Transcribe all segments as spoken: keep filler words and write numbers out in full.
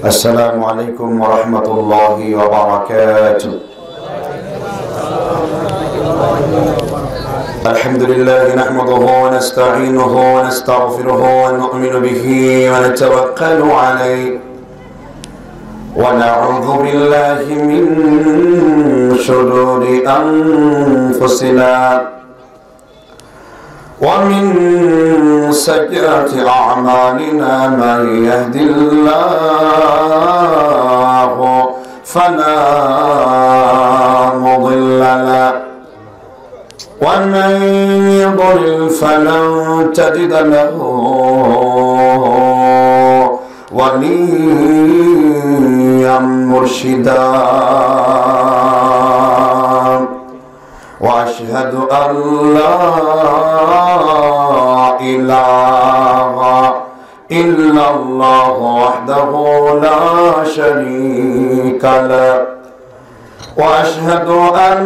السلام عليكم ورحمة الله وبركاته. الحمد لله نحمده ونستعينه ونستغفره ونؤمن به ونتوكل عليه ونعوذ بالله من شرور أنفسنا ومن سيئات أعمالنا. من يهد الله فلا مضل له ومن يضلل فلن تجد له وليا مرشدا. وأشهد أن لا إله إلا الله وحده لا شريك له. وأشهد أن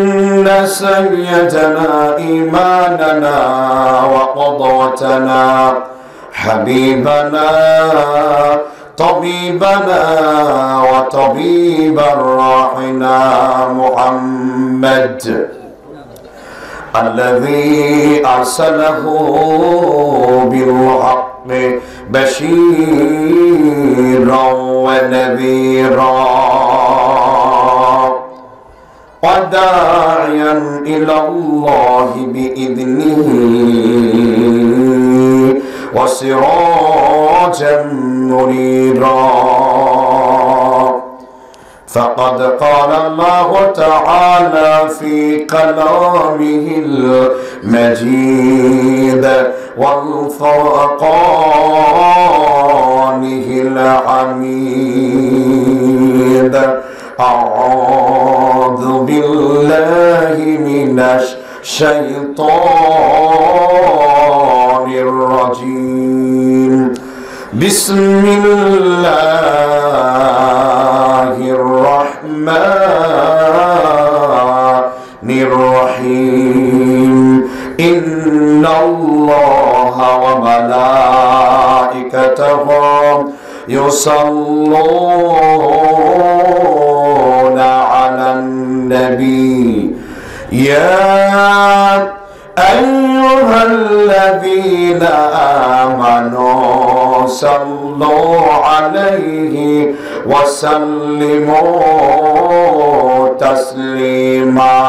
سيدنا إيماننا وقدوتنا حبيبنا طبيبنا وطبيب روحنا محمد الذي أرسله بالحق بشيرا ونذيرا وداعيا إلى الله بإذنه وسراجا منيرا. فقد قال الله تعالى في كلامه المجيد والفرقانه الحميد: أعوذ بالله من الشيطان الرجيم. بسم الله الرحمن الرحيم. إن الله وملائكته يصلون على النبي يا أيها الذين آمنوا صلوا عليه وسلموا تسليما.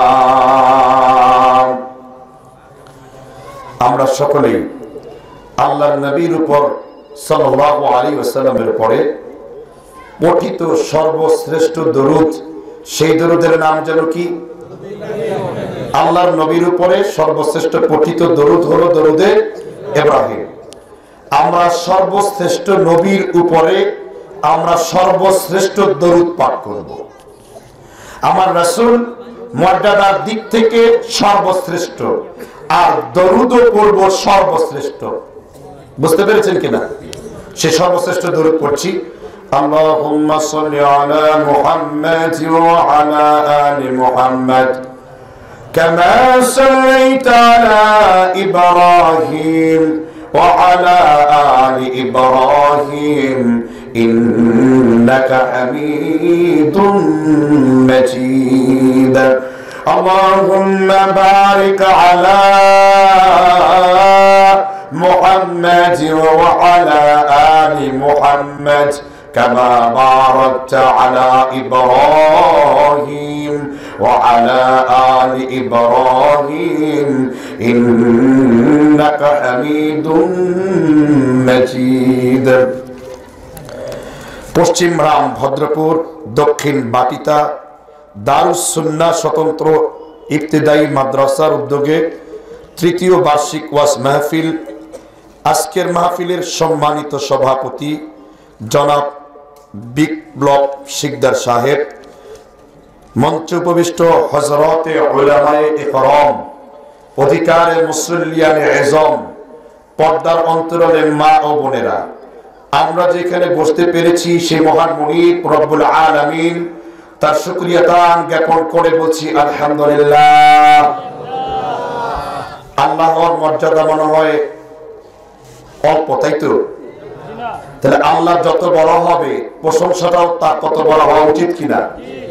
আমরা সকলেই আল্লাহর নবীর উপর সাল্লাল্লাহু আলাইহি ওয়াসাল্লামের উপরে পঠিত সর্বশ্রেষ্ঠ দরুদ, সেই দরুদের নাম যেন কি? আল্লাহর নবীর উপরে সর্বশ্রেষ্ঠ পঠিত দরুদ হলো দরুদে ইব্রাহিম। আমরা সর্বশ্রেষ্ঠ নবীর উপরে আমরা সর্বশ্রেষ্ঠ দরুদ পাঠ করব। আমার রাসূল মর্যাদার দিক থেকে সর্বশ্রেষ্ঠ, আর দরুদও পড়ব সর্বশ্রেষ্ঠ। বুঝতে পেরেছেন কিনা? সে সর্বশ্রেষ্ঠ দরুদ পড়ছি: اللهم صل على محمد وعلى آل محمد كما صليت على إبراهيم وعلى آل إبراهيم إنك حميد مجيد. اللهم بارك على محمد وعلى آل محمد كما باركت على إبراهيم وعلى آل إبراهيم إنك حميد مجيد. পশ্চিম রাম ভদ্রপুর, দক্ষিণ বাটিতা দারুস সুন্নাহ স্বতন্ত্র ইবতেদায়ী মাদ্রাসার উদ্যোগে তৃতীয় বার্ষিক ওয়াজ মাহফিল। আজকের মাহফিলের সম্মানিত সভাপতি জনাব বিপ্লব শিকদার সাহেব, মঞ্চে উপবিষ্ট হযরতে উলামায়ে ইকরাম, অধিকারে মুসল্লিয়ানে এজম, পর্দার অন্তরালে মা ও বোনেরা, আমরা যেখানে বসতে পেরেছি সেই মহান মুনিব রব্বুল আলামিন তার শুকরিয়া দান জ্ঞাপন করে বলছি আলহামদুলিল্লাহ। আল্লাহর মর্যাদা মনে হয় অল্প, তাই তো? তাহলে আল্লাহ যত বড় হবে প্রশংসাটাও তার তত বড় হওয়া উচিত কিনা?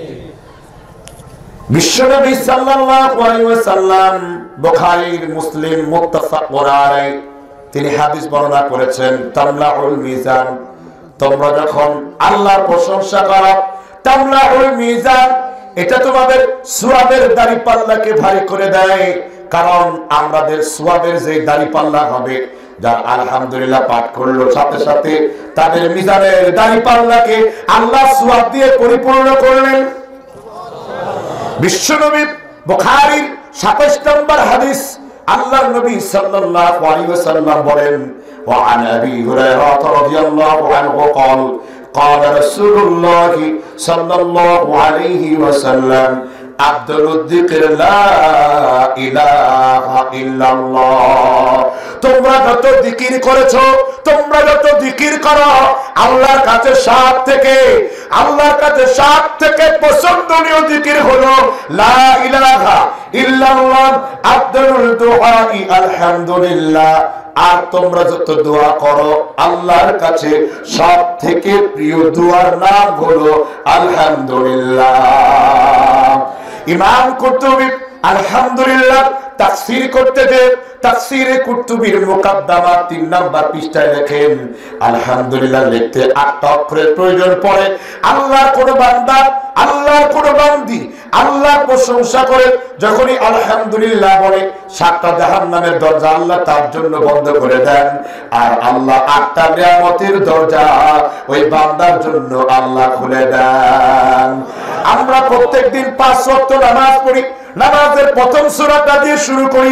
বিশ্বনবী সাল্লাল্লাহু আলাইহি ওয়াসাল্লাম বুখারীর মুসলিম মুত্তাফাক আলাইহি তিনি হাদিস বর্ণনা করেছেন, তামলাউল মিজান, তোমরা যখন আল্লাহর প্রশংসা করো, তামলাউল মিজান, এটা তোমাদের সওয়াবের দাড়িপাল্লাকে ভারী করে দেয়। কারণ আমাদের সওয়াবের যে দাড়িপাল্লা হবে, যারা আলহামদুলিল্লাহ পাঠ করলো, সাথে সাথে তাদের মিজানের দাড়িপাল্লাকে আল্লাহ সওয়াব দিয়ে পরিপূর্ণ করলেন। বিশ্বনবী বুখারীর সাতাশ নম্বর হাদিস, আল্লাহর নবী সাল্লাল্লাহু আলাইহি ওয়াসাল্লাম বলেন, ওয়া আন আবি হুরায়রা রাদিয়াল্লাহু আনহু قال قال رسول الله صلى الله عليه وسلم আব্দুল যিকর লা ইলাহা ইল্লাল্লাহ। তোমরা যত জিকির করেছো, তোমরা যত জিকির করো, আল্লাহর কাছে সব থেকে আল্লাহর কাছে সব থেকে পছন্দনীয় জিকির হলো লা ইলাহা ইল্লাল্লাহ, আফদালুল দুআই আলহামদুলিল্লাহ। আর তোমরা যত দোয়া করো, আল্লাহর কাছে সব থেকে প্রিয় দোয়ার নাম হলো আলহামদুলিল্লাহ। ইমাম কুরতুবী আলহামদুলিল্লাহ তাফসীর করতে যে তাফসীরে কুরতুবীর মুকাদ্দামা তিন নাম্বার পৃষ্ঠায় লেখেন, আলহামদুলিল্লাহ লিখতে আটটা অক্ষরের প্রয়োজন পড়ে। আল্লাহর কোন বান্দা, আল্লাহর কোন বান্দি আল্লাহর প্রশংসা করে যখনই আলহামদুলিল্লাহ বলে, সাতটা জাহান্নামের দরজা আল্লাহ তার জন্য বন্ধ করে দেন। আর আল্লাহ আটটা নিয়ামতের দরজা ওই বান্দার জন্য আল্লাহ খুলে দেন। আমরা প্রত্যেকদিন পাঁচ ওয়াক্ত নামাজ পড়ি, নামাজের প্রথম সূরাটা দিয়ে শুরু করি,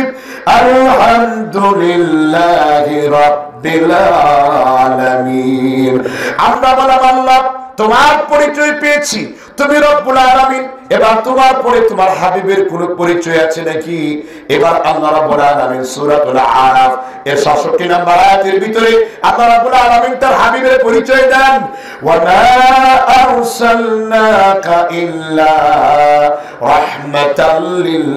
আলহামদুলিল্লাহি রাব্বিল আলামিন। আমরা বললাম আল্লাহ তোমার পরিচয় পেয়েছি, তুমি রব্বুল আলামিন। এবার তোমার পরে তোমার হাবিবের কোন পরিচয় আছে নাকি? এবার আল্লাহ রাব্বুল আলামিন সূরাতুল আরাফ এর সাতষট্টি নম্বর আয়াতের ভিতরে আল্লাহ রাব্বুল আলামিন তার হাবিবের পরিচয় দেন, ওয়া মা আরসালনাকা ইল্লা রাহমাতাল লিল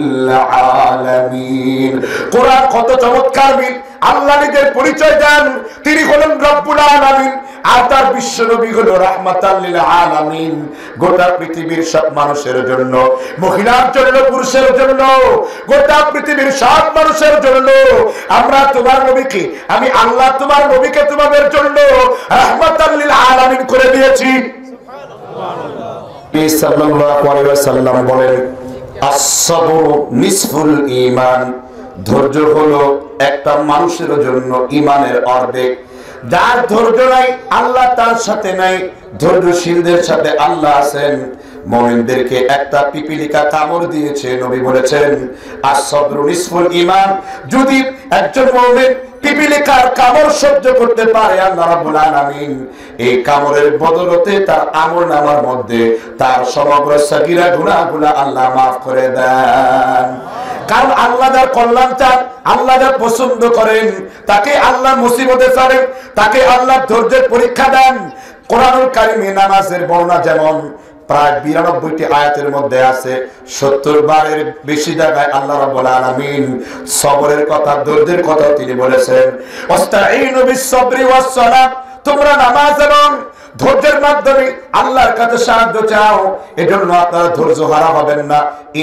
আলামিন। কোরআন কত চমৎকার বিল, আল্লাহ নিজের পরিচয় দেন, তিনি হলেন রব্বুল আলামিন, আর তার বিশ্বনবী হলো রাহমাতাল লিল আলামিন, গোটা পৃথিবীর সব মানুষের জন্য, মহিলার জন্য, পুরুষের জন্য, গোটা পৃথিবীর সব মানুষের জন্য। আমরা তোমার নবীকে, আমি আল্লাহ তোমার নবীকে তোমাদের জন্য রাহমাতাল লিল আলামিন করে দিয়েছি। সুবহানাল্লাহ। সাল্লাল্লাহু আলাইহি ওয়াসাল্লাম বলেন, আস-সাবরু নিসফুল ঈমান, ধৈর্য হলো একটা মানুষের জন্য ঈমানের অর্ধেক। যার ধৈর্য নাই, আল্লাহ তার সাথে নাই। ধৈর্যশীলদের সাথে আল্লাহ আছেন। মুমিনদেরকে একটা পিপিলিকা কামড় দিয়েছে, নবী বলেছেন আস-সাবরু নিসফুল ঈমান। যদি একজন মুমিন পিপিলিকার কামড় সহ্য করতে পারে, আল্লাহ রাব্বুল আলামিন এই কামড়ের বদলতে তার আমলনামার মধ্যে তার সমগ্র সাগীরা গুনাহগুলো আল্লাহ মাফ করে দেন। কারণ আল্লাহ যার কল্যাণ চান, আল্লাহ যার পছন্দ করেন, তাকে আল্লাহ মুসিবতে ছাড়েন, তাকে আল্লাহ ধৈর্যের পরীক্ষা দেন। কোরআনুল কারীমে নামাজের বর্ণনা যেমন প্রায় বিরানব্বইটি আয়াতের মধ্যে আছে, সত্তর বারের বেশি জায়গায় আল্লাহ রাব্বুল আলামিন সবরের কথা, ধৈর্যের কথা তিনি বলেছেন। ওয়াস্তাঈনু বিস-সাবরি ওয়াস-সালাত, তোমরা নামাজ এবং ধৈর্যের মাধ্যমে আল্লাহর কাছে সাহায্য চাও, এজন্য আপনারা ধৈর্য হারা হবেন না।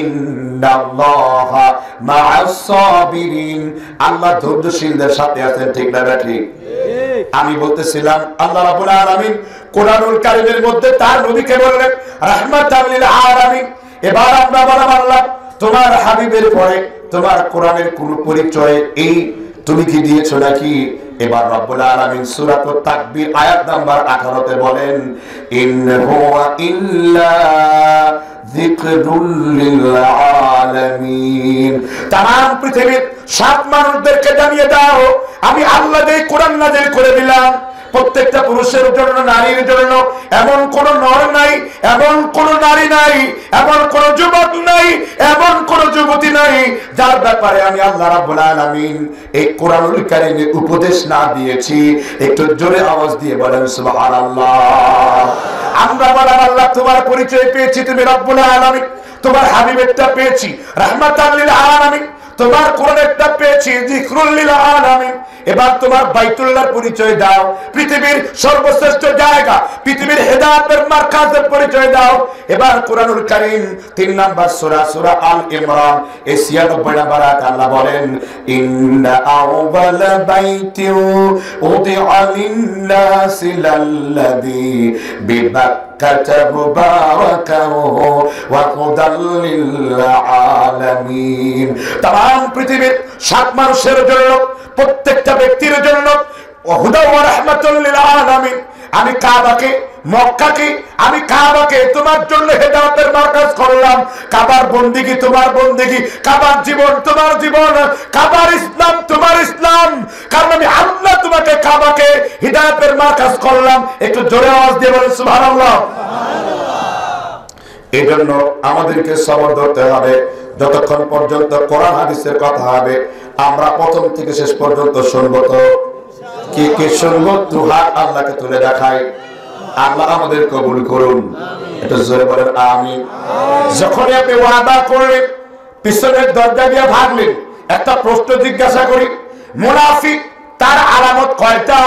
ইন্নাল্লাহা মা'আস-সাবিরিন, আল্লাহ ধৈর্যশীলদের সাথে আছেন, ঠিক না ঠিক? আমি বলতেছিলাম আল্লাহ রাব্বুল আলামিন কোরআনুল কারীমের মধ্যে তার নবীকে বললেন রাহমাতাল লিল আলামিন। এবার আমরা বললাম আল্লাহ তোমার হাবিবের পরে তোমার কোরআনের কোন পরিচয় এই তুমি কি দিয়েছো নাকি? এবার রব্বুল আলামিন সূরাতুত তাকবীর আয়াত নাম্বার আঠারো তে বলেন, ইন হুয়া ইল্লা যিকরুল লিল আলামিন। তাম পৃথিবীর সব মানুষদেরকে জানিয়ে দাও আমি আল্লাহ এই কোরআন নাযিল করে দিলাম প্রত্যেকটা পুরুষের জন্য, নারীর জন্য। এমন কোন নর নাই, এমন কোন নারী নাই, এমন কোন যুবক নাই, এমন কোন যুবতী নাই যার ব্যাপারে আমি আল্লাহ রাব্বুল আলামিন এই কোরআনুল কারীমে উপদেশ না দিয়েছি। একটু জোরে আওয়াজ দিয়ে বলেন সুবহানাল্লাহ। আমরা বললাম আল্লাহ তোমার পরিচয় পেয়েছি, তুমি রব্বুল আলামিন। তোমার হাবিবেরটা পেয়েছি রাহমাতাল লিল আলামিন, তোমার কোরআনেরটা পেয়েছি যিকরুল লিল আলামিন। এবার তোমার বাইতুল্লাহর পরিচয় দাও, পৃথিবীর সর্বশ্রেষ্ঠ জায়গা, পৃথিবীর হেদায়েতের মার্কাজের পরিচয় দাও। এবার কুরআনুল কারীম তিন নাম্বার সূরা সূরা আল ইমরান এই ছিয়ানব্বই নাম্বার আয়াত আল্লাহ বলেন, ইন্না আউয়ালা বাইতিন উদিআ লিন-নাসি লাল্লাযী বিবাক্কাতা মুবারাকান ওয়া হুদাল লিল আলামিন। তাম পৃথিবীর সাত মানুষের জন্য, প্রত্যেকটা ব্যক্তির জন্য হুদা ওয়া রাহমাতুল লিল আলামিন। আমি কাবাকে, মক্কাকে, আমি কাবাকে তোমার জন্য হেদায়েতের মার্কাজ করলাম। কাবার বন্দেগী তোমার বন্দেগী, কাবার জীবন তোমার জীবন, কাবার ইসলাম তোমার ইসলাম। কারণ আমি আল্লাহ তোমাকে কাবাকে হেদায়েতের মার্কাজ করলাম। একটু জোরে আওয়াজ দিয়ে বলেন সুবহানাল্লাহ। এই জন্য আমাদেরকে সবর ধরতে হবে। যতক্ষণ পর্যন্ত কোরআন হাদিসের কথা হবে আমরা প্রথম থেকে শেষ পর্যন্ত শুনবো। তো কি কি শুনবো? দু হাত আল্লাহকে তুলে দেখাই। আল্লাহ আমাদের কবুল করুন। একটু জোরে বলেন আমিন। যখন আপনি ওয়াদা করলেন, পিছনের দরজা দিয়ে ভাগলেন, একটা প্রশ্ন জিজ্ঞাসা করি, মুনাফিক তার আলামত কয়টা?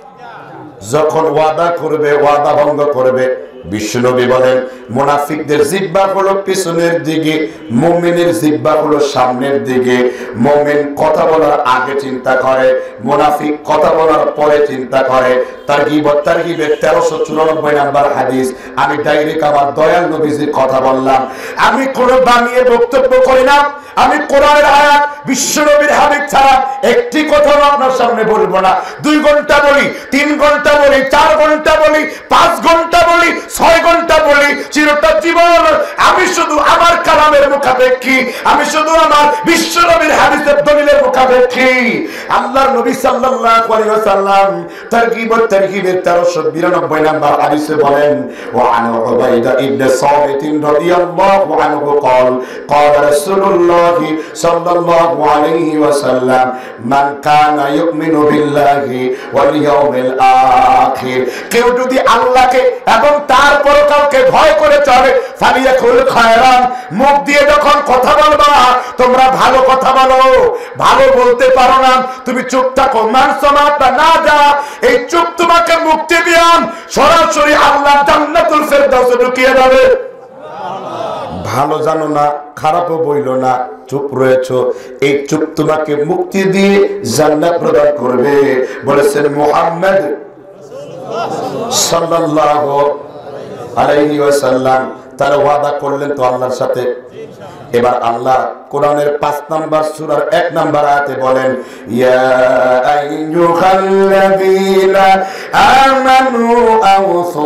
যখন ওয়াদা করবে, ওয়াদা ভঙ্গ করবে, বিশ্বনবী বলেন মুনাফিকদের জিহ্বা হলো পিছনের দিকে, মুমিনের জিহ্বা হলো সামনের দিকে। মুমিন কথা বলার আগে চিন্তা করে, মুনাফিক কথা বলার পরে চিন্তা করে। তারগীব তারগীবের তেরোশো চুরানব্বই নাম্বার হাদিস। আমি ডাইরেক্ট আমার দয়াল নবীজির কথা বললাম। আমি কোনো বানিয়ে বক্তব্য করি না। আমি কোরআনের আয়াত, বিশ্বনবীর হাদিস ছাড়া একটি কথা আপনার সামনে বলবো না। দুই ঘন্টা বলি, তিন ঘন্টা বলি, চার ঘন্টা বলি, পাঁচ ঘন্টা বলি, ছয় ঘন্টা বলি, চিরটা জীবন আমি শুধু আমার কালামের মুখাপেক্ষী, আমি শুধু আমার বিশ্বনবীর হাদিসের দলিলের মুখাপেক্ষী। আল্লাহর নবী সাল্লাল্লাহু আলাইহি ওয়াসাল্লাম তারগীব ও তারহিবের তেরোশো বিরানব্বই নাম্বার হাদিসে বলেন, ওয়া আন উবাইদা ইবনে সামিত রাদিয়াল্লাহু আনহু قال قال رسول الله صلى الله عليه وسلم من كان يؤمن بالله واليوم الآخر। কেউ যদি আল্লাহকে এবং তার পরকালকে ভয় করে চলে, ফালিয়াকুল খায়রান, মুখ দিয়ে যখন কথা বলবা তোমরা ভালো কথা বলো। ভালো বলতে পারো না, তুমি চুপ থাকো। মান সামাতা না যা, এই চুপ তোমাকে মুক্তি দিয়াম সরাসরি আল্লাহ জান্নাতুল ফেরদাউসে ঢুকিয়ে দেবে। ভালো জানো না, খারাপও বইলো না, চুপ রয়েছো, এই চুপ তোমাকে মুক্তি দিয়ে জান্নাত প্রদান করবে বলেছেন মুহাম্মদ সাল্লাল্লাহু আলাইহি ওয়াসাল্লাম। তারা ওয়াদা করলেন তো আল্লাহর সাথে। এবার আল্লাহ কোরআনের পাঁচ নাম্বার সূরার এক নাম্বার আয়াতে বলেন, ইয়া আইয়ুহাল্লাযীনা আমানু আওফু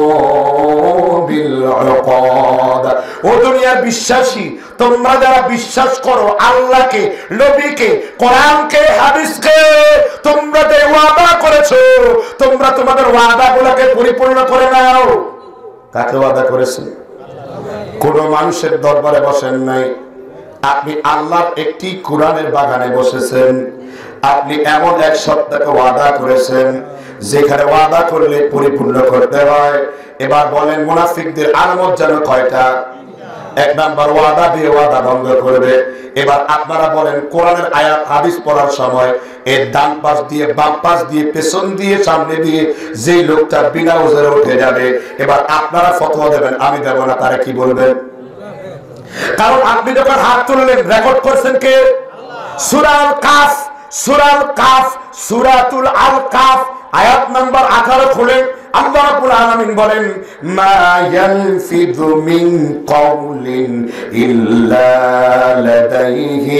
বিল উকাদ। ও দুনিয়ার বিশ্বাসী, তোমরা যারা বিশ্বাস করো আল্লাহকে, নবীকে, কোরআনকে, হাদিসকে, তোমরা যে ওয়াদা করেছো তোমরা তোমাদের ওয়াদাগুলোকে পরিপূর্ণ করে নাও। কাকে ওয়াদা করেছেন? কোন মানুষের দরবারে বসেন নাই, আপনি আল্লাহর একটি কোরআনের বাগানে বসেছেন। আপনি এমন এক সত্তাকে ওয়াদা করেছেন যেখানে ওয়াদা করলে পরিপূর্ণ করতে হয়। এবার বলেন মুনাফিকদের আলামত যেন কয়টা? এক নাম্বার ওয়াদা দিয়ে ওয়াদা ভঙ্গ করবে। এবার আপনারা বলেন কোরআনের আয়াত হাদিস পড়ার সময় এর ডান পাশ দিয়ে, বাম পাশ দিয়ে, পেছন দিয়ে, সামনে দিয়ে যে লোকটা বিনা ওজরে উঠে যাবে, এবার আপনারা ফতোয়া দেবেন, আমি দেব না, তারা কি বলবেন? কারণ আপনি যখন হাত তুললেন রেকর্ড করছেন কে? সূরা আল কাফ, সূরা আল কাফ, সূরাতুল আল কাফ আয়াত নাম্বার আঠারো খুলেন। আল্লাহ রাব্বুল আলামিন বলেন, মা ইয়ালফিযু মিন কাওলিন ইল্লা লাদাইহি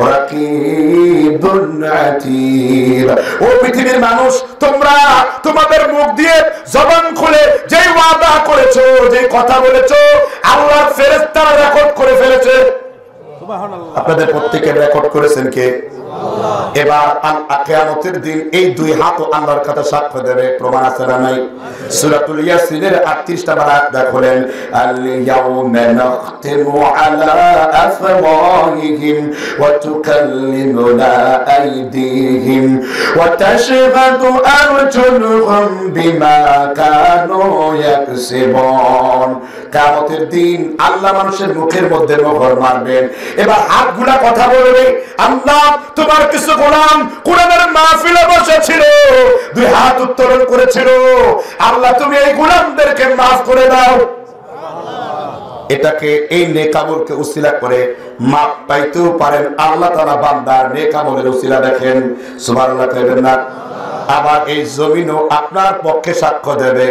রাকীবুন আতীদ। ও পৃথিবীর মানুষ, তোমরা তোমাদের মুখ দিয়ে জবান খুলে যে ওয়াদা করেছো, যে কথা বলেছো, আল্লাহর ফেরেশতারা রেকর্ড করে ফেলেছে। সুবহানাল্লাহ। আপনাদের প্রত্যেকের রেকর্ড করেছেন কে? এবার কিয়ামতের দিন এই দুই হাতও আল্লাহর কাছে সাক্ষ্য দেবে। প্রমাণ আছে না নাই? সূরাতুল ইয়াসিনের আটত্রিশ নম্বর আয়াত দেখলেন, আল ইয়াউমা নাখতিমু আলা আফওয়াহিহিম ওয়া তুকাল্লিমুনা আইদিহিম ওয়া তাশহাদু আরজুলুহুম বিমা কানু ইয়াকসিবুন। কিয়ামতের দিন আল্লাহ মানুষের মুখের মধ্যে মোহর মারবেন। এবার হাতগুলা কথা বলবে, আল্লাহ তোমার কিছু গোলাম কোরআনের মাহফিলে বসেছিল, দুই হাত উত্তোলন করেছিল, আল্লাহ তুমি এই গোলামদেরকে মাফ করে দাও। এটাকে এই নেক আমলকে উসিলা করে মাপ পাইতেও পারেন আল্লাহ তাআলা বান্দার নেক আমলের উসিলা দেখেন। সুবহানাল্লাহ কইবেন না? আবার এই জমিনও আপনার পক্ষে সাক্ষ্য দেবে।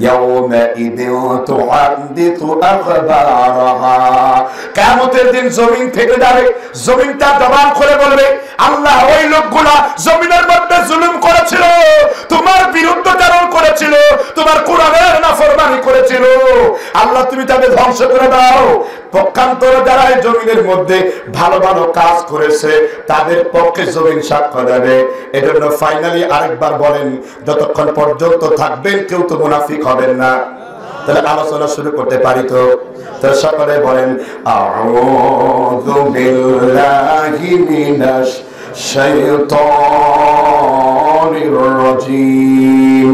কিয়ামতের দিন জমিন থেকে যাবে, জমিনটা জবান খুলে বলবে আল্লাহ ওই লোকগুলা জমিনের মধ্যে জুলুম করেছিল, তোমার বিরুদ্ধাচরণ করেছিল, তোমার কোরআনের নাফরমানি করেছিল, আল্লাহ তুমি তাদের ধ্বংস করে দাও। পক্ষান্তরে যারা এই জমিনের মধ্যে ভালো ভালো কাজ করেছে তাদের পক্ষে জমিন সাক্ষ্য দেবে। এজন্য ফাইনালি আরেকবার বলেন, যতক্ষণ পর্যন্ত থাকবেন কেউ তো মুনাফিক হবেন না। তাহলে আলোচনা শুরু করতে পারি তো? তাহলে সকলে বলেন আউযু বিল্লাহি মিনাশ শাইতানির রাজীম।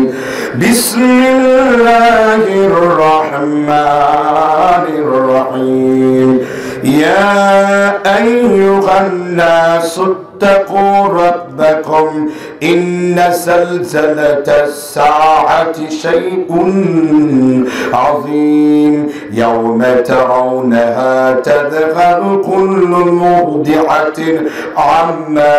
বিসমিল্লাহির রাহমানির রাহিম। ইয়া আইয়ুহান নাসু اتقوا ربكم إن زلزلة الساعة شيء عظيم يوم ترونها تذهل كل مرضعة عما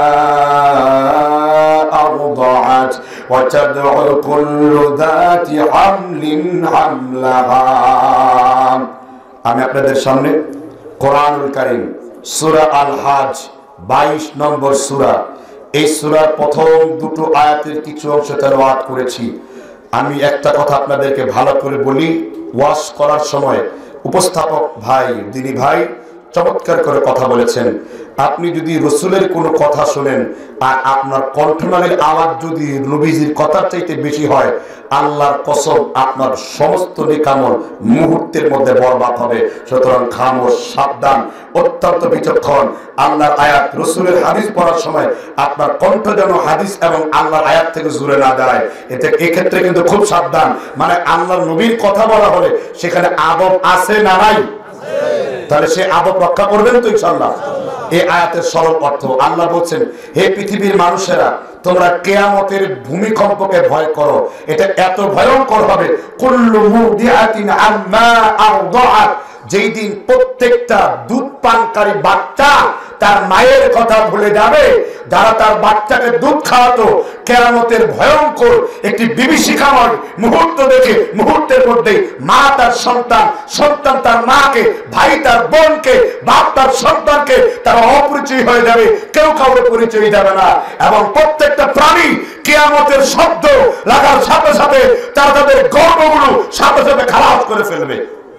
أرضعت وتدعو كل ذات حمل حملها। আমি আপনাদের সামনে কোরআনুল কারীম সূরা আল হজ বাইশ নম্বর সূরা, এই সূরার প্রথম দুটো আয়াতের কিছু অংশ তেলাওয়াত করেছি। আমি একটা কথা আপনাদেরকে ভালো করে বলি, ওয়াজ করার সময় উপস্থাপক ভাই দিনী ভাই চমৎকার করে কথা বলেছেন। আপনি যদি রসুলের কোনো কথা শোনেন আর আপনার কণ্ঠনালীর আওয়াজ যদি নবীজির কথার চাইতে বেশি হয়, আল্লাহর কসম আপনার সমস্ত নেক আমল মুহূর্তের মধ্যে বরবাদ হবে। সুতরাং খামোশ, সাবধান, অত্যন্ত বিচক্ষণ। আল্লাহর আয়াত রসুলের হাদিস পড়ার সময় আপনার কণ্ঠ যেন হাদিস এবং আল্লাহর আয়াত থেকে জুড়ে না যায়। এতে এক্ষেত্রে কিন্তু খুব সাবধান। মানে আল্লাহর নবীর কথা বলা হলে সেখানে আদব আছে না নাই? তাহলে সে আদব রক্ষা করবেন তো ইনশাআল্লাহ। এই আয়াতের সরল অর্থ, আল্লাহ বলছেন হে পৃথিবীর মানুষেরা, তোমরা কিয়ামতের ভূমিকম্পকে ভয় করো। এটা এত ভয়ঙ্কর হবে, কুল্লু মুরদিআতিন আম্মা আরদাআত, যেই দিন প্রত্যেকটা দুধ পানকারী বাচ্চা তার মায়ের কথা ভুলে যাবে। যারা তার বাচ্চাকে দুধ খাওয়াতো, কিয়ামতের ভয়ঙ্কর একটি বিভীষিকাময় মুহূর্ত দেখে মুহূর্তের মধ্যেই মা তার সন্তান, সন্তান তার মাকে, ভাই তার বোনকে, বাপ তার সন্তানকে তারা অপরিচয় হয়ে যাবে, কেউ কাউকে পরিচয় যাবে না। এবং প্রত্যেকটা প্রাণী কিয়ামতের শব্দ লাগার সাথে সাথে তারা তাদের গর্বগুলো সাথে সাথে খালাস করে ফেলবে।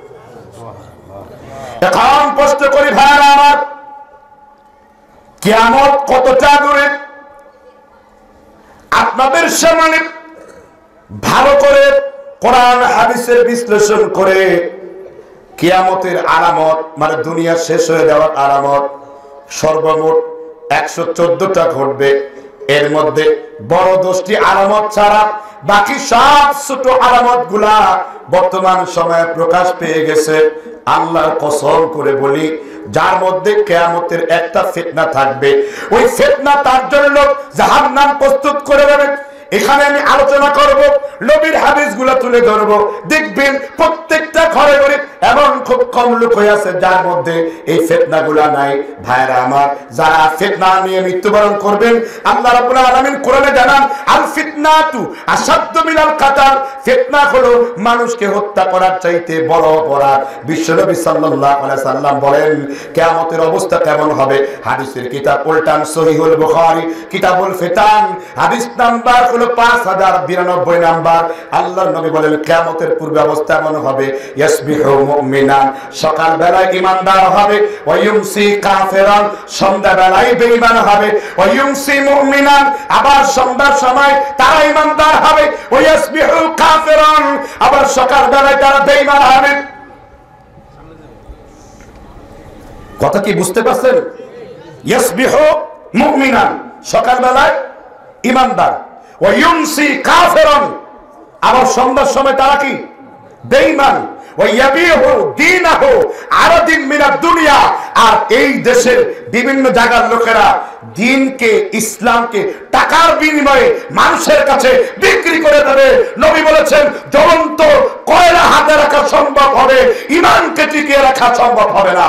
এখন প্রশ্ন করি ভাইরা আমার, কিয়ামত কতটা দূরে? আপনাদের সামনে ভালো করে কোরআন হাদিসের বিশ্লেষণ করে কিয়ামতের আলামত, মানে দুনিয়া শেষ হয়ে যাওয়ার আলামত সর্বমোট একশো চোদ্দটা ঘটবে। এর মধ্যে বড় দশটি আলামত ছাড়া বাকি সব ছোট আলামত গুলা বর্তমান সময়ে প্রকাশ পেয়ে গেছে। আল্লাহর কসম করে বলি, যার মধ্যে কিয়ামতের একটা ফিতনা থাকবে, ওই ফিতনা তার জন্য জাহান্নাম প্রস্তুত করে দেবে। এখানে আমি আলোচনা করব, নবীর হাদিসগুলো তুলে ধরব। দেখবেন প্রত্যেকটা ঘরে ঘরে এমন খুব কম লোক হয়ে আছে যার মধ্যে এই ফিতনাগুলো নাই। ভাইরা আমার, যারা ফিতনা নিয়ে মৃত্যুবরণ করবেন, আল্লাহ রাব্বুল আলামিন কোরআনে জানান, আল ফিতনাতু আশাদ্দু মিনাল কাতাল, ফিতনা হলো মানুষকে হত্যা করার চাইতে বড় অপরাধ। বিশ্বনবী সাল্লাল্লাহু আলাইহি সাল্লাম বলেন কিয়ামতের অবস্থা কেমন হবে। হাদিসের কিতাব উল্টান সহিহুল বুখারী কিতাবুল ফিতান হাদিস নাম্বার হলো পাঁচ হাজার বিরানব্বই নাম্বার। আল্লাহর নবী বলেন কিয়ামতের পূর্বে অবস্থা এমন হবে, ইয়াসবিহু মুমিনান, সকাল বেলায় ঈমানদার হবে, ওয়া ইউমসি কাফিরান, সন্ধ্যা বেলায় বেঈমান হবে, ওয়া ইউমসি মুমিনান, আবার সন্ধ্যার সময় তারা ঈমানদার হবে, ওয়া ইয়াসবিহু কাফিরান, আবার সকাল বেলায় তারা বেঈমান হবে। কথা কি বুঝতে পারছেন? ইয়াসবিহু মুমিনান, সকাল বেলায় ঈমানদার, ওয়া ইউমসি কাফিরান, আবার সন্ধ্যার সময় তারা কি বেঈমান, ওয়া ইয়াবিহু দীনাহু, আরাদিন মিনাদ দুনিয়া। আর এই দেশের বিভিন্ন জায়গার লোকেরা দ্বীনকে, ইসলামকে টাকার বিনিময়ে মানুষের কাছে বিক্রি করে দেবে। নবী বলেছেন জ্বলন্ত কয়লা হাতে রাখা সম্ভব হবে, ঈমানকে টিকিয়ে রাখা সম্ভব হবে না।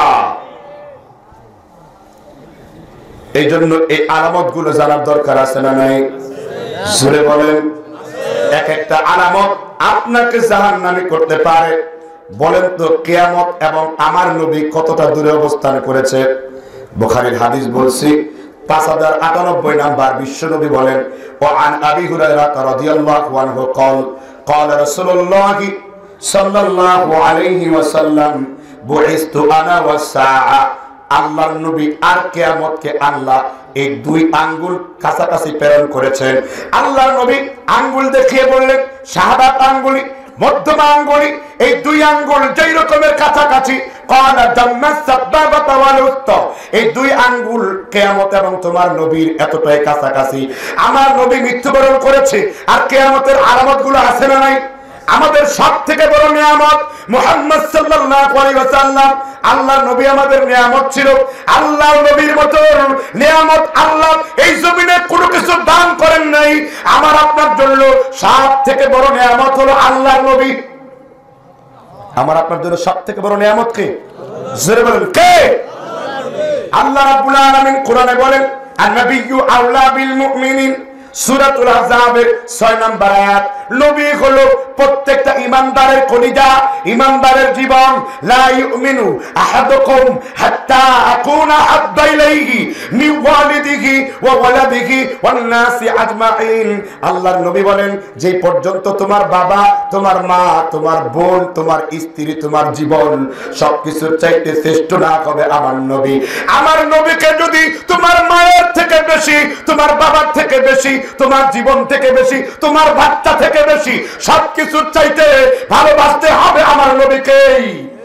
এই জন্য এই আলামত গুলো জানার দরকার আছে না নাই? জোরে বলেন। এক একটা আলামত আপনাকে জাহান্নামী করতে পারে। বলেন তো কিয়ামত এবং আমার নবী কতটা দূরে অবস্থান করেছে? বুখারীর হাদিস বলছি পাঁচ হাজার আটানব্বই নাম্বার। বিশ্ব নবী বলেন ওয়া আন আবি হুরায়রা রাদিয়াল্লাহু আনহু قال قال رسول الله صلى الله عليه وسلم بعثت انا والساعه। আল্লাহর নবী আর কিয়ামতকে আল্লাহ এই দুই আঙ্গুল কাছাকাছি প্রেরণ করেছেন। আল্লাহর নবী আঙ্গুল দেখিয়ে বললেন শাহাদাত আঙ্গুলি, মধ্যমা আঙ্গুলি, এই দুই আঙ্গুল যেই রকমের কাছাকাছি, قال دمت سبابة والوسطى, এই দুই আঙ্গুল কিয়ামত এবং তোমার নবীর এতটাই কাছাকাছি। আমার নবী মৃত্যুবরণ করেছে আর কিয়ামতের আলামতগুলো আছে না নাই? আমাদের সবথেকে বড় নিয়ামত মুহাম্মদ সাল্লাল্লাহু আলাইহি ওয়াসাল্লাম। আল্লাহর নবী আমাদের নিয়ামত ছিল। আল্লাহর নবীর মতো নিয়ামত আল্লাহ এই জমিনে কোনো কিছু দান করেন নাই। আমার আপনার জন্য সবথেকে বড় নিয়ামত হলো আল্লাহর নবী। আমার আপনার জন্য সবথেকে বড় নিয়ামত কে? জোরে বলেন কে? আল্লাহ রাব্বুল আলামিন কোরআনে বলেন আন-নাবিয়্যু আওলা বিল মুমিনিন, সূরাতুল আহজাবের ছয় নম্বর আয়াত। নবী হলো প্রত্যেকটা ঈমানদারের কলিজা, ঈমানদারের জীবন। লা ইউমিনু আহাদুকুম হাত্তা আকুনা হাব্বা ইলাইহি মিন ওয়ালিদিহি ওয়া ওয়ালাদিহি ওয়ান নাসি আজমাইন। আল্লাহর নবী বলেন যে পর্যন্ত তোমার বাবা, তোমার মা, তোমার বোন, তোমার স্ত্রী, তোমার জীবন সবকিছুর চাইতে শ্রেষ্ঠ না হবে আমার নবী। আমার নবীকে যদি তোমার মায়ের থেকে বেশি, তোমার বাবার থেকে বেশি, তোমার জীবন থেকে বেশি, তোমার বাচ্চা থেকে বেশি, সবকিছুর চাইতে ভালোবাসতে হবে আমার নবীকেই।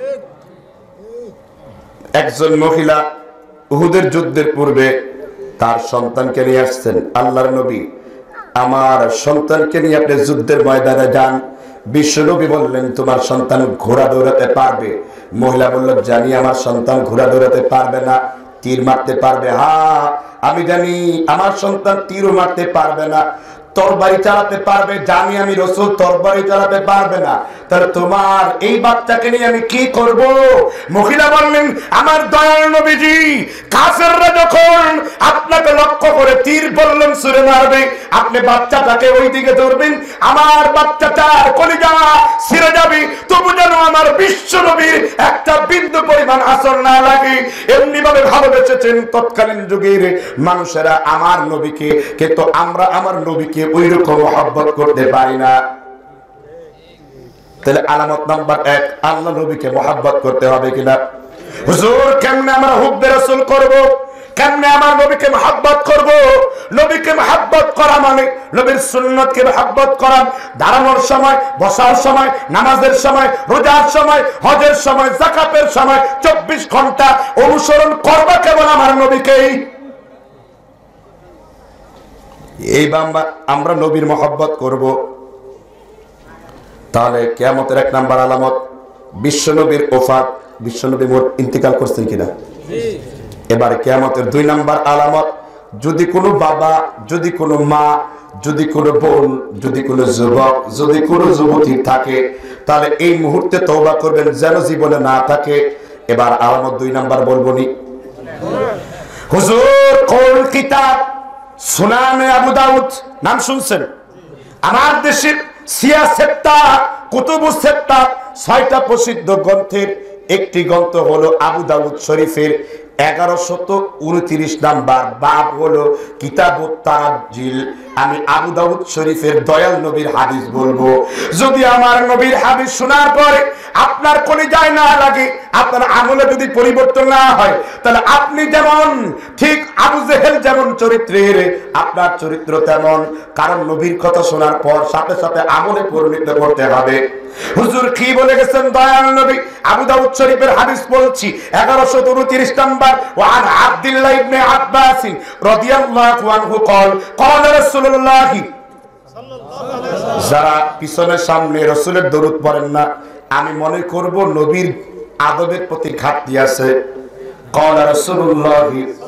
একজন মহিলা উহুদের যুদ্ধের পূর্বে তার সন্তানকে নিয়ে আসছেন। আল্লাহর নবী আমার সন্তানকে নিয়ে আপনি যুদ্ধের ময়দানে যান। বিশ্ব নবী বললেন তোমার সন্তান ঘোড়া দৌড়াতে পারবে? মহিলা বলল জানি আমার সন্তান ঘোড়া দৌড়াতে পারবে না, তীর মারতে পারবে। হ্যাঁ আমি জানি আমার সন্তান তীরও মারতে পারবে না, তরবারি চালাতে পারবে। জানি আমি রাসূল তরবারি চালাতে পারবে না। তাহলে তোমার এই বাচ্চাকে নিয়ে আমি কি করব? মহিলা বললেন আমার দয়াল নবীজি কাফেররা যখন আপনাকে লক্ষ্য করে তীর বললেন ছুঁড়ে মারবে, আপনি বাচ্চাটাকে ওই দিকে ধরবেন, আমার বাচ্চাটার কলিজা ছিঁড়ে যাবে, তবু যেন আমার বিশ্ব নবীর একটা বিন্দু পরিমাণ আসর না লাগে। এমনি ভাবে ভালোবেসেছেন তৎকালীন যুগের মানুষেরা আমার নবীকে, কিন্তু আমরা আমার নবীকে ওই রকম মহব্বত করতে পারি না। তাহলে আলামত নাম্বার এক, আল্লাহ নবীকে মহব্বত করতে হবে কিনা? হুজুর কেমনে আমরা হুব্বে রাসূল করব? কেমনে আমার নবীকে মহব্বত করব? নবীকে মহব্বত করা মানে নবীর সুন্নতকে মহব্বত করা। দাঁড়ানোর সময়, বসার সময়, নামাজের সময়, রোজার সময়, হজের সময়, যাকাতের সময় চব্বিশ ঘন্টা অনুসরণ করবা কেবল আমার নবীকেই। এই বাম্বা আমরা নবীর মহব্বত করব, তাহলে কিয়ামতের এক নাম্বার আলামত বিশ্ব নবীর ওফাত। বিশ্ব নবী মোট ইন্তিকাল করছেন কিনা? এবারে কিয়ামতের দুই নাম্বার আলামত যদি কোনো বাবা, যদি কোনো মা, যদি কোনো বোন, যদি কোনো যুবক, যদি কোনো যুবতী থাকে, তাহলে এই মুহূর্তে তওবা করবেন যেন জীবনে না থাকে। এবার আলামত দুই নাম্বার বলবো নি? হুজুর কোন কিতাব সুনানে আবু দাউদ নাম শুনছেন? আমার দেশের সিয়াসেত্তা কুতুবুস সিত্তা ছয়টা প্রসিদ্ধ গ্রন্থের একটি গ্রন্থ হলো আবু দাউদ শরীফের এগারোশত উনত্রিশ নাম্বার বাব হলো কিতাবুত তারাজ্জিল। আমি আবু দাউদ শরীফের দয়াল নবীর হাদিস বলবো। যদি আমার নবীর হাদিস শোনার পরে আপনার কলিজায় না লাগে, আপনার আমলে যদি পরিবর্তন না হয়, তাহলে আপনি যেমন ঠিক আবু জেহেল যেমন চরিত্রের, আপনার চরিত্র তেমন। কারণ নবীর কথা শোনার পর সাথে সাথে আমলে পরিণত করতে হবে। হুজুর কি বলে গেছেন দয়াল নবী? আবু দাউদ শরীফের হাদিস বলছি এগারোশত উনত্রিশ নাম্বার। ওয়ান আব্দুল্লাহ ইবনে আব্বাস রাদিয়াল্লাহু আনহু قال قال رسول الله যারা পিছনে সামনে রাসূলের দরুদ পড়েন না, আমি মনে করব নবীর আদবের প্রতি ঘাটতি আছে। ক্বালা রাসূলুল্লাহ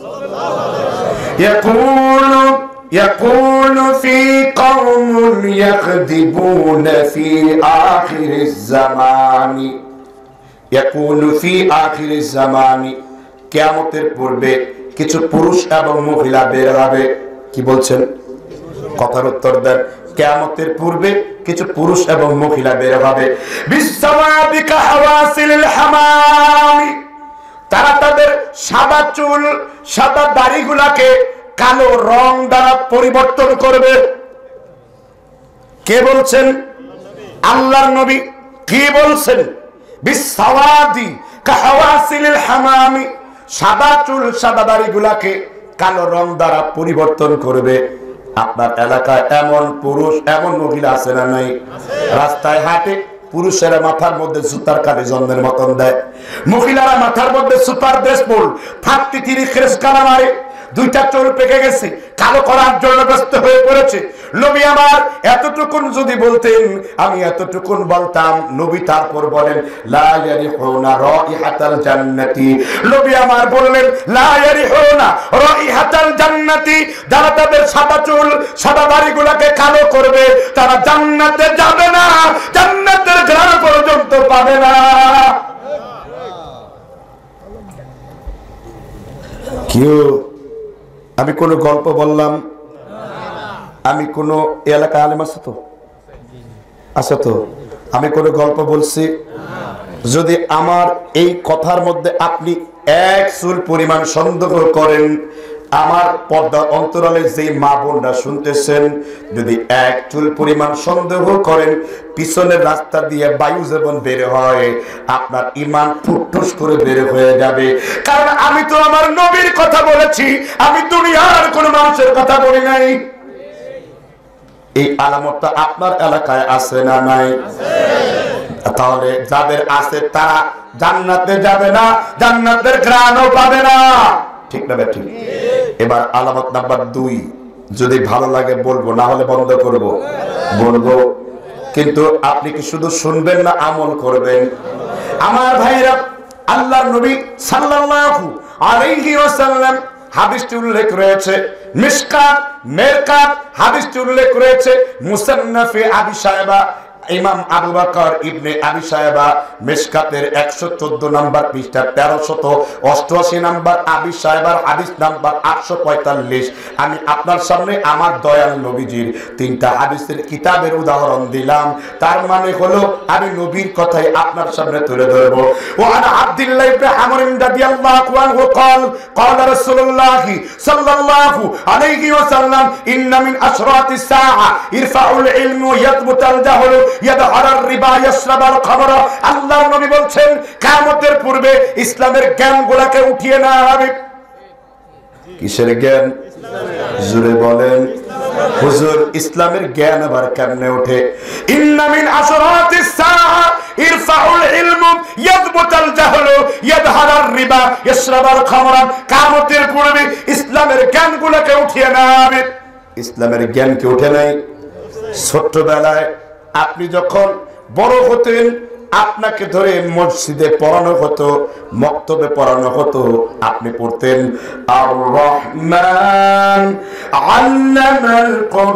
ইয়াকুলু ইয়াকুলু ফি কওমুন ইয়াকদিবুনা ফি আখিরিজ জামানি ইয়াকুলু ফি আখিরিজ জামানি, কিয়ামতের পূর্বে কিছু পুরুষ এবং মহিলা বের হবে। কি বলছেন? কথার উত্তর দেন। কিয়ামতের পূর্বে কিছু পুরুষ এবং মহিলা বের হবে। বিসসাওয়াবিকা হাওয়াসিলিল হামামি, তারা তাদের সাদা চুল সাদা দাড়িগুলাকে কালো রং দ্বারা পরিবর্তন করবে। কে বলছেন? আল্লাহর নবী। কি বলছেন? বিসসাওয়াদি কাহাওয়াসিলিল হামামি, সাদা চুল সাদা দাড়িগুলাকে কালো রং দ্বারা পরিবর্তন করবে। আপনার এলাকায় এমন পুরুষ এমন মহিলা আছে না নাই? রাস্তায় হাঁটে পুরুষেরা মাথার মধ্যে সুতার কালি জন্মের মতন দেয়, মহিলারা মাথার মধ্যে সুপার ড্রেস পর থার্টি থ্রি ক্রেস কালা মারে, দুইটা চুল পেকে গেছে, কালো করার জন্য ব্যস্ত হয়ে পড়েছে। নবী আমার এতটুকুন যদি বলতেন আমি এতটুকুন বলতাম। নবী তারপর বলেন লা ইয়ারিহুনা রাইহাতাল জান্নাতি, নবী আমার বললেন লা ইয়ারিহুনা রাইহাতাল জান্নাতি, যারা তাদের সাদা চুল সাদা দাড়িগুলোকে কালো করবে তারা জান্নাতে যাবে না, জান্নাতের ঘ্রাণ পর্যন্ত পাবে না। কেউ আমি কোন গল্প বললাম? আমি কোন এলাকা আলেম আছে তো? আছে তো? আমি কোন গল্প বলছি? যদি আমার এই কথার মধ্যে আপনি এক চুল পরিমাণ সন্দেহ করেন, আমার পর্দা অন্তরালে যে মা বোনরা শুনতেছেন যদি এক চুল পরিমাণ সন্দেহ করেন, পিছনের রাস্তা দিয়ে বায়ু যেমন বের হয় আপনার ঈমান ফুটফুস করে বের হয়ে যাবে। কারণ আমি তো আমার নবীর কথা বলেছি, আমি দুনিয়ার কোন মানুষের কথা বলি নাই। এই আলামতটা আপনার এলাকায় আছে না নাই? তাহলে যাদের আছে তারা জান্নাতে যাবে না, জান্নাতের ঘ্রাণও পাবে না। ঠিক না বেটি? এবার আলামত নাম্বার দুই, যদি ভালো লাগে বলবো, না হলে বন্ধ করব। বলবো, কিন্তু আপনি কি শুধু শুনবেন না আমল করবেন? আমার ভাইরা, আল্লাহর নবী সাল্লাল্লাহু আলাইহি ওয়াসাল্লাম হাদিসটি উল্লেখ রয়েছে মিশকাত মেরকাত, হাদিসটি উল্লেখ রয়েছে মুসান্নাফে আবি শায়বা, ইমাম আবু বকর ইবনে আবি শায়বা মিশকাতের একশো চোদ্দ নম্বর পৃষ্ঠা তেরোশত অষ্টআশি নম্বর, আবি শায়বার হাদিস নাম্বার আটশো পঁয়তাল্লিশ। আমি আপনার সামনে আমার দয়াল নবীজির তিনটা হাদিসের কিতাবের উদাহরণ দিলাম, তার মানে হলো আমি নবীর কথাই আপনার সামনে তুলে ধরবো। ওয়ান আব্দুল্লাহ ইবনে আমর রাদিয়াল্লাহু আনহু قال قال رسول الله صلى الله عليه وسلم ان من اشراط الساعه يرفع العلم ويثبت الجهل ইয়াদহারার রিবা ইয়াশরাবাল খামরা। আল্লাহর নবী বলছেন কিয়ামতের পূর্বে ইসলামের জ্ঞানগুলোকে উঠিয়ে নেওয়া হবে। কিসের জ্ঞান? জোরে বলেন হুজুর, ইসলামের জ্ঞান আবার কেমনে ওঠে? ইন্না মিন আশরাতিস সাআ ইরফাউল ইলমু ইয়াযবুতাল জাহলু ইয়াদহারার রিবা ইয়াশরাবাল খামরা। কিয়ামতের পূর্বে ইসলামের জ্ঞানগুলোকে উঠিয়ে নেওয়া হবে। ইসলামের জ্ঞান কি ওঠে নাই? ছোট্টবেলায় আপনি যখন বড় হতেন আপনাকে ধরে মসজিদে পড়ানো হতো, মক্তবে পড়ানো হতো, আপনি পড়তেন আর রহমান আল্লামাল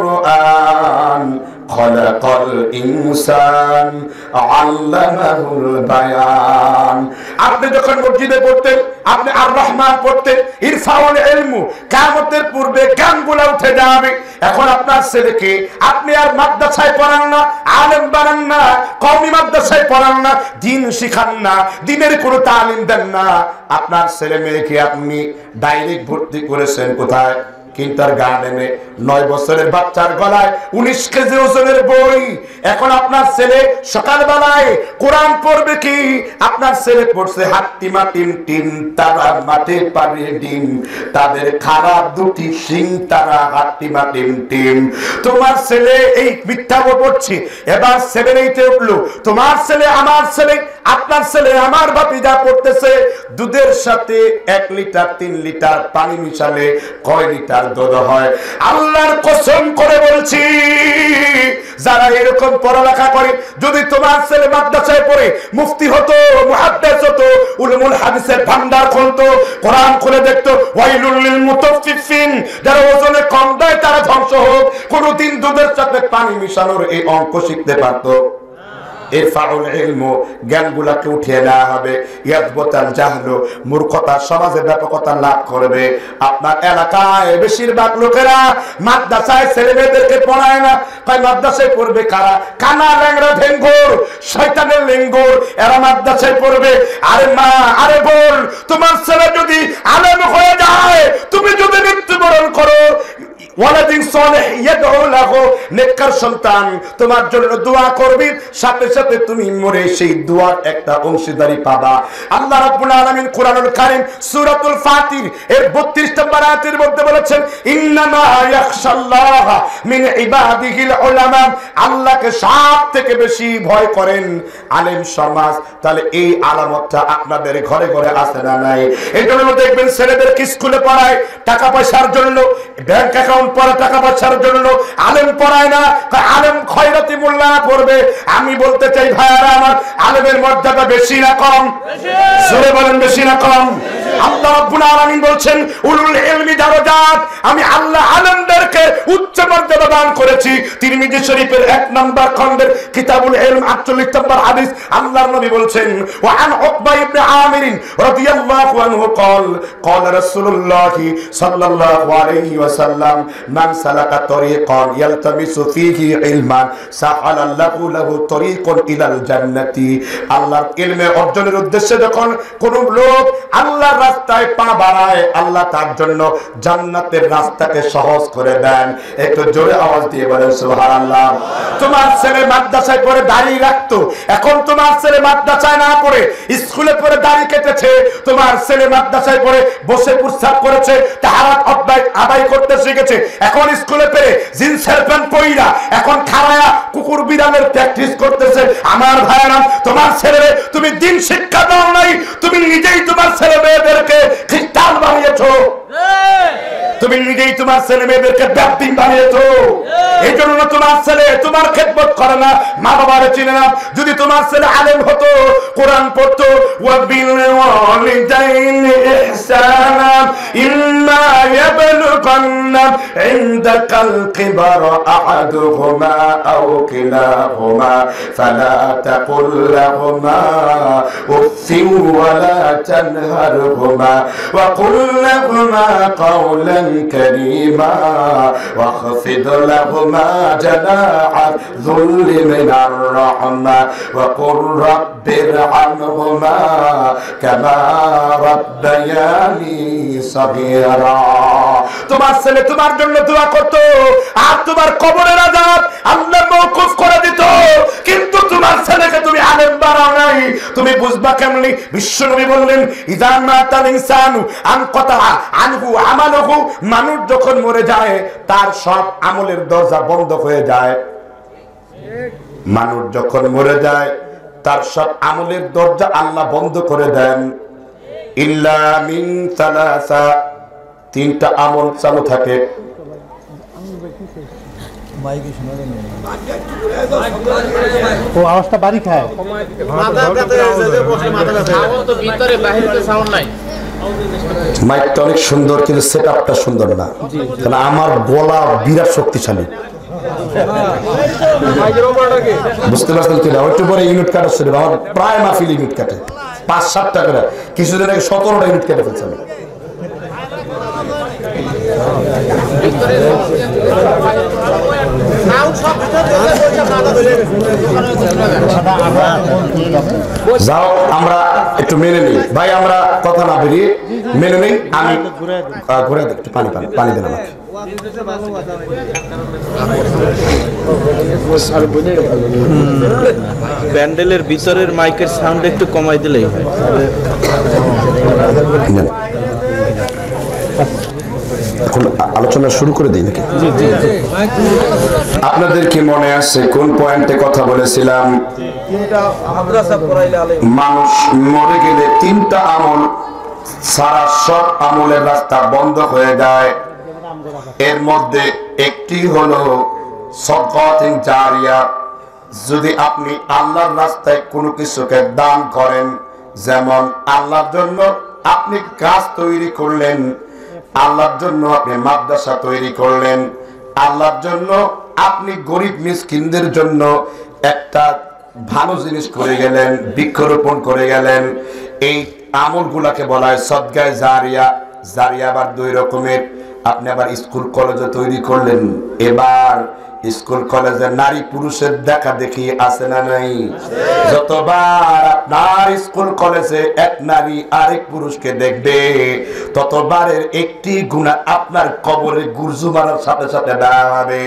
কুরআন খলাকাল ইনসান আল্লামাহুল বায়ান। আপনি যখন মসজিদে পড়তেন আপনি আর রহমান পড়তেন, ইরফাউল ইলমু, কিয়ামতের পূর্বে জ্ঞানগুলো উঠে যাবে। এখন আপনার ছেলেকে আপনি আর মাদ্রাসায় পড়ান না, আলেম বানান না, কওমি মাদ্রাসায় পড়ান না, দিন শিখান না, দিনের কোনো তালিম দেন না। আপনার ছেলে মেয়েকে আপনি ডাইরেক্ট ভর্তি করেছেন কোথায়? কিন্টার গার্ডেনে। নয় বছরের বাচ্চার গলায় উনিশ কেজি ওজনের বই। এখন আপনার ছেলে সকালবেলায় কোরআন পড়বে কি? আপনার ছেলে পড়ছে হাট্টিমা টিম টিম তারা মাঠে পারে ডিম, তাদের খারাপ দুটি সিং তারা হাট্টিমা টিম টিম। তোমার ছেলে এই মিথ্যা পড়ছে, এবার সেভেন এইটে উঠলো। তোমার ছেলে আমার ছেলে আপনার ছেলে আমার ভাতিজা পড়তেছে দুধের সাথে এক লিটার তিন লিটার পানি মিশালে কয় লিটার দুধ হয়। আল্লাহর কসম করে বলছি, যারা এরকম পড়ালেখা করে, যদি তোমার ছেলে মাদ্রাসায় পড়ে মুফতি হতো, মুহাদ্দিস হতো, উলুমুল হাদিসের ভান্ডার খুলতো, কোরআন খুলে দেখতো, ওয়াইলুল লিল মুতাফফিফিন, যারা ওজনে কম দেয় তারা ধ্বংস হোক, কোনদিন দুধের সাথে পানি মিশানোর এই অঙ্ক শিখতে পারতো? ইরফাউল ইলমু, জ্ঞানগুলোকে উঠিয়ে নেওয়া হবে। ইয়াজবতাল জাহলু, মূর্খতা সমাজে ব্যাপকতা লাভ করবে। আপনার এলাকায় বেশিরভাগ লোকেরা মাদ্রাসায় ছেলে মেয়েদেরকে পড়ায় না। তাই মাদ্রাসায় পড়বে কারা? কানা ল্যাংড়া ভেঙ্গুর শয়তানের লিঙ্গুর, এরা মাদ্রাসায় পড়বে। আরে মা, আরে বোন, তোমার ছেলে যদি আলেম হয়ে যায়, তুমি যদি মৃত্যুবরণ করো, ওয়ালাদিন সালেহ ইয়াদউ লাহু, নেককার সন্তান তোমার জন্য দোয়া করবে, সাথে সাথে তুমি মরে সেই দোয়ার একটা অংশীদারি পাবা। আল্লাহ রাব্বুল আলামিন কোরআনুল কারীম সূরাতুল ফাতির এর বত্রিশ নম্বর আয়াতের মধ্যে বলেছেন, ইন্নামা ইয়াখশাল্লাহ মিন ইবাদিহিল উলামা, আল্লাহকে সবথেকে বেশি ভয় করেন আলেম সমাজ। তাহলে এই আলামতটা আপনাদের ঘরে ঘরে আছে না নাই? এই জন্য দেখবেন ছেলেদেরকে স্কুলে পড়ায় টাকা পয়সার জন্য, ব্যাংক অ্যাকাউন্ট পড়া টাকা পয়সার জন্য, আলেম পড়ায় না। আলেম খয়রাতি মোল্লা পড়বে। আমি বলতে চাই ভাইয়ারা আমার, আলেমের মর্যাদা বেশি না কম? জোরে বলেন, বেশি না কম? আল্লাহ রাব্বুল আলামিন বলছেন, উলুল ইলমি দারাজাত, আমি আল্লাহ আলেমদেরকে উচ্চ মর্যাদা দান করেছি। তিরমিজি শরীফের এক নম্বর খণ্ডের কিতাবুল ইলম আটচল্লিশ নম্বর হাদিস, আল্লাহর নবী বলছেন, ওয়া আন উকবা ইবনে আমির রাদিয়াল্লাহু আনহু قال قال رسول الله صلى الله عليه وسلم من سلك طريقا يلتمس فيه علما سهل الله له طريق الى الجنه। আল্লাহর ইলমে অর্জনের উদ্দেশ্যে যখন কোন লোক আল্লাহর রাস্তায় পা বাড়ায়, আল্লাহ তার জন্য জান্নাতের রাস্তাকে সহজ করে দেন। একটু জোরে আওয়াজ দিয়ে বলেন সুবহানাল্লাহ। তোমার ছেলে মাদ্রাসায় পড়ে দাড়ি রাখতো, এখন তোমার ছেলে মাদ্রাসায় না পড়ে স্কুলে পড়ে দাড়ি কেটেছে। তোমার ছেলে মাদ্রাসায় পড়ে বসে প্রস্রাব করেছে, তাহারাত অধ্যায় আদায় করতে শিখেছে, এখন স্কুলে পেরে জিন্সের প্যান্ট পইরা এখন খাড়ায়া কুকুর বিড়ালের প্র্যাকটিস করতেছে। আমার ভাইরা, তোমার ছেলে তুমি দিন শিক্ষা দাও নাই, তুমি নিজেই তোমার ছেলে মেয়েদেরকে খ্রিস্টান বানিয়েছো, তুমি নিজেই তোমার ছেলে মেয়েদেরকে ব্যাপটিং বানিয়েছো। এই জন্য তোমার ছেলে তোমার খেদমত করে না, মা বাবার চিনে না। যদি তোমার ছেলে আলেম হতো, কোরআন পড়তো, ওয়া বিল ওয়ালিদাইনি ইহসানা ইম্মা ইয়াবলুগান্না ইনদাকাল কিবারা আহাদুহুমা আও কিলাহুমা ফালা তাকুল লাহুমা উফিন ওয়া লা তানহারহুমা ওয়া কুল লাহুমা قولا كريما واخفض لهما جناح الذل من الرحمة وقل رب ارحمهما كما ربياني صغيرا। তোমার ছেলে তোমার জন্য দোয়া করতো, আর তোমার কবরের আযাব আল্লাহ মওকুফ করে দিত, কিন্তু তোমার ছেলেকে তুমি আলেম বানাও নাই। তুমি বুঝবা কেমনি? বিশ্বনবী বললেন, ইযা মাতাল ইনসানু আনকাতা আনহু আমালুহু, মানুষ যখন মরে যায় তার সব আমলের দরজা বন্ধ হয়ে যায়। মানুষ যখন মরে যায় তার সব আমলের দরজা আল্লাহ বন্ধ করে দেন। ইল্লা মিন সালাসা, তিনটা আমল চালু থাকে। ও আওয়াজটা বাড়ি খায়, মাইকটা অনেক সুন্দর কিন্তু সেটআপটা সুন্দর না, কারণ আমার গলা বিরাট শক্তিশালী। বুঝতে পারছেন কিনা? ওইটু পরে ইউনিট কাটা ছিল, আমার প্রায় মাহফিল ইউনিট কাটে, পাঁচ সাতটা করে, কিছুদিন আগে সতেরোটা ইউনিট কেটে ফেলছে। আমি যাও আমরা একটু মেনে নিই ভাই, আমরা কথা না বেরিয়ে মেনে নিই। আমি ঘুরে একটু পানি পানি পানি দেন আমাকে। প্যান্ডেলের ভিতরের মাইকের সাউন্ড একটু কমাই দিলেই হয়। এখন আলোচনা শুরু করে দিই নাকি? আপনাদের কি মনে আছে কোন পয়েন্টে কথা বলেছিলাম? মানুষ মরে গেলে তিনটা আমল সারা সব আমলের রাস্তা বন্ধ হয়ে যায়। এর মধ্যে একটি হলো সাদাকাতুন জারিয়া। যদি আপনি আল্লাহর রাস্তায় কোনো কিছুকে দান করেন, যেমন আল্লাহর জন্য আপনি গাছ তৈরি করলেন, আল্লাহর জন্য আপনি মাদ্রাসা তৈরি করলেন, আল্লাহর জন্য আপনি গরিব মিসকিনদের জন্য একটা ভালো জিনিস করে গেলেন, বৃক্ষরোপণ করে গেলেন, এই আমলগুলাকে বলা হয় সদকায়ে জারিয়া। জারিয়া আবার দুই রকমের। আপনি আবার স্কুল কলেজে তৈরি করলেন, এবার স্কুল কলেজে নারী পুরুষের দেখা দেখি আছে না নাই? যতবার আপনার স্কুল কলেজে এক নারী আরেক পুরুষকে দেখবে, ততবারের একটি গুনাহ আপনার কবরে গুরজু মারার সাথে সাথে দাঁড়াবে।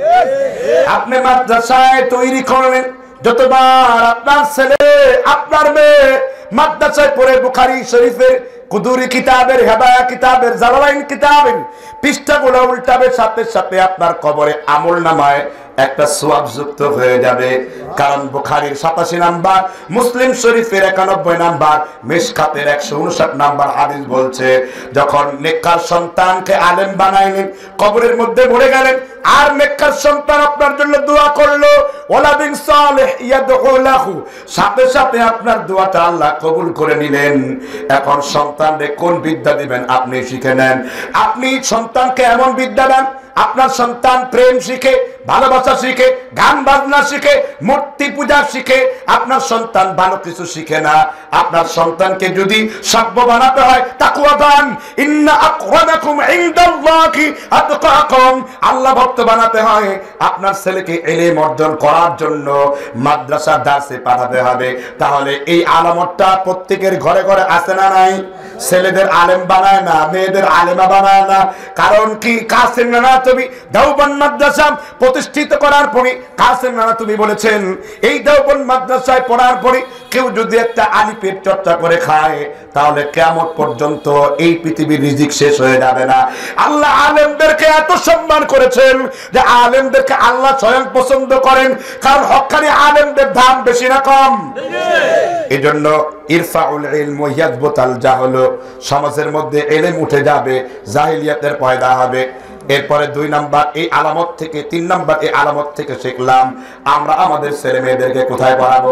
আপনি মাদ্রাসায় তৈরি করলেন, যতবার আপনার ছেলে আপনার মেয়ে মাদ্রাসায় পড়ে বুখারী শরীফের কুদুরি কিতাবের, হেদায়া কিতাবের, জালালাইন কিতাবের পৃষ্ঠাগুলো উল্টাবে, সাথে সাথে আপনার কবরে আমলনামায় একটা সওয়াব যুক্ত হয়ে যাবে। কারণ বুখারীর সাতাশি নাম্বার, মুসলিম শরীফের একানব্বই নাম্বার, মিশকাতের একশো উনষাট নাম্বার হাদিস বলছে, যখন নেককার সন্তানকে আলেম বানাইলেন, কবরের মধ্যে মরে গেলেন, আর নেককার সন্তান আপনার জন্য দোয়া করলো, ওয়ালাদিন সালেহ ইয়াদউ লাহু, সাথে সাথে আপনার দোয়াটা আল্লাহ কবুল করে নিলেন। এখন সন্তানকে কোন বিদ্যা দিবেন আপনি শিখে নেন। আপনি সন্তানকে এমন বিদ্যা দেন, আপনার সন্তান প্রেম শিখে, ভালোবাসা শিখে, গান বাজনা শিখে, মূর্তি পূজা শিখে। আপনার সন্তান ভালো কিছু শিখে না। আপনার সন্তানকে যদি সভ্য বানাতে হয়, তাকওয়া দান, ইন্না আকরামাকুম ইনদাল্লাহি আতকাকুম, আল্লাহ ভক্ত বানাতে হয়, আপনার ছেলেকে ইলম অর্জন করার জন্য মাদ্রাসা দার্সে পাঠাতে হবে। তাহলে এই আলামতটা প্রত্যেকের ঘরে ঘরে আছে না নাই? ছেলেদের আলেম বানায় না, মেয়েদের আলেমা বানায় না। কারণ কি? কাসেম নানাতুবি দেওবন্দ মাদ্রাসা প্রতিষ্ঠিত করার পরে কাসেম নানাতুবি বলেছেন, এই দেওবন্দ মাদ্রাসায় পড়ার পরে কেউ যদি একটা আলিফের চর্চা করে খায়, তাহলে কিয়ামত পর্যন্ত এই পৃথিবীর রিজিক শেষ হয়ে যাবে না। আল্লাহ আলেমদেরকে এত সম্মান করেছেন যে আলেমদেরকে আল্লাহ স্বয়ং পছন্দ করেন। কারণ হক্কানি আলেমদের দাম বেশি না কম? এজন্য ইরফাউল ইলম ওয়া ইয়াযবুতাল জাহল, সমাজের মধ্যে ইলম উঠে যাবে, জাহিলিয়াতের পয়দা হবে। এরপরে দুই নাম্বার এই আলামত থেকে, তিন নাম্বার এই আলামত থেকে শিখলাম আমরা আমাদের ছেলে মেয়েদেরকে কোথায় পড়াবো?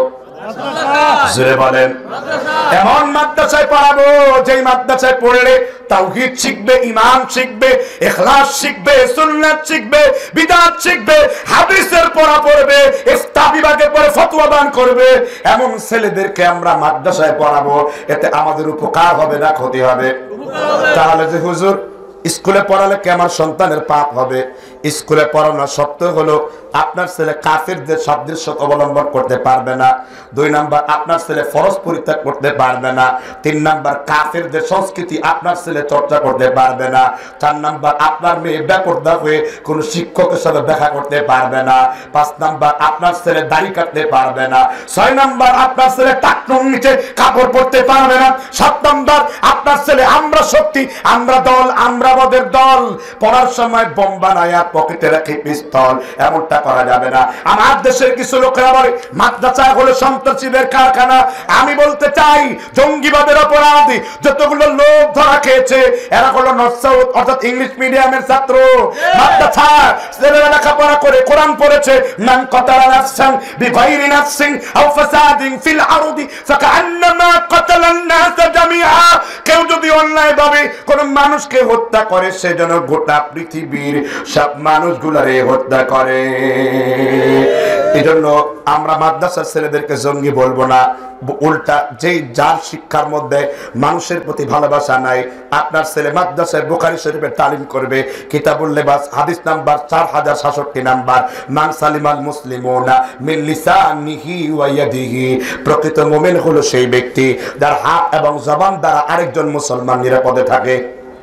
জোরে বলেন। এমন মাদ্রাসায় পড়াবো যেই মাদ্রাসায় পড়লে তাওহীদ শিখবে, ঈমান শিখবে, ইখলাস শিখবে, সুন্নাত শিখবে, বিদআত শিখবে, হাদিসের পড়া পড়বে, ইফতা বিভাগে পড়ে ফতোয়া দান করবে। এমন ছেলেদেরকে আমরা মাদ্রাসায় পড়াবো, এতে আমাদের উপকার হবে না ক্ষতি হবে? তাহলে যে হুজুর স্কুলে পড়ালে কি আমার সন্তানের পাপ হবে? স্কুলে পড়ানো সত্ত্বেও হলো আপনার ছেলে কাফিরদের সাদৃশ্য অবলম্বন করতে পারবে না। দুই নাম্বার, আপনার ছেলে ফরজ পরিত্যাগ করতে পারবে না। তিন নাম্বার, কাফিরদের সংস্কৃতি আপনার ছেলে চর্চা করতে পারবে না। চার নাম্বার, আপনার মেয়ে বেপরদা হয়ে কোন শিক্ষকের সাথে দেখা করতে পারবে না। পাঁচ নাম্বার, আপনার ছেলে দাড়ি কাটতে পারবে না। ছয় নাম্বার, আপনার ছেলে টাকনুর নিচে কাপড় পরতে পারবে না। সাত নাম্বার, আপনার ছেলে আমরা শক্তি, আমরা দল, আমরা বদের দল, পড়ার সময় বোম বানায়া পকেটে রাখে পিস্তল, এমনটা করা যাবে না। আমার দেশের কিছু লোকেরা বলে মাদ্রাসা হলো সন্ত্রাসীদের কারখানা। আমি বলতে চাই, জঙ্গিবাদের অপরাধী যতগুলো লোক ধরা খেয়েছে এরা হলো নর্থ সাউথ অর্থাৎ ইংলিশ মিডিয়ামের ছাত্র। মাদ্রাসা ছেলেরা লেখাপড়া করে কোরআন পড়েছে, মান কাতালা নাফসান বিগাইরি নাফসিন আও ফাসাদিন ফিল আরদি ফাকান্নামা কাতালান নাস জামিআ। কেউ যদি অন্যায়ভাবে কোন মানুষকে হত্যা করে, সে যেন গোটা পৃথিবীর সব মানুষগুলারে হত্যা করে। এজন্য আমরা মাদ্রাসার ছেলেদেরকে জঙ্গি বলবো না, উল্টা যেই যার শিক্ষার মধ্যে মানুষের প্রতি ভালোবাসা নাই, আপনার ছেলে মাদ্রাসায় বুখারী শরীফের তালিম করবে, কিতাবুল লিবাস হাদিস নাম্বার চার হাজার সাতষট্টি নাম্বার, মান সালিমাল মুসলিমুনা মিন লিসানিহি ওয়া ইয়াদিহি। প্রকৃত মুমিন হলো সেই ব্যক্তি যার হাত এবং জবান দ্বারা আরেকজন মুসলমান নিরাপদে থাকে।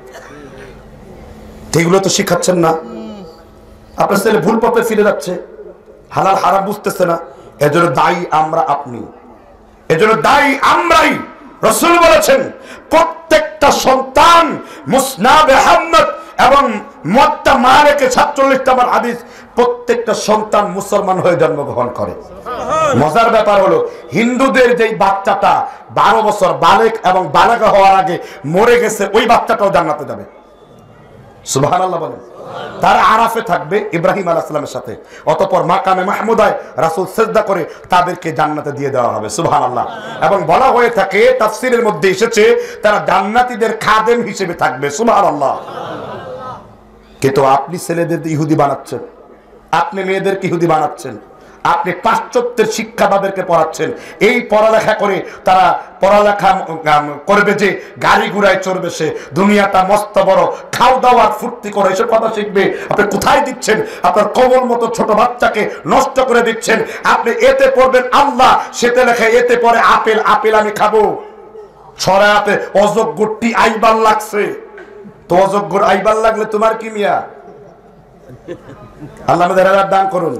এগুলো তো শিখাচ্ছেন না। আপনার ছেলে ভুল পথে ফিরে যাচ্ছে, হালাল হারাম বুঝতেছে না, এজন্য দায়ী আমরা, আপনি, এজন্য দায়ী আমরাই। রাসূল বলেছেন প্রত্যেকটা সন্তান মুসনাদ আহমদ এবং মুওয়াত্তা মালিকে সাতচল্লিশ নম্বর হাদিস, প্রত্যেকটা সন্তান মুসলমান হয়ে জন্মগ্রহণ করে। মজার ব্যাপার হলো হিন্দুদের যেই বাচ্চাটা বারো বছর বালেক এবং বালেগা হওয়ার আগে মরে গেছে, ওই বাচ্চাটাও জান্নাতে যাবে। সুবহানাল্লাহ বলেন। তারা আরাফে থাকবে ইব্রাহিম আলাইহিস সালামের সাথে, অতঃপর মাকামে মাহমুদায় রাসূল সিজদা করে তাদেরকে জান্নাতে দিয়ে দেওয়া হবে। সুবহানাল্লাহ। এবং বলা হয়ে থাকে, তাফসীরের মধ্যে এসেছে তারা জান্নাতীদের খাদেম হিসেবে থাকবে। সুবহানাল্লাহ। কিন্তু আপনি ছেলেদের ইহুদি বানাচ্ছেন, আপনি মেয়েদেরকে ইহুদি বানাচ্ছেন, আপনি পাশ্চাত্যের শিক্ষা তাদেরকে পড়াচ্ছেন। এই পড়ালেখা করে তারা পড়ালেখা করবে যে গাড়ি ঘোড়ায় চড়বে, সে দুনিয়াটা মস্ত বড়, খাও দাওয়ার ফুর্তি করে এসব কথা শিখবে। আপনি কোথায় দিচ্ছেন? আপনার কবর মতো ছোট বাচ্চাকে নষ্ট করে দিচ্ছেন। আপনি এতে পড়বেন আল্লাহ, সেতে লেখে এতে পড়ে আপেল, আপেল আমি খাবো। ছড়া আপে অযোগ্যটি আইবার লাগছে, তো অযোগ্যর আইবার লাগলে তোমার কি মিয়া? আল্লাহ আমাদের দান করুন।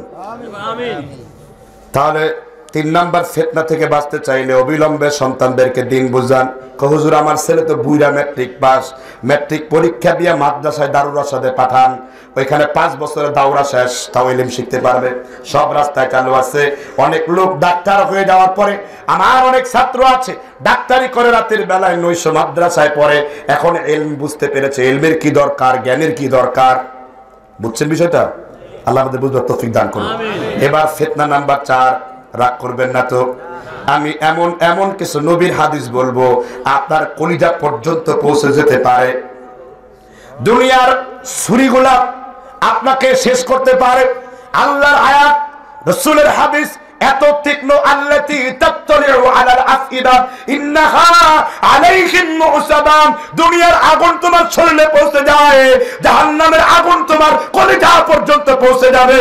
তাহলে তিন নাম্বার ফিতনা থেকে বাঁচতে চাইলে অবিলম্বে সন্তানদেরকে দিন বুঝান। হুজুর আমার ছেলে তো বুইরা ম্যাট্রিক পাস, ম্যাট্রিক পরীক্ষা দিয়ে মাদ্রাসায় দারুর রাশাদে পাঠান, ওইখানে পাঁচ বছরের দাওরা শেষ, তাও ইলম শিখতে পারবে। সব রাস্তায় চালু আছে। অনেক লোক ডাক্তার হয়ে যাওয়ার পরে, আমার অনেক ছাত্র আছে ডাক্তারি করে রাতের বেলায় নৈশ মাদ্রাসায় পড়ে, এখন ইলম বুঝতে পেরেছে ইলমের কি দরকার, জ্ঞানের কি দরকার। বুঝছেন বিষয়টা? আল্লাহ আমাদের বুঝবার তৌফিক দান করুন। এবার ফিতনা নাম্বার চার, রাগ করবেন না তো, আমি এমন এমন কিছু নবীর হাদিস বলবো আপনার কলিজা পর্যন্ত পৌঁছে যেতে পারে। দুনিয়ার ছুরিগুলা আপনাকে শেষ করতে পারে। আল্লাহর আয়াত, রাসূলের হাদিস এত তীক্ষ্ণ, আল্লাতী তাত্তালিউ আলাল আফইদা ইন্নাহা আলাইহিম মুসাদাম। দুনিয়ার আগুন তোমার শরীরে পৌঁছে যায়, জাহান্নামের আগুন তোমার কলিজা পর্যন্ত পৌঁছে যাবে।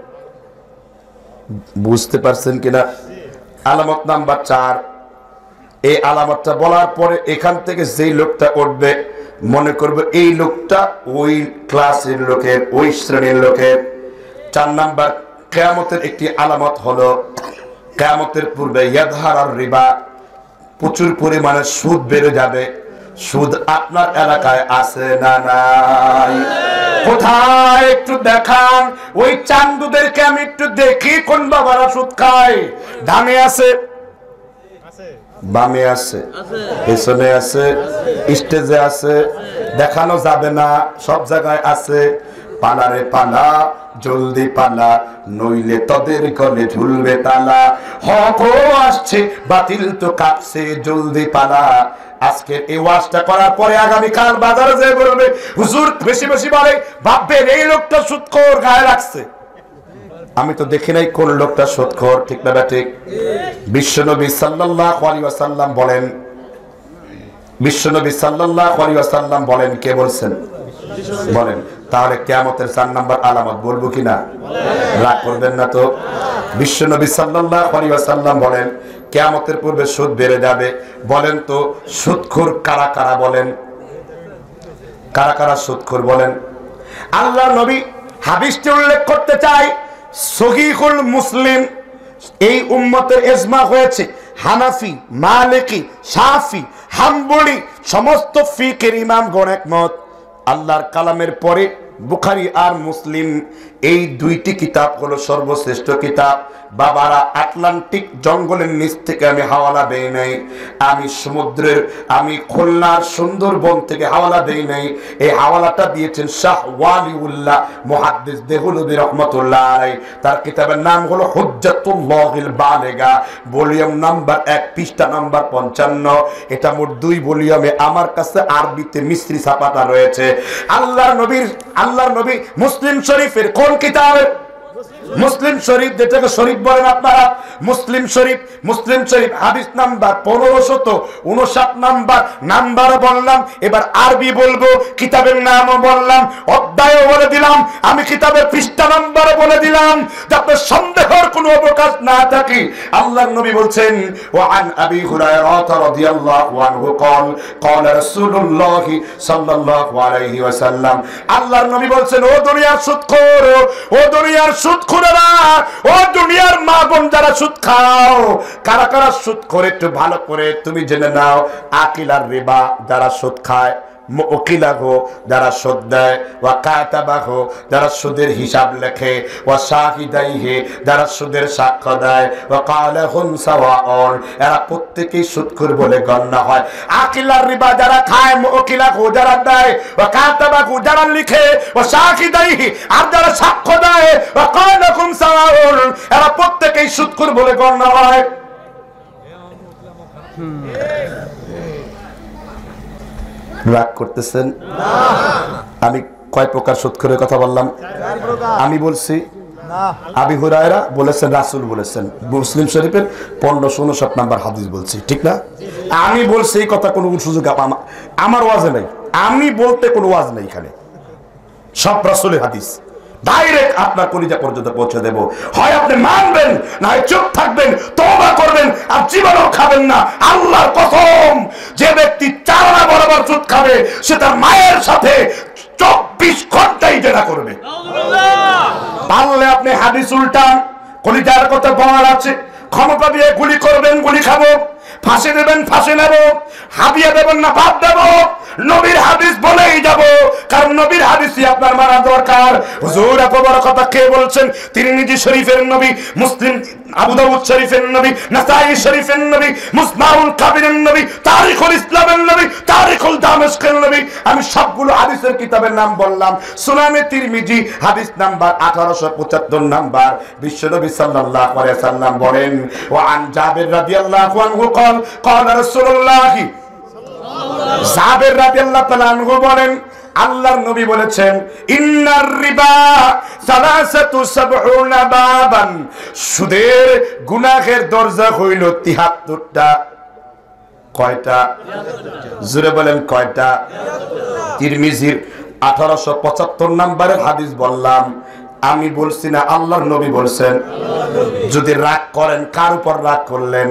বুঝতে পারছেন কিনা? আলামত নাম্বার চার। এই আলামতটা বলার পরে এখান থেকে যেই লোকটা উঠবে মনে করবে এই লোকটা ওই ক্লাসের লোকের, ওই শ্রেণীর লোকের। চার নাম্বার, কিয়ামতের একটি আলামত হলো কিয়ামতের পূর্বে ইয়াদহারার রিবা, প্রচুর পরিমাণে সুদ বেড়ে যাবে। সুদ আপনার এলাকায় আছে না নাই? কোথায় একটু দেখান, ওই চান্দুদেরকে আমি একটু দেখি কোন বাবারা সুদ খায়। ডানে আছে, বামে আছে, পেছনে আছে, স্টেজে আছে, দেখানো যাবে না, সব জায়গায় আছে। পালারে পালা, জলদি পালা, নইলে তোদের গলে ঝুলবে তালা। হক আসছে, বাতিল তো কাঁপছে, জলদি পালা। আজকে এই ওয়াজটা করার পরে আগামীকাল বাজারে যেয়ে বলবে হুজুর বেশি বেশি বলে, ভাববেন এই লোকটা সুদখোর গায়ে রাখছে। আমি তো দেখি নাই কোন লোকটা সুদখোর, ঠিক না ঠিক? বিশ্বনবী সাল্লাল্লাহু আলাইহি ওয়াসাল্লাম বলেন, বিশ্বনবী সাল্লাল্লাহু আলাইহি ওয়াসাল্লাম বলেন, কে বলছেন? বলেন। তাহলে কিয়ামতের চার নাম্বার আলামত বলবো কিনা? রাগ করবেন না তো? বিশ্বনবী সাল্লাল্লাহু আলাইহি ওয়াসাল্লাম বলেন কিয়ামতের পূর্বে সুদ বেড়ে যাবে। বলেন তো সুদখোর কারা কারা? বলেন কারা কারা সুদখোর বলেন? আল্লাহ নবী হাদিসটি উল্লেখ করতে চাই, সহিহুল মুসলিম। এই উম্মতের ইজমা হয়েছে, হানাফি, মালিকি, শাফি, হাম্বলি সমস্ত ফিকহের ইমামগণ একমত, আল্লাহর কালামের পরে বুখারী আর মুসলিম এই দুইটি কিতাব হলো সর্বশ্রেষ্ঠ কিতাব। বাবারা, আটলান্টিক জঙ্গলের নিচ থেকে আমি হাওয়ালা দেই নাই, আমি সমুদ্রের, আমি খুলনার সুন্দরবন থেকে হাওয়ালা দেই নাই। এই হাওয়ালাটা দিয়েছেন শাহ ওয়ালিউল্লাহ মুহাদ্দিস দেহলভী রহমাতুল্লাহ আলাইহি। তার কিতাবের নাম হলো হুজ্জাতুল্লাহিল বালিগা, ভলিউম নাম্বার এক, পৃষ্ঠা নাম্বার পঞ্চান্ন। এটা মোট দুই ভলিউমে, আমার কাছে আরবিতে মিশ্রি ছাপাটা রয়েছে। আল্লাহর নবীর আল্লাহর নবী মুসলিম শরীফের কোন কিতাবের? মুসলিম শরীফ, যেটাকে শরীফ বলেন আপনারা, মুসলিম শরীফ। মুসলিম শরীফ হাদিস নাম্বার পনেরোশত উনষাট নাম্বার নাম্বার বললাম। এবার আরবি বলবো, কিতাবের নামও বললাম, অধ্যায়ও বলে দিলাম, আমি কিতাবের পৃষ্ঠা নাম্বারও বলে দিলাম, যাতে সন্দেহের কোনো অবকাশ না থাকে। আল্লাহর নবী বলছেন, ওয়ান আবি হুরায়রা রাদিয়াল্লাহু আনহু قال قال رسول الله সাল্লাল্লাহু আলাইহি ওয়াসাল্লাম, আল্লাহর নবী বলছেন, ও দুনিয়ার সুদখোর, ও দুনিয়ার সুদখোরেরা, ও দুনিয়ার মা বোন যারা সুদ খাও, কারা কারা সুদখোর একটু ভালো করে তুমি জেনে নাও। আকিলার রিবা, যারা সুদ খায়, মুকিলাহু যারা সুদ দেয়, ওয়া কাতাবাহু যারা সুদের হিসাব লেখে, ওয়া শাহিদাইহি যারা সুদের সাক্ষ্য দেয়, ওয়া কালাহুম সাওয়াউন এরা প্রত্যেকই সুদখোর বলে গণ্য হয়। আকিলার রিবা যারা খায়, মুকিলাহু যারা দেয়, ওয়া কাতাবাহু যারা লিখে, ওয়া শাহিদাইহি আর যারা সাক্ষ্য দেয়, ওয়া কালাহুম সাওয়াউন এরা প্রত্যেকই সুদখোর বলে গণ্য হয়। রাগ করতেছেন না? আমি কয় প্রকার সুদখোরের কথা বললাম? আমি বলছি আবু হুরায়রা বলেছেন, রাসূল বলেছেন, মুসলিম শরীফের পনেরোশো উনষাট নাম্বার হাদিস বলছি, ঠিক না? আমি বলছি এই কথা কোনো সুযোগ আমার ওয়াজে নাই, আমি বলতে কোনো ওয়াজ নেই, এখানে সব রাসূলের হাদিস ডাইরেক্ট আপনার কলিজা পর্যন্ত পৌঁছে দেব। হয় আপনি মানবেন, না হয় চুপ থাকবেন, তওবা করবেন, আর জীবনও খাবেন না। আল্লাহর কসম, যে ব্যক্তি চারণা বরাবর সুদ খাবে সে তার মায়ের সাথে চব্বিশ ঘন্টাই জেনা করবে। পারলে আপনি হাদিস উল্টান, কলিজার কথা বলার আছে, ক্ষমতা দিয়ে গুলি করবেন, গুলি খাবো, ফাঁসি দেবেন, ফাঁসি নেব, হাবিয়া দেবেন না বাদ দেব, নবীর হাদিস বলেই যাব, কারণ নবীর হাদিসই আপনার মানা দরকার। হুজুর এত বড় কথা কে বলছেন? তিরমিজি শরীফের নবী, মুসলিম আবু দাউদ শরীফের নবী, নাসাই শরীফের নবী, মুসনাউল কাবিরের নবী, তারিখুল ইসলামের নবী, তারিখুল দামেস্কের নবী। আমি সবগুলো হাদিসের কিতাবের নাম বললাম। সুনানে তিরমিজি হাদিস নাম্বার আঠারোশো পঁচাত্তর নাম্বার। বিশ্বনবী সাল্লাল্লাহু আলাইহি সাল্লাম বলেন, ওয়া আন জাবির রাদিয়াল্লাহু আনহু قال قال رسول الله জাবির রাদিয়াল্লাহু তাআলা আনহু বলেন, আল্লাহর নবী বলেছেন, ইন্নার রিবা সালাসাতু সাবউনা বাবান, সুদের গুনাহের দরজা হইল তিয়াত্তরটা। কয়টা? জোরে বলেন কয়টা? তিরমিজির আঠারোশো পঁচাত্তর নম্বরের হাদিস বললাম, আমি বলছি না, আল্লাহর নবী বলছেন। যদি রাগ করেন, কার উপর রাগ করলেন?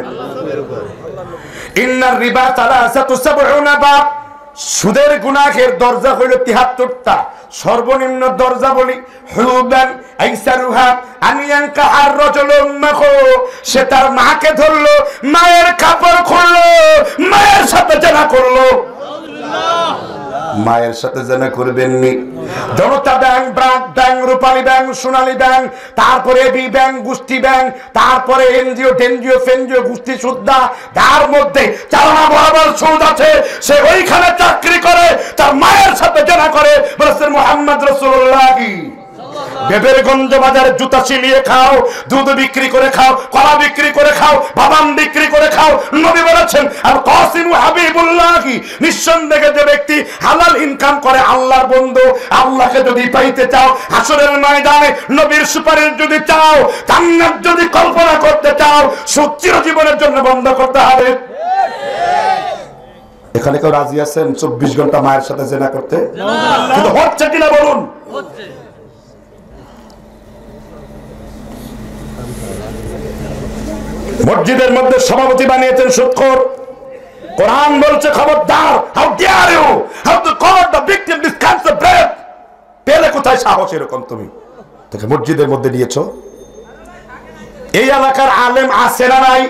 ইন্নার রিবা সালাসাতু সাবউনা বাব, সুদের গুনাহের দরজা হইল তিয়াত্তরটা। সর্বনিম্ন দরজা বলি, হুলুবান আইসারুহা আনিয়ানকা আর রাজুলুম মাখু, সে তার মাকে ধরলো, মায়ের কাপড় খুললো, মায়ের সাথে জেনা করলো। মায়ের সাথে জেনা করবেননি। Janata bank, BRAC bank, Rupali bank, Sonali bank, তারপরে বি ব্যাংক, গোষ্ঠী ব্যাংক, তারপরে এনজিও, টেনজিও, ফেনজিও, গোষ্ঠী সুদ্ধা, তার মধ্যে চালানা বরাবর সুদ আছে, সে ওইখানে চাকরি করে, তার মায়ের সাথে জেনা করে। বলেছেন মুহাম্মদ রাসূলুল্লাহ, বেবের গঞ্জ বাজারে জুতা সিলিয়ে খাও, দুধ বিক্রি করে খাও, কলা বিক্রি করে খাও, বাদাম বিক্রি করে খাও। নবী বলেছেন, আর কাসিম হাবিবুল্লাহ, নিঃসন্দেহে যে ব্যক্তি হালাল ইনকাম করে আল্লাহর বন্ধু। আল্লাহকে যদি পাইতে চাও, হাসরের ময়দানে নবীর সুপারিশ যদি চাও, জান্নাত যদি কল্পনা করতে চাও, সুদ চিরজীবনের জন্য বন্ধ করতে হবে। এখানে কেউ রাজি আছেন চব্বিশ ঘন্টা মায়ের সাথে জেনা করতে? কিন্তু হচ্ছে কিনা বলুন? মসজিদের মধ্যে সভাপতি বানিয়েছেন সুদখোর। কোরআন বলছে খবরদার, how dare you, how to call the victim this kinds of breath. পেলে কোথায় সাহস এরকম তুমি তাকে মসজিদের মধ্যে নিয়েছো? এই এলাকার আলেম আছে না নাই?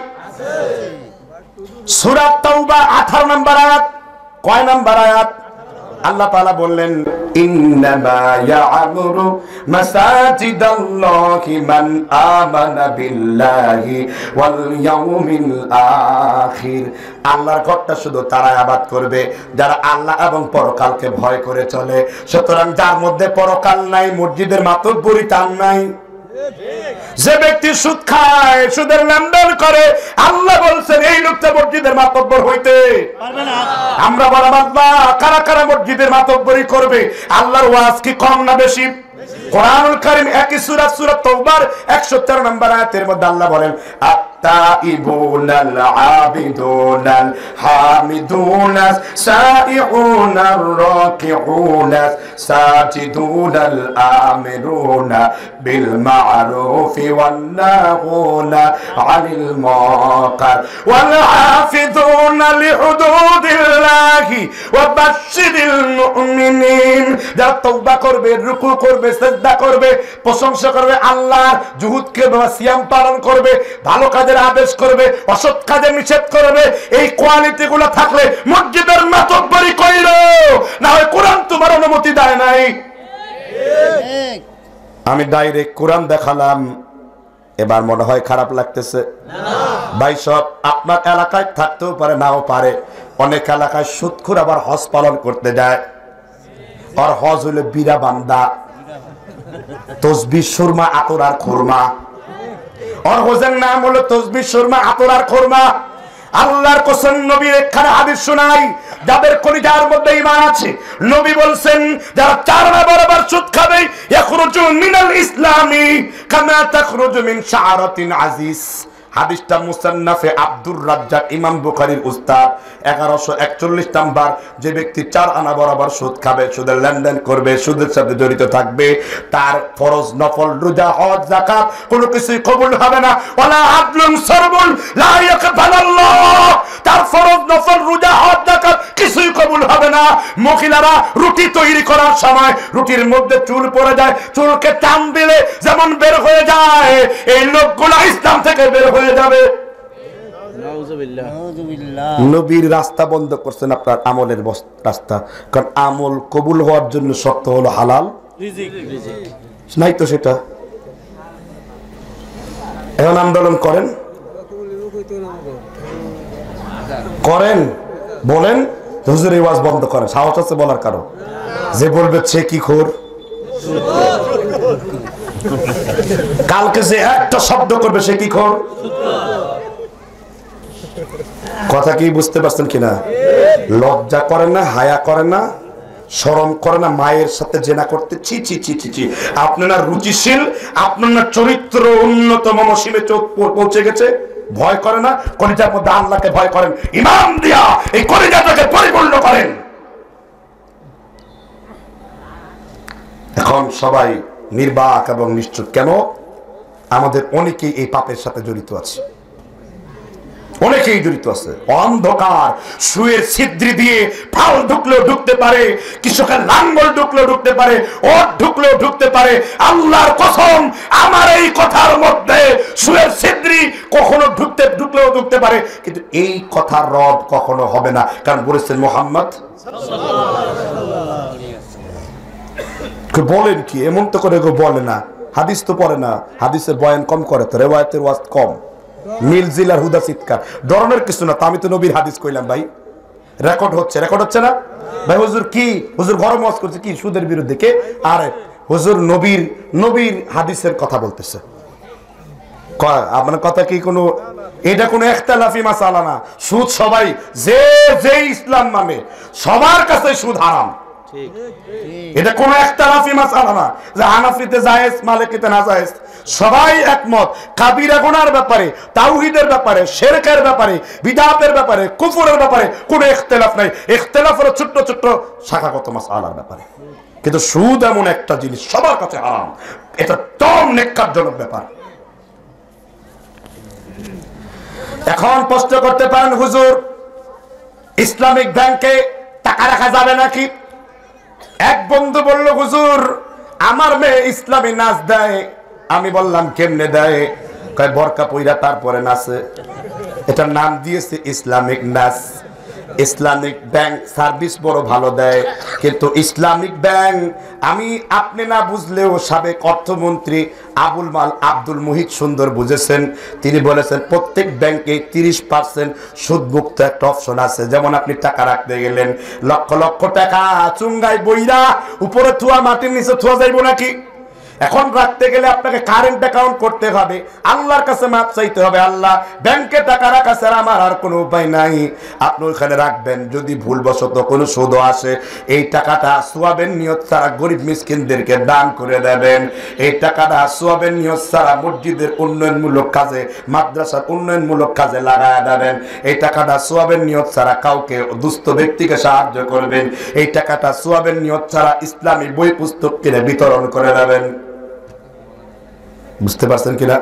সূরা তাওবা আঠারো নম্বর আয়াত। কয় নম্বর আয়াত? আল্লাহ তাআলা বললেন, ইন্নামা ইয়া'মুরু মাসাজিদাল্লাহি মান আমানা বিল্লাহি ওয়াল ইয়াউমিল আখির। আল্লাহর ঘরটা শুধু তারাই আবাদ করবে যারা আল্লাহ এবং পরকালকে ভয় করে চলে। সুতরাং যার মধ্যে পরকাল নাই, মসজিদের মাতব্বরি তার নাই। যে ব্যক্তি সুদ খায়, সুদের লেনদেন করে, আল্লাহ বলছেন এই লোকটা মসজিদের মাতব্বর হইতে পারবে না। আমরা বললাম, আল্লাহ কারা কারা মসজিদের মাতব্বরি করবে? আল্লাহর ওয়াজ কি কম না বেশি? কোরআনুল কারীম একই সূরা, সূরা তাওবার একশো তেরো নম্বর আয়াতের মধ্যে আল্লাহ বলেন, আত-তাইবুনাল আবিদুনাল হামিদুনাস সাইউনার রাকিউনাস সাজিদুনাল আমিরুনা বিল মা'রুফি ওয়ান নাহুনা আনিল মুনকার ওয়াল হাফিজুনা লিহুদুদিল্লাহি ওয়া বাশশিরিল মুমিনিন। যারা তওবা করবে, রুকু করবে, সিজদা করবে, প্রশংসা করবে আল্লাহর, জুহুদকে বা সিয়াম পালন করবে, ভালো কাজের আদেশ করবে, অসৎ কাজে নিষেধ করবে, এই কোয়ালিটি গুলো থাকলে মসজিদের মাতব্বরি কইরো, না হয় কোরআন তোমার অনুমতি দেয় নাই। আমি ডাইরেক্ট কোরআন দেখালাম, এবার মনে হয় খারাপ লাগতেছে ভাই। সব আপনার এলাকায় থাকতেও পারে, নাও পারে। অনেক এলাকায় সুদখোর আবার হজ পালন করতে যায়, আর হজ হইল বিরা বান্দা, তসবিহ সুরমা আতর আর খুরমা। আর হজের নাম হলো তসবিহ সুরমা আতর আর খুরমা। আল্লাহর কসম, নবীর একখানা হাদিস শোনাই, যাদের কলিজার মধ্যে ঈমান আছে, নবী বলছেন যারা চার না বরাবর সুদ খাবে, ইয়াখরুজু মিনাল ইসলামি কামা তাখরুজু মিন শাআরাতিন আজিজ। হাদিসটা মুসান্নাফে আব্দুর রাজ্জাক, ইমাম বুখারীর উস্তাদ, এগারোশো একচল্লিশ নাম্বার। যে ব্যক্তি চার আনা বরাবর সুদ খাবে, সুদের লেনদেন করবে, সুদের সাথে জড়িত থাকবে, তার ফরজ, নফল, রোজা, হজ, যাকাত কোনো কিছুই কবুল হবে না। ওয়ালা আদলুন সরবুল লা ইয়াকবালুল্লাহ, তার ফরজ, নফল, রোজা, হজ, যাকাত কিছুই কবুল হবে না। মহিলারা রুটি তৈরি করার সময় রুটির মধ্যে চুল পড়ে যায়, চুলকে টান দিলে যেমন বের হয়ে যায়, এই লোকগুলো ইসলাম থেকে বের হয়ে যাবে। নবীর রাস্তা বন্ধ করছেন, আপনার আমলের রাস্তা। কারণ আমল কবুল হওয়ার জন্য শর্ত হলো হালাল রিজিক, নাই তো সেটা। এখন আন্দোলন করেন করেন বলেন হুজুর এই ওয়াজ বন্ধ করেন, সাহস আছে বলার কারণ? যে বলবে সে কি খোর, কালকে যে একটা শব্দ করবে সে কি খোর। কথা কি বুঝতে পারছেন কিনা? লজ্জা করে না, হায়া করে না, শরম করে না মায়ের সাথে জেনা করতে? ছি ছি ছি ছি ছি। আপনার রুচিশীল, আপনার চরিত্র উন্নত মনসীমে চোখ পৌঁছে গেছে, ভয় করে না? কলিজার মধ্যে আল্লাহকে ভয় করেন, ইমান দিয়া এই কলিজাটাকে পরিপূর্ণ করেন। এখন সবাই নির্বাক এবং নিশ্চুপ। কেন? আমাদের অনেকেই এই পাপের সাথে জড়িত আছে, অনেকেই জড়িত আছে। অন্ধকার সুয়ের ছিদ্রি দিয়ে ফাল ঢুকলেও ঢুকতে পারে, কৃষকের লাঙ্গল ঢুকলেও ঢুকতে পারে, ওট ঢুকলেও ঢুকতে পারে। আল্লাহর কসম, আমার এই কথার মধ্যে সুয়ের ছিদ্রি কখনো ঢুকতে ঢুকলেও ঢুকতে পারে, কিন্তু এই কথার রদ কখনো হবে না। কারণ বলেছেন মুহাম্মদ বলেন কি, এমন তো করে বলে না, হাদিস তো পড়ে না, হাদিসের বয়ান কম করে, তো রেওয়ায়েতের ওয়াজ কম, মিলজিল আর হুদা চিৎকার। ডরনের কিছু না, তা আমি তো নবীর হাদিস কইলাম ভাই, রেকর্ড হচ্ছে, রেকর্ড হচ্ছে না ভাই? হুজুর কি, হুজুর গরম ওয়াজ করছে কি সুদের বিরুদ্ধে? কে? আরে হুজুর নবীর নবীর হাদিসের কথা বলতেছে। আপনার কথা কি কোনো, এটা কোনো ইখতিলাফি মাসালা না। সুদ সবাই, যে যে ইসলাম মানে সবার কাছে সুদ হারাম, এটা কোন ইখতিলাফি মাসালা না যে হানাফিতে জায়েজ, মালিকিতে না জায়েজ। সবাই একমত কাবিরা গুনার ব্যাপারে, তাওহীদের ব্যাপারে, শিরকের ব্যাপারে, বিদআতের ব্যাপারে, কুফরের ব্যাপারে কোনো ইখতিলাফ নাই। ইখতিলাফ হলো ছোট ছোট শাখাগত মাসআলার ব্যাপারে, কিন্তু সুদ এমন একটা জিনিস সবার কাছে হারাম, এটা চরম নেককারজনক ব্যাপার। এখন প্রশ্ন করতে পারেন, হুজুর ইসলামিক ব্যাংকে টাকা রাখা যাবে নাকি? এক বন্ধু বলল, হুজুর আমার মেয়ে ইসলামী নাচ দেয়। আমি বললাম কেমনে দেয়? কয় বরকা পইরা তারপরে নাচে, এটার নাম দিয়েছে ইসলামিক নাচ। ইসলামিক ব্যাংক সার্ভিস বড় ভালো দেয়, কিন্তু ইসলামিক ব্যাংক আমি আপনি না বুঝলেও সাবেক অর্থমন্ত্রী আবুল মাল আব্দুল মুহিত সুন্দর বুঝেছেন। তিনি বলেছেন প্রত্যেক ব্যাংকে তিরিশ পার্সেন্ট সুদমুক্ত একটা অপশন আছে। যেমন আপনি টাকা রাখতে গেলেন, লক্ষ লক্ষ টাকা চুঙ্গাই বইরা উপরে থুয়া মাটির নিচে থুয়া যাইব নাকি? এখন রাখতে গেলে আপনাকে কারেন্ট অ্যাকাউন্ট করতে হবে, আল্লাহর কাছে মাপ চাইতে হবে, আল্লাহ ব্যাংকে টাকা রাখা ছাড়া আমার আর কোনো উপায় নাই। আপনি ওইখানে রাখবেন, যদি ভুলবশত কোনো সুদ আসে, এই টাকাটা সোয়াবের নিয়ত ছাড়া গরিব মিসকিনদেরকে দান করে দেবেন। এই টাকাটা সোয়াবের নিয়ত ছাড়া মসজিদের উন্নয়নমূলক কাজে, মাদ্রাসার উন্নয়নমূলক কাজে লাগায় দেবেন। এই টাকাটা সোয়াবের নিয়ত ছাড়া কাউকে দুস্থ ব্যক্তিকে সাহায্য করবেন। এই টাকাটা সোয়াবের নিয়ত ছাড়া ইসলামী বই পুস্তক কিনে বিতরণ করে দেবেন। বুঝতে পারছেন কিনা?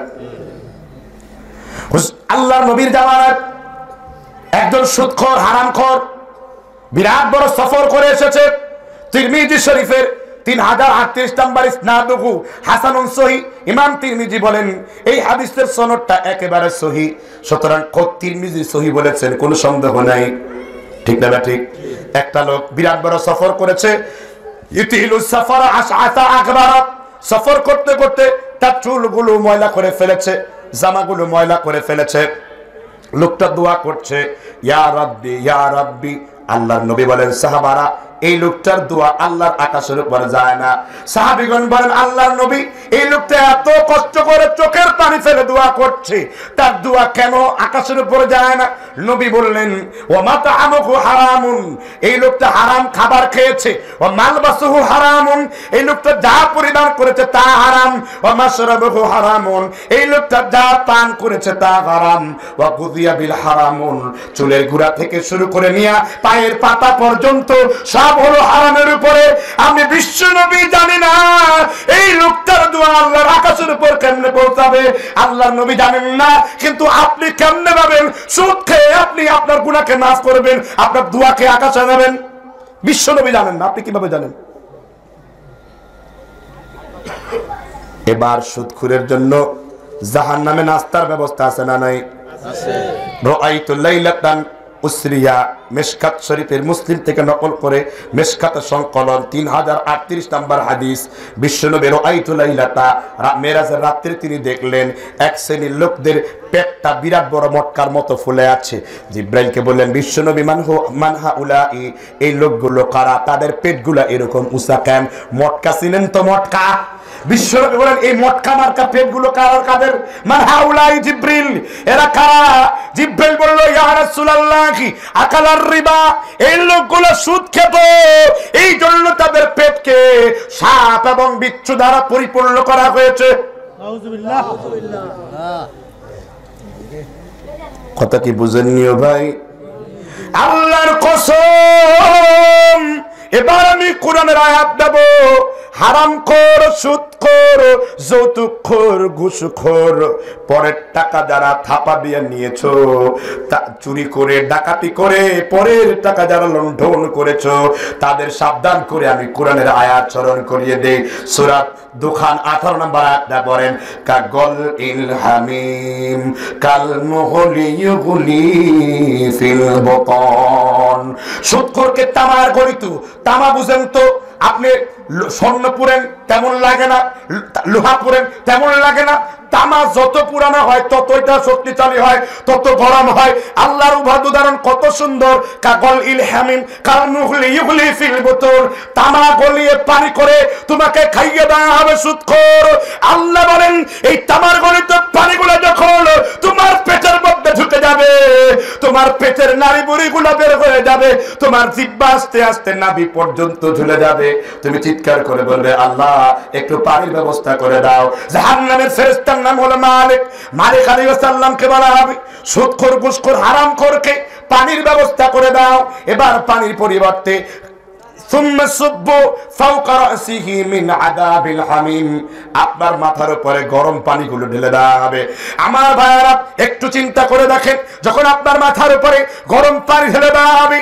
আল্লাহর নবীর জামানায় একজন সুদখোর, হারামখোর বিরাট বড় সফর করে এসেছে। তিরমিজি শরীফের তিন হাজার আটত্রিশ নম্বর ইসনাদুহু হাসানুন সহিহ। ইমাম তিরমিজি বলেন এই হাদিসের সনদটা একেবারে সহিহ। সুতরাং কোন তিরমিজি সহিহ বলেছেন কোনো সন্দেহ নাই, ঠিক না ঠিক? একটা লোক বিরাট বড় সফর করেছে, ইতিলু সাফারা আশআতা আকবারা, সফর করতে করতে তার চুলগুলো ময়লা করে ফেলেছে, জামাগুলো ময়লা করে ফেলেছে। লোকটা দোয়া করছে, ইয়া রাব্বি ইয়া রাব্বি। আল্লাহর নবী বলেন সাহাবারা এই লোকটার দোয়া আল্লাহর আকাশের উপরে যায় না। সাহাবীগণ বলেন আল্লাহর নবী এই লোকটা এত কষ্ট করে চোখের পানি ফেলে দোয়া করছে, তার দোয়া কেন আকাশের উপরে যায় না? নবী বললেন ওয়া মাতআমুহু হারামুন, এই লোকটা হারাম খাবার খেয়েছে। ওয়া মালবাসুহু হারামুন, এই লোকটা যা পরিধান করেছে তা হারাম। ওয়া মাশরাবুহু হারামুন, এই লোকটা যা পান করেছে তা হারাম। ওয়া গুযিয়া বিল হারামুন, চুলের গোড়া থেকে শুরু করে নিয়ে পায়ের পাতা পর্যন্ত সব হলো হারামের উপরে। আমি বিশ্ব নবী জানি না এই লোকটার দোয়া আল্লাহর আকাশের উপর কেমনে পৌঁছাবে, আল্লাহর নবী জানেন না। কিন্তু আপনি কেমনে ভাবেন সুদ খেয়ে আপনি আপনার গুনাহকে মাফ করবেন, আপনার দোয়াকে আকাশে নেবেন? বিশ্ব নবী জানেন না, আপনি কিভাবে জানেন? এবার সুদখোরের জন্য জাহান্নামে নাস্তার ব্যবস্থা আছে না নাই? আছে। রাআইতু লাইলাতান উসরিয়া, মিশকাত শরীফের মুসলিম থেকে নকল করে মিশকাত সংকলন তিন হাজার আটত্রিশ নম্বর হাদিস। বিশ্বনবী রাআইতু লাইলাতা, মেরাজের রাত্রে তিনি দেখলেন এক শ্রেণীর লোকদের পেটটা বিরাট বড় মটকার মতো ফুলে আছে। জিব্রাইলকে বললেন বিশ্বনবী মানহু মানহা উলাই, এই লোকগুলো কারা, তাদের পেটগুলা এরকম উঁচা কেন? মটকা চিনেন তো মটকা? বিশ্বনবী বলেন এই মটকা মার্কা পেটগুলো কার কাদের? মান হাউলাই জিব্রিল, এরা কারা? জিব্রাইল বলল ইয়া রাসূলুল্লাহ আকালার রিবা, এই লোকগুলো সুদ খেত, এই জন্য তাদের পেটকে সাপ এবং বিচ্ছু দ্বারা পরিপূর্ণ করা হয়েছে। নাউযুবিল্লাহ। কথা কি বুঝেননিও ভাই? আল্লাহর কসম, এবার আমি কোরআনের আয়াত দেব। হারামখোর, সুদখোর, যৌতুকখোর, ঘুষখোর, পরের টাকা যারা থাপা দিয়ে নিয়েছো, তা চুরি করে ডাকাতি করে পরের টাকা যারা লুণ্ঠন করেছো, তাদের সাবধান করে আমি কোরআনের আয়াত স্মরণ করিয়ে দেই। সূরা দুখান আঠারো নম্বর আয়াতটা পড়েন, কাগল ইল হামিম কাল মুহলি ইউগলি ফিল বতন। সুদখোরকে তামার গরিত, তামা বুঝেন তো আপনি? স্বর্ণ পুরেন তেমন লাগে না, লোহা পুরেন তেমন লাগে না। তামা যত পুরানো হয় তত এটা শক্তিশালী হয়, তত গরম হয়। আল্লাহর উদাহরণ কত সুন্দর, কাগল ইল হামিম কাল মুহলি ইউগলি ফিল বুতুন, তামা গলিয়ে পানি করে তোমাকে খাইয়ে দেওয়া হবে সুদখোর। আল্লাহ বলেন এই তামার গলিত পানিগুলো যখন তোমার পেটের মধ্যে ঢুকে যাবে, তোমার পেটের নাড়ি বুড়িগুলো বের হয়ে যাবে, তোমার জিহ্বা আস্তে আস্তে নাভি পর্যন্ত ঝুলে যাবে। তুমি চিৎকার করে বলবে আল্লাহ একটু পানির ব্যবস্থা করে দাও। জাহান্নামের ফেরেশতার নাম হলো মালিক। মালিক আলাইহিস সালামকে বলা হবে সুদখোর, ঘুষখোর, হারামখোরকে পানির ব্যবস্থা করে দাও। এবার পানির পরিবর্তে আপনার মাথার উপরে গরম পানিগুলো ঢেলে দেওয়া হবে। আমার ভাইয়েরা একটু চিন্তা করে দেখেন, যখন আপনার মাথার উপরে গরম পানি ঢেলে দেওয়া হবে,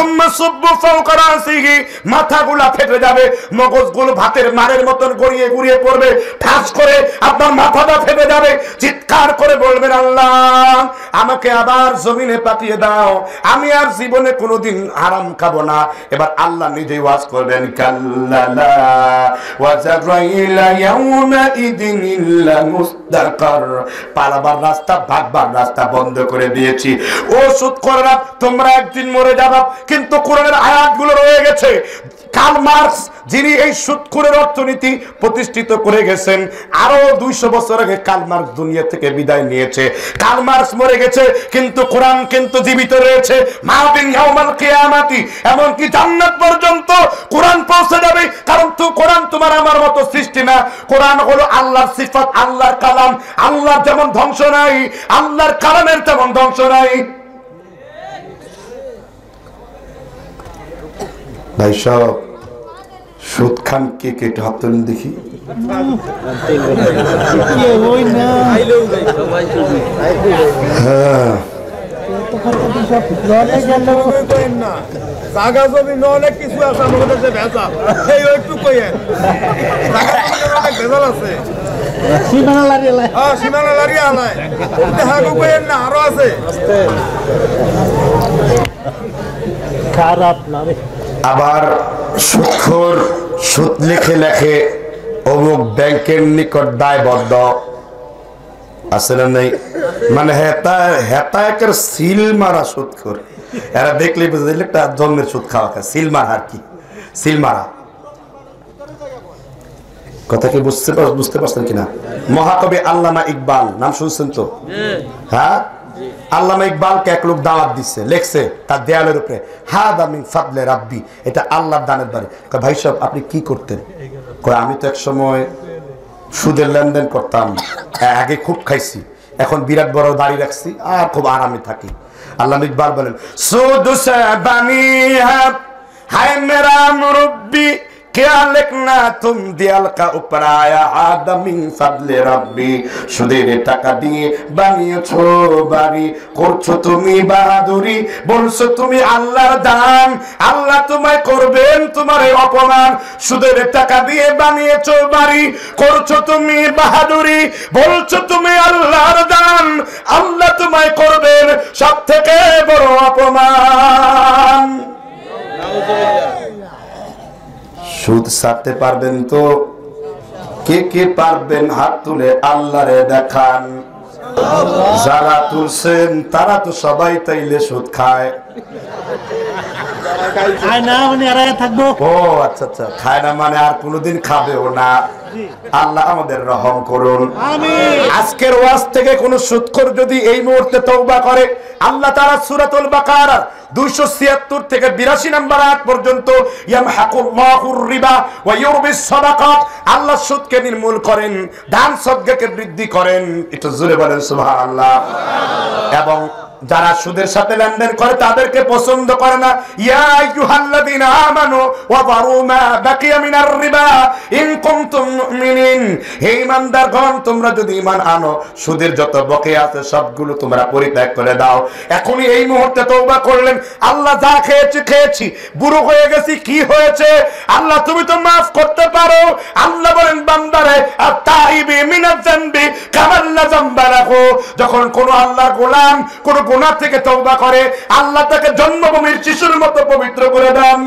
মাথাগুলা ফেটে যাবে, মগজগুলো ভাতের মারের মতন গড়িয়ে গুড়িয়ে পড়বে, ঠাস করে আপনার মাথাটা ফেটে যাবে। চিৎকার করে বলবেন আল্লাহ আমাকে আবার জমিনে পাঠিয়ে দাও, আমি আর জীবনে কোনোদিন হারাম খাবো না। এবার আল্লাহ নিজেই ওয়াজ করবেন, কাল্লালা ওয়াজারাইলা ইয়াউমা ইদিনিল্লা মুস্তাকার, পালাবার রাস্তা ভাগবার রাস্তা বন্ধ করে দিয়েছি। ও সুদখোররা তোমরা একদিন মরে যাবে, কিন্তু কোরআনের আয়াতগুলো রয়ে গেছে। কার্ল মার্কস যিনি এই সুদখোরের অর্থনীতি প্রতিষ্ঠিত করে গেছেন, আরো দুইশো বছর আগে কার্ল মার্কস দুনিয়া থেকে বিদায় নিয়েছে। কার্ল মার্কস মরে গেছে কিন্তু কোরআন কিন্তু জীবিত রয়েছে। মাবিন ইয়াউমাল কিয়ামাতি, এমনকি জান্নাত পর্যন্ত কোরআন পৌঁছে যাবে। কারণ তো কোরআন তোমার আমার মতো সৃষ্টি না, কোরআন হলো আল্লাহর সিফাত, আল্লাহর কালাম। আল্লাহর যেমন ধ্বংস নাই, আল্লাহর কালামের তেমন ধ্বংস নাই। ভাই সব সুদ খান কে কে হাত তুলেন দেখি। হ্যাঁ জায়গা জমি অনেক কিছু আছে আমাদের দেশে ভেজাল, এই একটু কইেন অনেক ভেজাল আছে। সীমানা লাড়িয়ে হ্যাঁ সীমানা লাড়িয়ে আলায় হাগু কইেন না, আরো আছে খারাপ না। আবার সুদখোর সুদ লিখে লেখে অমুক ব্যাংকের নিকট দায়বদ্ধ আছে না নেই, মানে হেতা হেতা একের সিল মারা সুদখোর। এরা দেখলেই বুঝে দিলে একটা জন্মের সুদ খাওয়া খায়, সিল মারা আর কি, সিল মারা কথা কি বুঝতে বুঝতে পারছেন কিনা? মহাকবি আল্লামা ইকবাল নাম শুনছেন তো? হ্যাঁ, আল্লামা ইকবালকে এক লোক দাওয়াত দিচ্ছে, লেখছে তার দেয়ালের উপরে হাদা মিন ফাদলে রাব্বি, এটা আল্লাহর দানের বাড়ি। কয় ভাই সাহেব আপনি কি করতেন? কয় আমি তো এক সময় সুদের লেনদেন করতাম, আগে খুব খাইছি, এখন বিরাট বড় দাড়ি রাখছি আর খুব আরামে থাকি। আল্লামা ইকবাল বলেন সুদ সে বানি হায় মেরা মুরব্বি क्या लिखना तुम दियाल का उपराया आदमी फदले रब्बी, সুদের টাকা দিয়ে বানিয়েছো বাড়ি, করছো তুমি বাহাদুরি, বলছো তুমি আল্লাহর দান, আল্লাহ তোমায় করবেন তোমার অপমান। সুদের টাকা দিয়ে বানিয়েছো বাড়ি, করছো তুমি বাহাদুরি, বলছো তুমি আল্লাহর দান, আল্লাহ তোমায় করবেন সব থেকে বড় অপমান। সুদ ছাড়তে পারবেন তো? কে কে পারবেন হাত তুলে আল্লাহরে দেখান। যারা তুলছেন তারা তো সবাই তাইলে সুদ খায়। ও আচ্ছা আচ্ছা, খায় না মানে আর কোনোদিন খাবেও না। আল্লাহ আমাদের রহম করুন। আজকের ওয়াজ থেকে কোন সুদখোর যদি এই মুহূর্তে তওবা করে, আল্লাহ তাআলা সূরাতুল বাকারা দুইশো ছিয়াত্তর থেকে বিরাশি নম্বর আয়াত পর্যন্ত ইয়ামহাকুল্লাহুর রিবা ওয়া ইউরবিস সাদাকাত, আল্লাহ সুদকে নির্মূল করেন, দান সদকাকে বৃদ্ধি করেন। একটু জোরে বলেন সুবহানাল্লাহ। এবং যারা সুদের সাথে লেনদেন করে তাদেরকে পছন্দ করে না। ইয়া আইয়ুহাল্লাযীনা আমানু ওয়া যারু মা বাকিয়া মিনার রিবা ইন কুনতুম মুমিনিন, হে ঈমানদারগণ তোমরা যদি ঈমান আনো সুদের যত বকেয়া আছে সবগুলো তোমরা পরিত্যাগ করে দাও। এখনই এই মুহূর্তে তওবা করলেন, আল্লাহ যা খেয়েছি খেয়েছি, বুড়ো হয়ে গেছি, কি হয়েছে আল্লাহ তুমি তো maaf করতে পারো। আল্লাহ বলেন বান্দারে আত-তাইবি মিনাজ যামবি কামাল্লা যামবা লাহু, যখন কোন আল্লাহর গোলাম কোন গুনাহ থেকে তওবা করে আল্লাহ তাকে জন্মভূমির শিশুর মতো পবিত্র করে দেন।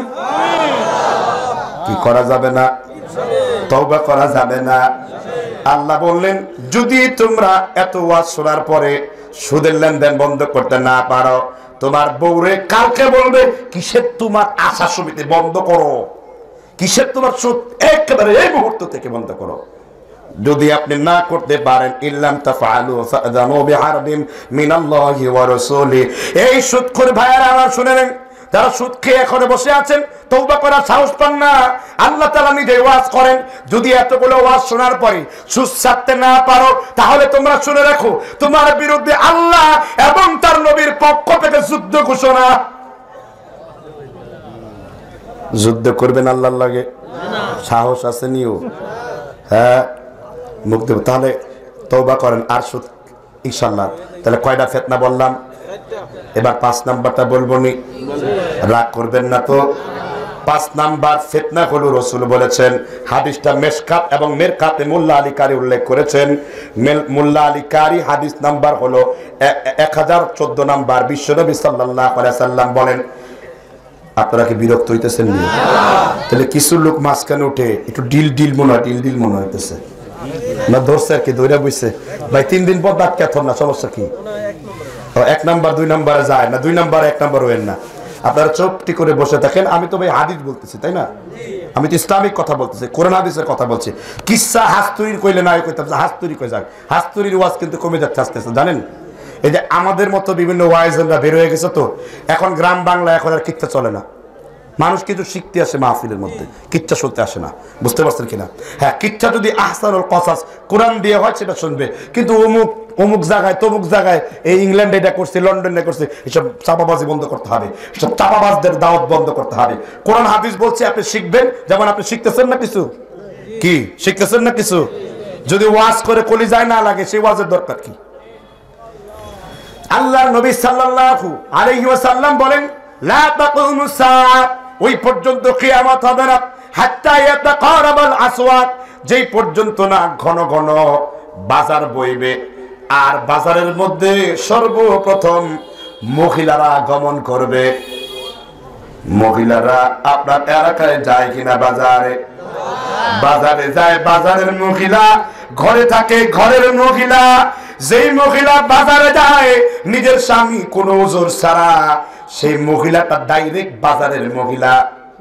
কি করা যাবে না? তওবা করা যাবে না। আল্লাহ বললেন যদি তোমরা এত ওয়াজ শোনার পরে সুদের লেনদেন বন্ধ করতে না পারো, তোমার বউরে কালকে বলবে কিসের তোমার আশা সমিতি বন্ধ করো, কিসের তোমার সুদ একেবারে এই মুহূর্ত থেকে বন্ধ করো। যদি আপনি না করতে পারেন ইল্লাম তাফআলু ফাআযানু বিহারবিন মিনাল্লাহি ওয়া রাসূলি। এই সুদখোর ভাইয়ারা আমার শুনে নেন, যারা সুদ খেয়ে এখনো বসে আছেন, তওবা করার সাহস পান না, আল্লাহ তাআলা নিজে ওয়াজ করেন যদি এতগুলো ওয়াজ শোনার পরে সুদ ছাড়তে না পারো তাহলে তোমরা শুনে রাখো তোমার বিরুদ্ধে আল্লাহ এবং তার নবীর পক্ষ থেকে যুদ্ধ ঘোষণা। যুদ্ধ করবেন আল্লাহর লাগে? সাহস আছে নিও? হ্যাঁ, মুক্তি। তাহলে তওবা করেন আর সুদ ইনশাআল্লাহ। তাহলে কয়টা ফিতনা বললাম? এবার পাঁচ নাম্বারটা বলবো নি, রাগ করবেন না তো? পাঁচ নাম্বার ফিতনা হলো রাসূল বলেছেন, হাদিসটা মেশকাত এবং মিরকাতে মোল্লা আলী কারি উল্লেখ করেছেন। মোল্লা আলী কারি হাদিস নাম্বার হলো এক হাজার চোদ্দ নাম্বার। বিশ্বনবী সাল্লাল্লাহু আলাইহি সাল্লাম বলেন, আপনারা কি বিরক্ত হইতেছেন? তাহলে কিছু লোক মাঝখানে উঠে একটু ডিল ডিল মনে হয়, ডিল ডিল মনে হইতেছে না, ধরছে আর কি, দৌড়া বইছে ভাই তিন দিন পর ডাক কেথর না, সমস্যা কি? এক নাম্বার দুই নাম্বারে যায় না, দুই নাম্বার এক নাম্বার হইেন না। আপনারা চুপটি করে বসে থাকেন। আমি তো ভাই হাদিস বলতেছি, তাই না? আমি তো ইসলামিক কথা বলতেছি, কোরআন হাদিসের কথা বলছি। কিসসা হাস্তুরির কইলে না কইতাম, হাস্তুরি কই যাক, হাস্তুরির ওয়াজ কিন্তু কমে যাচ্ছে আস্তে আস্তে, জানেন? এই যে আমাদের মতো বিভিন্ন ওয়াইজরা বের হয়ে গেছে, তো এখন গ্রাম বাংলা এখন আর কিচ্ছা চলে না। মানুষ কিন্তু শিখতে আসে মাহফিলের মধ্যে, কিচ্ছা শুনতে আসে না। বুঝতে পারছেন কিনা? হ্যাঁ, কিচ্ছা যদি আহসানুল কসাস কোরআন দিয়ে হয় সেটা শুনবে, কিন্তু অমুক অমুক জায়গায় তমুক জায়গায় এই ইংল্যান্ডে এটা করছে, লন্ডনে করছে, এসব চাপাবাজি বন্ধ করতে হবে, এসব চাপাবাজদের দাওয়াত বন্ধ করতে হবে। কোরআন হাদিস বলছে আপনি শিখবেন, যেমন আপনি শিখতেছেন না কিছু, কি শিখতেছেন না কিছু, যদি ওয়াজ করে কলিজায় না লাগে সেই ওয়াজের দরকার কি? আল্লাহর নবী সাল্লাল্লাহু আলাইহি ওয়াসাল্লাম বলেন লা তাকুমুস সাআ, ওই পর্যন্ত কিয়ামত হবে না হাত্তা ইয়াতাকারাবাল আসওয়াক, যেই পর্যন্ত না ঘন ঘন বাজার বইবে আর বাজারের মধ্যে সর্বপ্রথম মহিলারা আগমন করবে। মহিলারা আপনার এলাকায় যায় কিনা বাজারে? বাজারে যায়। বাজারের মহিলা ঘরে থাকে, ঘরের মহিলা। যেই মহিলা বাজারে যায় নিজের স্বামী কোনো ওজোর ছাড়া, সেই মহিলাটা ডাইরেক্ট বাজারের মহিলা।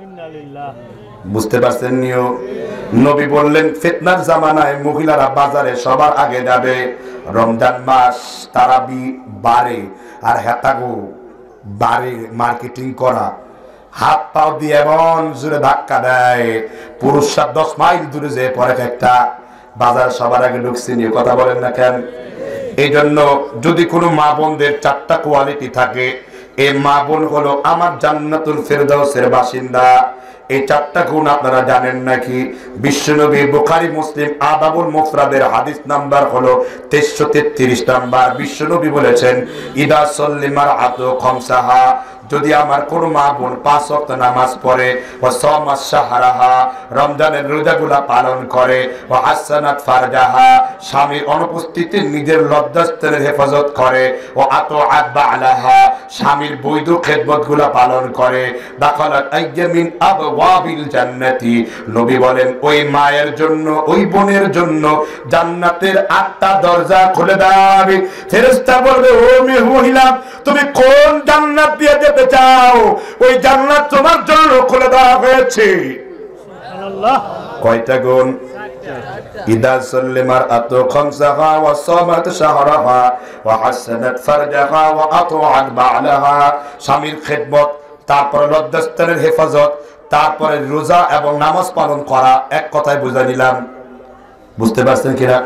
বুঝতে পারছেন নিও? নবী বললেন ফিতনার জামানায় মহিলারা বাজারে সবার আগে যাবে। রমজান মাস তারাবি বারে আর হেতাগো বারে মার্কেটিং করা, হাত পাও দিয়ে এমন জোরে ধাক্কা দেয়, পুরুষরা দশ মাইল দূরে যেয়ে পরে একটা বাজার সবার আগে ঢুকছে নিয়ে কথা বলেন না কেন? এই জন্য যদি কোনো মা বোনদের চারটা কোয়ালিটি থাকে, এই মা বোন হলো আমার জান্নাতুল ফেরদাউসের বাসিন্দা। এই চারটা গুণ আপনারা জানেন নাকি? বিশ্বনবী বুখারী মুসলিম আদাবুল মুফরাদের হাদিস নাম্বার হলো তেইশশো তেত্রিশ নাম্বার। বিশ্বনবী বলেছেন ইদা সাল্লিমার আতু খামসাহা, যদি আমার কোন মা বোন পাঁচ ওয়াক্ত নামাজ পড়ে, ও সামাস শাহরাহা, রমজানের রোজাগুলা পালন করে, ও হাসানাত ফারজাহা, স্বামীর অনুপস্থিতিতে নিজের লজ্জাস্থানের হেফাজত করে, ও আতআত বালাহা, স্বামীর বৈধ খেদমতগুলা পালন করে, দাখালাত আইয়ামিন আবওয়াবিল জান্নাতি, নবী বলেন ওই মায়ের জন্য, ওই বোনের জন্য জান্নাতের আটটা দরজা খুলে দেবে। ফেরেশতা বলবে ও মহিলা, তুমি কোন জান্নাত দিয়ে যেতে চাও? ওই জান্নাত তোমার জন্য খুলে দেওয়া হয়েছে। সুবহানাল্লাহ। কয়টা গুণ? ইদা সাল্লামার আতু খামসাহা ওয়া সামাত শাহরাহা ওয়া হাসানাত ফারজাহা ওয়া আতআত বালাহা, স্বামীর খেদমত, তারপরে লজ্জাস্থানের হেফাজত, তারপরে রোজা এবং নামাজ পালন করা। এক কথায় বুঝা দিলাম। বুঝতে পারছেন কিনা?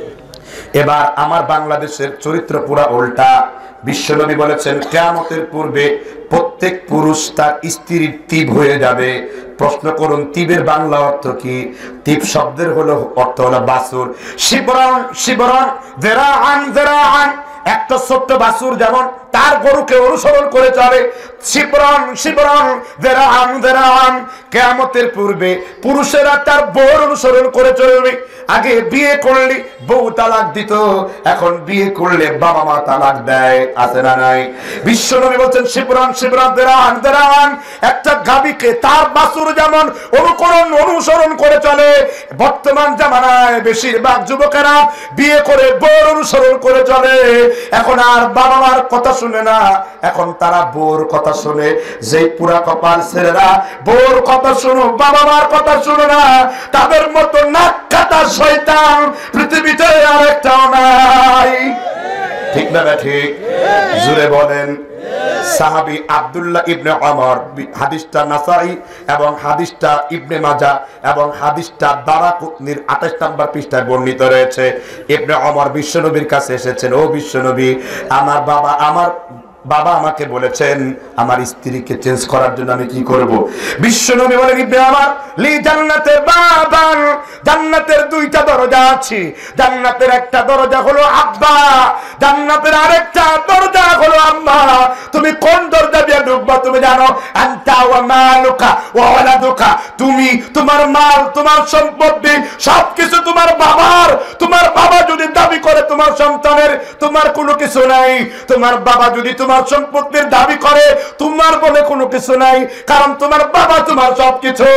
এবার আমার বাংলাদেশের চরিত্র পুরা উল্টা। বিশ্বনবী বলেছেন কিয়ামতের পূর্বে প্রত্যেক পুরুষ তার স্ত্রীর তিব হয়ে যাবে। প্রশ্ন করুন তিবের বাংলা অর্থ কি? তিব শব্দের হলো অর্থ হলো বাছুর। শিবরান শিবরান যিরাআন যিরাআন, একটা ছোট্ট বাছুর যেমন তার গরুকে অনুসরণ করে চলে, শিবরান শিবরান যিরাআন যিরাআন, কিয়ামতের পূর্বে পুরুষেরা তার বউর অনুসরণ করে চলবে। আগে বিয়ে করলে বউ তালাক দিত, এখন বিয়ে করলে বাবা মা তালাক দেয়। আছে না নাই? বিশ্বনবী বলেন শিবরান শিবরান যিরাআন যিরাআন, একটা গাভীকে তার বাছুর যেমন অনুকরণ অনুসরণ করে চলে, বর্তমান জামানায় বেশিরভাগ যুবকেরা বিয়ে করে বউর অনুসরণ করে চলে। এখন আর বাবা মার কথা শুনে না, এখন তারা বউর কথা শুনে। যে পুরা কপাল ছেলেরা বউর কথা শুনো, বাবা মার কথা শুনে না, তাদের মতো নাক কাটা শয়তান পৃথিবীতে আর একটাও নাই। ঠিক না ঠিক? জোরে বলেন। সাহাবী আব্দুল্লাহ ইবনে ওমর, হাদিসটা নাসাই এবং হাদিসটা ইবনে মাজাহ এবং হাদিসটা দারাকুতনির আঠাশ নম্বর পৃষ্ঠায় বর্ণিত রয়েছে। ইবনে ওমর বিশ্বনবীর কাছে এসেছেন, ও বিশ্বনবী, আমার বাবা আমার বাবা আমাকে বলেছেন আমার স্ত্রীকে চেঞ্জ করার জন্য আমি কি করব? বিশ্বনবী বলেন ইবনে ওমর, লি জান্নাতের বাবান, জান্নাতের দুইটা দরজা আছে। জান্নাতের একটা দরজা হলো আব্বা, জান্নাতের আরেকটা দরজা হলো আম্মা। তুমি কোন দরজা দিয়ে ঢুকবা তুমি জানো? আনতা ওয়া মালুকা ওয়া ওয়ালাদুকা, তুমি, তোমার মাল, তোমার সম্পত্তি সবকিছু তোমার বাবার। তোমার বাবা যদি দাবি করে তোমার সন্তানের তোমার কোনো কিছু নাই, তোমার বাবা যদি তোমার সম্পত্তির দাবি করে তোমার বলে কোনো কিছু নাই, কারণ তোমার বাবা তোমার সবকিছু।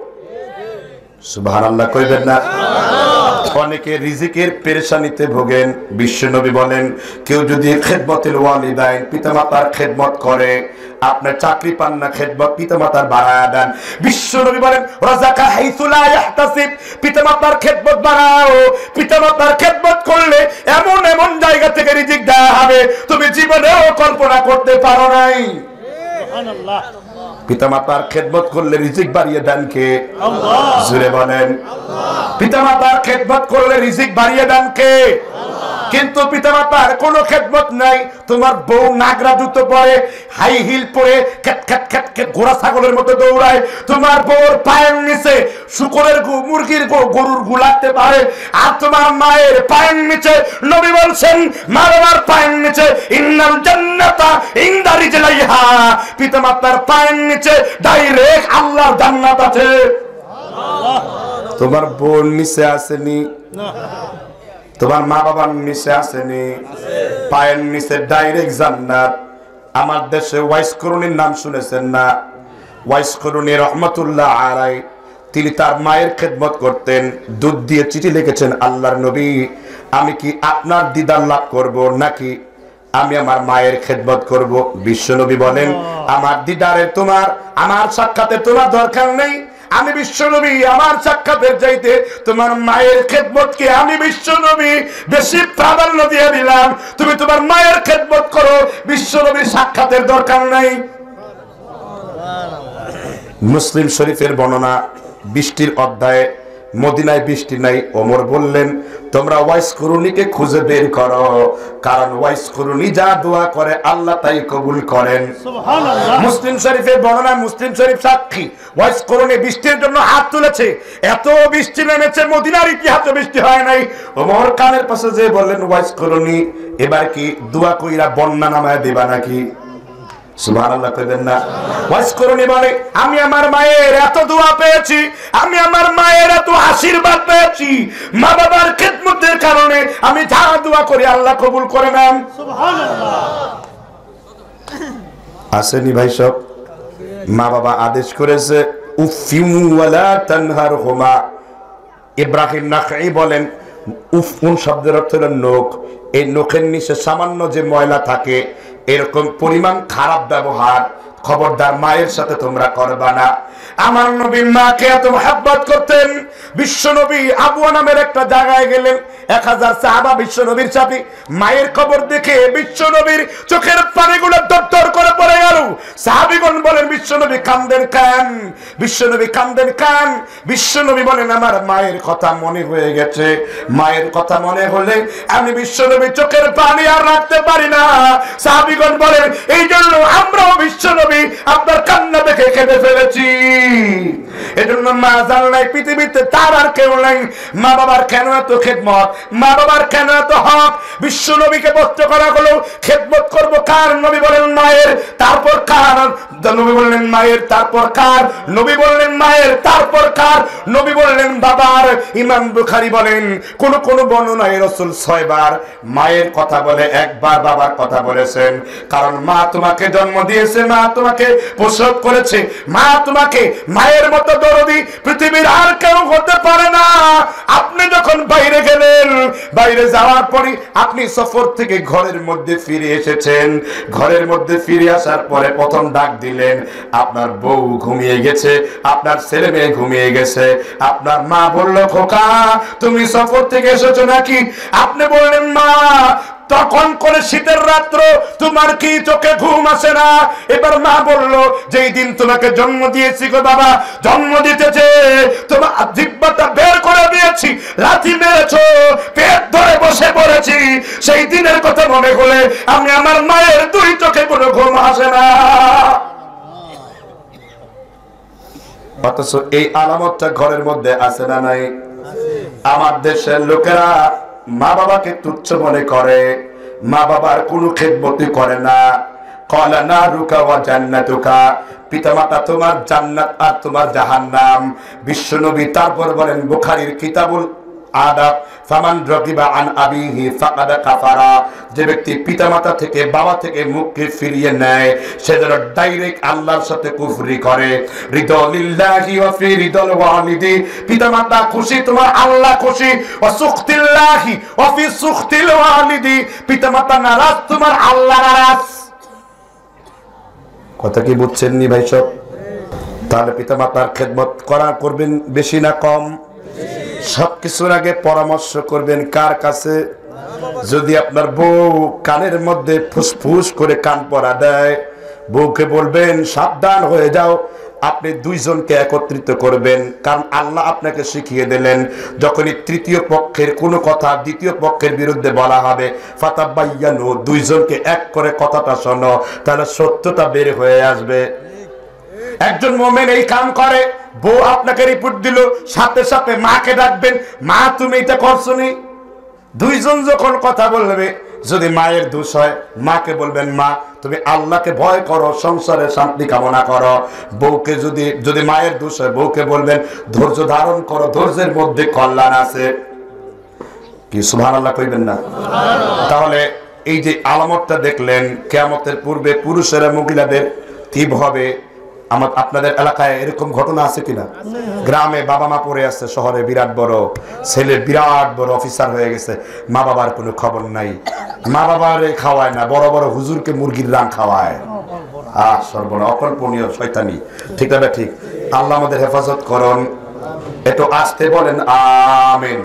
সুবহানাল্লাহ কইবেন না? অনেকে রিজিকের পেরেশানিতে ভোগেন। বিশ্বনবী বলেন কেউ যদি খেদমতের ওয়ালিদাইন, পিতামাতার খেদমত করে, আপনার চাকরি পান না, খেদমত পিতামাতার বাড়ায়া দেন। বিশ্বনবী বলেন রাযাকা হাইসু লা ইহতাসিব, পিতামাতার খেদমত বাড়াও। পিতামাতার খেদমত করলে এমন এমন জায়গা থেকে রিজিক দেওয়া হবে তুমি জীবনেও কল্পনা করতে পারো নাই। সুবহানাল্লাহ। পিতামাতার খেদমত করলে রিজিক বাড়িয়ে দেন কে? আল্লাহ। জোরে বলেন। পিতামাতার খেদমত করলে রিজিক বাড়িয়ে দেন কে? আল্লাহ। কিন্তু পিতামাতার কোনো খেদমত নাই। তোমার বউ নাগরা জুতো পরে, হাই হিল পরে খেট খেট খেট খেট ঘোড়া ছাগলের মতো দৌড়ায়। তোমার বউর পায়ের নিচে শুকরের গু মুরগির গু গরুর গু লাগতে পারে। আর তোমার মায়ের পায়ের নিচে নবী বলছেন, মা বাবার পায়ের নিচে ইন্নাল জান্নাতা ইনদা রিজলাইহা, পিতামাতার পায়ের নিচে ডাইরেক্ট আল্লাহর জান্নাত আছে। তোমার বোন নিচে আসেনি, তোমার মা বাবার নিচে আসেনি, পায়ের নিচে ডাইরেক্ট জান্নাত। আমার দেশে ওয়াইস করুণীর নাম শুনেছেন না? ওয়াইস করুণী রহমতুল্লাহ আলাই, তিনি তার মায়ের খেদমত করতেন। দুধ দিয়ে চিঠি লিখেছেন, আল্লাহর নবী, আমি কি আপনার দিদার লাভ করব নাকি আমি আমার মায়ের খেদমত করব? বিশ্বনবী বলেন, আমার দিদারে তোমার আমার সাক্ষাতে তোমার দরকার নেই। আমি বিশ্বনবী আমার সাক্ষাতের চাইতে তোমার মায়ের খেদমতকে আমি বিশ্বনবী বেশি প্রাধান্য দিয়ে দিলাম। তুমি তোমার মায়ের খেদমত করো, বিশ্বনবীর সাক্ষাতের দরকার নাই। মুসলিম শরীফের বর্ণনা, বৃষ্টির অধ্যায়ে, মদিনায় বৃষ্টি নাই। ওমর বললেন, তোমরা ওয়াইস করুণীকে খুঁজে বের করো, কারণ ওয়াইস করুণী যা দোয়া করে আল্লাহ তাই কবুল করেন। সুবহানাল্লাহ। মুসলিম শরীফের বর্ণনা, মুসলিম শরীফ সাক্ষী, ওয়াইস করুণী বৃষ্টির জন্য হাত তুলেছে। এত বৃষ্টি নেমেছে, মদিনার ইতিহাসে বৃষ্টি হয় নাই। ওমর কানের পাশে যে বললেন, ওয়াইস করুণী এবার কি দোয়া কইরা বন্যা নামায় দিবা নাকি? সুবহানাল্লাহ কইবেন না? ওয়াইস করুণী বলে, আমি আমার মায়ের এত দোয়া পেয়েছি, আমি আমার মায়ের এত আশীর্বাদ পেয়েছি, মা বাবার খেদমতের কারণে আমি যা দোয়া করি আল্লাহ কবুল করে নেন। সুবহানাল্লাহ। আসেনি ভাই সব? মা বাবা আদেশ করেছে, উফিউ ওয়ালা তানহারহুমা। ইব্রাহিম নাখঈ বলেন, উফ কোন শব্দের অর্থ হলো নখ। এই নখের নিচে সামান্য যে ময়লা থাকে, এরকম পরিমাণ খারাপ ব্যবহার খবরদার মায়ের সাথে তোমরা করবা না। আমার নবী মাকে এত মহব্বত করতেন। বিশ্ব নবী আবুয়া নামের একটা জায়গায় গেলেন, এক হাজার সাহাবা বিশ্ব নবীর সাথে। মায়ের খবর দেখে বিশ্ব নবীর চোখের পানিগুলো দরদর করে পড়ে গেল। সাহাবীগণ বলেন, বিশ্ব নবী কান্দেন কেন? বিশ্ব নবী কান্দেন কেন? বিশ্ব নবী বলেন, আমার মায়ের কথা মনে হয়ে গেছে। মায়ের কথা মনে হলে আমি বিশ্ব নবী চোখের পানি আর রাখতে পারি না। সাহাবীগণ বলেন, এই জন্য আমরাও বিশ্ব নবী আপনার কান্না দেখে কেঁদে ফেলেছি। এজন্য মা জানলাই পৃথিবীতে তার আর কেউ নাই। মা বাবার কেন এত খেদমত, মা বাবার কেন এত হক? বিশ্ব নবীকে প্রশ্ন করা হলো, খেদমত করবো কার? নবী বলেন মায়ের, তারপর কার? নবী বললেন মায়ের, তারপর কার? নবী বললেন মায়ের, তারপর কার? নবী বললেন বাবার। ইমাম বুখারী বলেন, কোন কোন বর্ণনায় রাসূল ছয়বার মায়ের কথা বলে, একবার বাবার কথা বলেছেন। কারণ মা তোমাকে জন্ম দিয়েছে, মা তোমাকে প্রসব করেছে, মা তোমাকে মায়ের মতো দরদি পৃথিবীর আর কেউ হতে পারে না। আপনি যখন বাইরে গেলেন, বাইরে যাওয়ার পরে আপনি সফর থেকে ঘরের মধ্যে ফিরে এসেছেন। ঘরের মধ্যে ফিরে আসার পরে প্রথম ডাক দিলেন, আপনার বউ ঘুমিয়ে গেছে, আপনার ছেলে মেয়ে ঘুমিয়ে গেছে। আপনার মা বলল, খোকা তুমি সফর থেকে এসেছো নাকি? আপনি বললেন, মা তখন করে শীতের রাত্র তোমার কি চোখে ঘুম আসে না? এবার মা বলল, যেই দিন তোমাকে জন্ম দিয়েছি গো বাবা, জন্ম দিতেছে তোমার জিহ্বাটা বের করে দিয়েছি, লাথি মেরেছো, পেট ধরে বসে পড়েছি, সেই দিনের কথা মনে হলে আমি আমার মায়ের দুই চোখে কোনো ঘুম আসে না। অথচ এই আলামতটা ঘরের মধ্যে আছে না নাই? আমার দেশের লোকেরা মা বাবাকে তুচ্ছ মনে করে, মা বাবার কোনো খেদমতি করে না। ক্বালা নারুকা ওয়া জান্নাতুকা, পিতামাতা তোমার জান্নাত আর তোমার জাহান্নাম। বিশ্বনবী তারপর বলেন, বুখারীর কিতাবুল আদাব, ফামান রাগিবা আন আবিহি ফাকাদ কাফারা, যে ব্যক্তি পিতামাতা থেকে বাবা থেকে মুখকে ফিরিয়ে নেয় সে যেন ডাইরেক্ট আল্লাহর সাথে কুফরি করে। রিদালিল্লাহি ওয়া ফি রিদাল ওয়ালিদি, পিতামাতা খুশি তোমার আল্লাহ খুশি। ওয়া সুখতিল্লাহি ওয়া ফি সুখতিল ওয়ালিদি, পিতামাতা নারাজ তোমার আল্লাহ নারাজ। কথা কি বুঝছেন নি ভাই সব? তাহলে পিতামাতার খেদমত করা করবেন বেশি না কম? সবকিছুর আগে পরামর্শ করবেন কার কাছে? যদি আপনার বউ কানের মধ্যে ফুসফুস করে কান পরা দেয়, বউকে বলবেন সাবধান হয়ে যাও, আপনি দুইজনকে একত্রিত করবেন, কারণ আল্লাহ আপনাকে শিখিয়ে দিলেন যখনই তৃতীয় পক্ষের কোনো কথা দ্বিতীয় পক্ষের বিরুদ্ধে বলা হবে ফাতাবায়ানু, দুইজনকে এক করে কথাটা শোনো, তাহলে সত্যতা বের হয়ে আসবে। একজন মুমিন এই কাম করে, বউ আপনাকে রিপোর্ট দিল, সাথে সাথে মাকে ডাকবেন, মা তুমি এটা করছো নি। দুইজন যখন কথা বলবে, যদি মায়ের দোষ হয় মাকে বলবেন মা তুমি আল্লাহকে ভয় করো, সংসারে শান্তি কামনা করো। বউকে যদি যদি মায়ের দোষ হয় বউকে বলবেন ধৈর্য ধারণ করো, ধৈর্যের মধ্যে কল্যাণ আছে। কি সুবহানাল্লাহ কইবেন না? তাহলে এই যে আলামতটা দেখলেন, কিয়ামতের পূর্বে পুরুষেরা মহিলাদের তিব হবে। আমার আপনাদের এলাকায় এরকম ঘটনা আছে কিনা? গ্রামে বাবা মা পড়ে আছে, শহরে বিরাট বড় ছেলে বিরাট বড় অফিসার হয়ে গেছে, মা বাবার কোনো খবর নাই, মা বাবারে খাওয়ায় না, বড় বড় হুজুরকে মুরগির রান খাওয়ায়। আহ সর্বনা, অকল্পনীয় শয়তানি। ঠিক না ঠিক? আল্লাহ আমাদের হেফাজত করুন। একটু আসতে বলেন আমিন।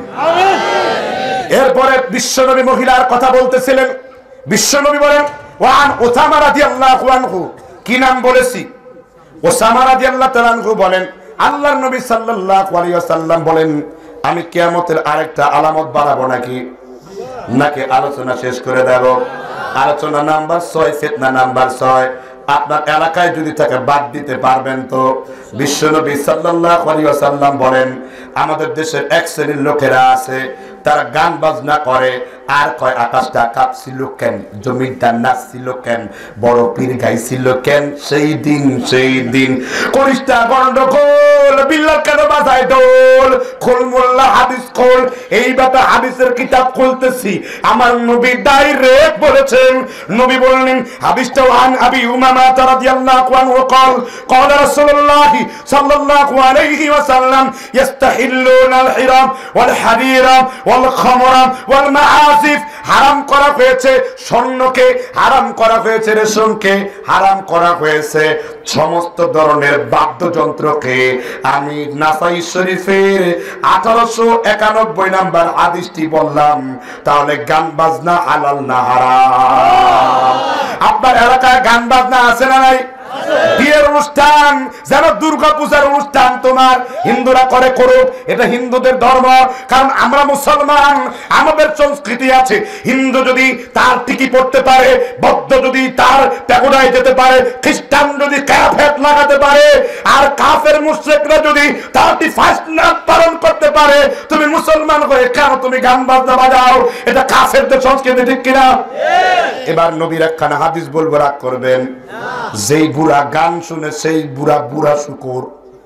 এরপরে বিশ্বনবী মহিলার কথা বলতেছিলেন। বিশ্বনবী বলেন ওয়ান উসামা রাদিয়াল্লাহু আনহু, কি নাম বলেছি? ওসামা রাদিয়াল্লাহু তাআলা আনহু বলেন আল্লাহর নবী সাল্লাল্লাহু আলাইহি ওয়াসাল্লাম বলেন আমি কিয়ামতের আরেকটা আলামত বাড়াবো নাকি নাকি আলোচনা শেষ করে দেব? আলোচনা নাম্বার ছয়, ফিতনা নাম্বার ছয়। আপনার এলাকায় যদি থাকে বাদ দিতে পারবেন তো? বিশ্বনবী সাল্লাল্লাহু আলাইহি ওয়াসাল্লাম বলেন আমাদের দেশের এক শ্রেণীর লোকেরা আছে, তারা গান বাজনা করে আর কয় আকাশটা কাঁপছিল কেন, জমিনটা নাচছিল কেন, বড় পীর গাইছিল কেন। সেই দিন সেই দিন করিস্তা গন্ডগোল, বিল্লাল কেন বাজায় ডোল, খোল মোল্লা হাদিস খোল। এই ব্যাটা হাদিসের কিতাব খুলতেছি, আমার নবী ডাইরেক্ট বলেছেন। নবী বললেন হাদিসটা আন আবি উমামা রাদিয়াল্লাহু আনহু قال قال رسول الله صلى الله عليه وسلم يستحلون الحرام والحرير والخمر والمعازف। হারাম করা হয়েছে স্বর্ণকে, হারাম করা হয়েছে রেশমকে, হারাম করা হয়েছে সমস্ত ধরনের বাদ্যযন্ত্রকে। আমি নাসাই শরীফের আঠারোশো একানব্বই নাম্বার হাদিসটি বললাম। তাহলে গান বাজনা হালাল না হারাম? আপনার এলাকায় গান বাজনা আছে না নাই? বিয়ের অনুষ্ঠান যেন দুর্গা পূজার অনুষ্ঠান তোমার হিন্দুরা করে করুক, এটা হিন্দুদের ধর্ম। কারণ আমরা মুসলমান, আমাদের সংস্কৃতি আছে। হিন্দু যদি তার টিকি পড়তে পারে, বৌদ্ধ যদি তার প্যাগোডায় যেতে পারে, খ্রিস্টান যদি ক্যাফেট লাগাতে পারে, আর কাফের মুশরিকরা যদি থার্টি ফার্স্ট নাম পালন করতে পারে, তুমি মুসলমান হয়ে কেন তুমি গান বাজনা বাজাও? এটা কাফেরদের সংস্কৃতি, ঠিক কিনা? এবার নবীর একখানা হাদিস বলবো, রাগ করবেন। যেই বুড়া গান শুনে সেই বুড়া বুড়া শুকর,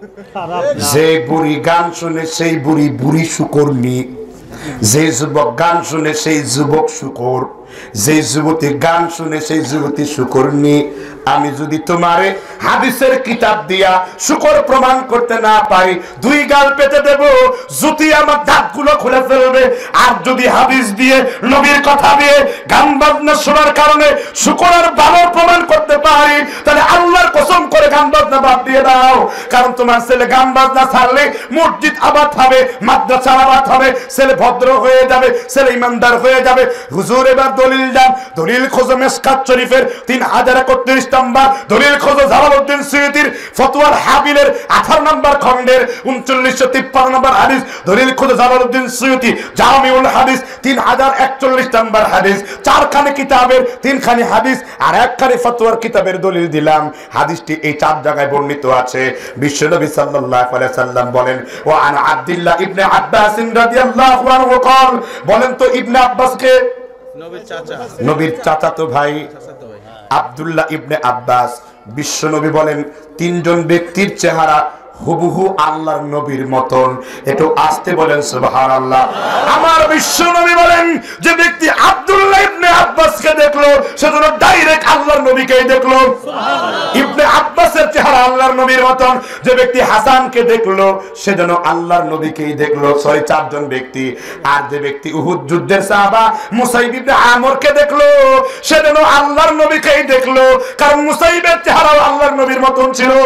যে বুড়ি গান শুনে সেই বুড়ি বুড়ি শুকরনি, যে যুবক গান শুনে সেই যুবক শুকর, যে যুবতী গান শুনে সেই যুবতী শুকরনি। আমি যদি তোমারে হাদিসের কিতাব দিয়া শুকর প্রমাণ করতে না পাই, দুই গাল পেতে দেব, যদি আমার দাঁতগুলো খুলে ফেলবে। আর যদি হাদিস দিয়ে নবীর কথা দিয়ে গান বাজনা শোনার কারণে শুকরের ভালো প্রমাণ করতে পারি, তাহলে আল্লাহর কসম করে গান বাজনা বাদ দিয়ে দাও। কারণ তোমার ছেলে গান বাজনা ছাড়লে মসজিদ আবাদ হবে, মাদ্রাসা আবাদ হবে, ছেলে ভদ্র হয়ে যাবে, ছেলে ইমানদার হয়ে যাবে। হুজুর এবার দলিল দেন, দলিল খোঁজো মিশকাত শরীফের তিন হাজার একত্রিশ নাম্বার, দলিল খোঁজো জালালউদ্দিন সুয়ুতির ফতোয়ার হাবিলের আঠারো নম্বর খণ্ডের উনচল্লিশশো তিপ্পান্ন নম্বর হাদিস, দলিল খোঁজো জালালউদ্দিন সুয়ুতি জামিউল হাদিস তিন হাজার একচল্লিশ নম্বর হাদিস। চারখানি কিতাবের তিনখানি হাদিস আর একখানি ফতোয়ার কিতাবের দলিল দিলাম। হাদিসটি এই চার জায়গায় বর্ণিত আছে। বিশ্বনবী সাল্লাল্লাহু আলাইহি সাল্লাম বলেন ওয়া আন আব্দুল্লাহ ইবনে আব্বাস রাদিয়াল্লাহু আনহু قال, বলেন তো ইবনে আব্বাস কে? নবীর চাচা, নবীর চাচাতো ভাই আব্দুল্লাহ ইবনে আব্বাস। বিশ্বনবী বলেন তিনজন ব্যক্তির চেহারা হুবহু আল্লাহর নবীর মতন। একটু আসতে বলেন সুবহানাল্লাহ। আমার বিশ্বনবী বলেন যে ব্যক্তি আব্দুল্লাহ ইবনে আব্বাসকে দেখলো সেজন্য ডাইরেক্ট আল্লাহর নবীকেই দেখলো। ইবনে আব্বাসের চেহারা আল্লাহর নবীর মতন। যে ব্যক্তি হাসানকে দেখলো সেজন্য আল্লাহর নবীকেই দেখলো। ছয় চারজন ব্যক্তি। আর যে ব্যক্তি উহুদ যুদ্ধের সাহাবা মুসাইব ইবনে আমরকে দেখলো সেজন্য আল্লাহর নবীকেই দেখলো, কারণ মুসাইবের চেহারাও আল্লাহর নবীর মতন ছিল।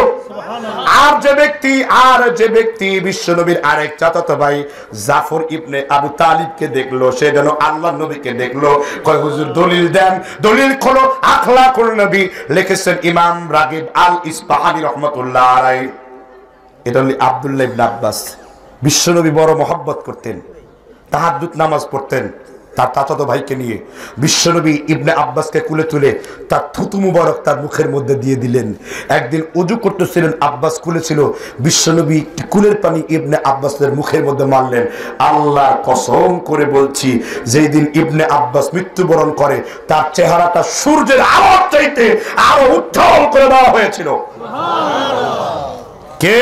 আর যে ব্যক্তি আর যে ব্যক্তি বিশ্বনবীর আরেক চাচাতো ভাই জাফর ইবনে আবু তালিবকে দেখলো, সে যেন আল্লাহর নবীকে দেখলো। কয় হুজুর দলিল দেন, দলিল খোলো। আখলাকুল নবী লিখেছেন ইমাম রাগিব আল ইসফাহানি রাহমাতুল্লাহ আলাইহি। এটা হলো আব্দুল্লাহ ইবনে আব্বাস। বিশ্বনবী বড় মহব্বত করতেন, তাহাজ্জুদ নামাজ পড়তেন তার চাচাতো ভাইকে নিয়ে। বিশ্বনবী ইবনে আব্বাসকে কুলে তুলে তার থুতু মুবারক তার মুখের মধ্যে দিয়ে দিলেন। একদিন ওযু করতেছিলেন, আব্বাস কুলে ছিল, বিশ্বনবী কুলের পানি ইবনে আব্বাসের মুখের মধ্যে মারলেন। আল্লাহর কসম করে বলছি, যেই দিন ইবনে আব্বাস মৃত্যুবরণ করে তার চেহারাটা সূর্যের আলোর চাইতে আরো উজ্জ্বল করে দেওয়া হয়েছিল। কে?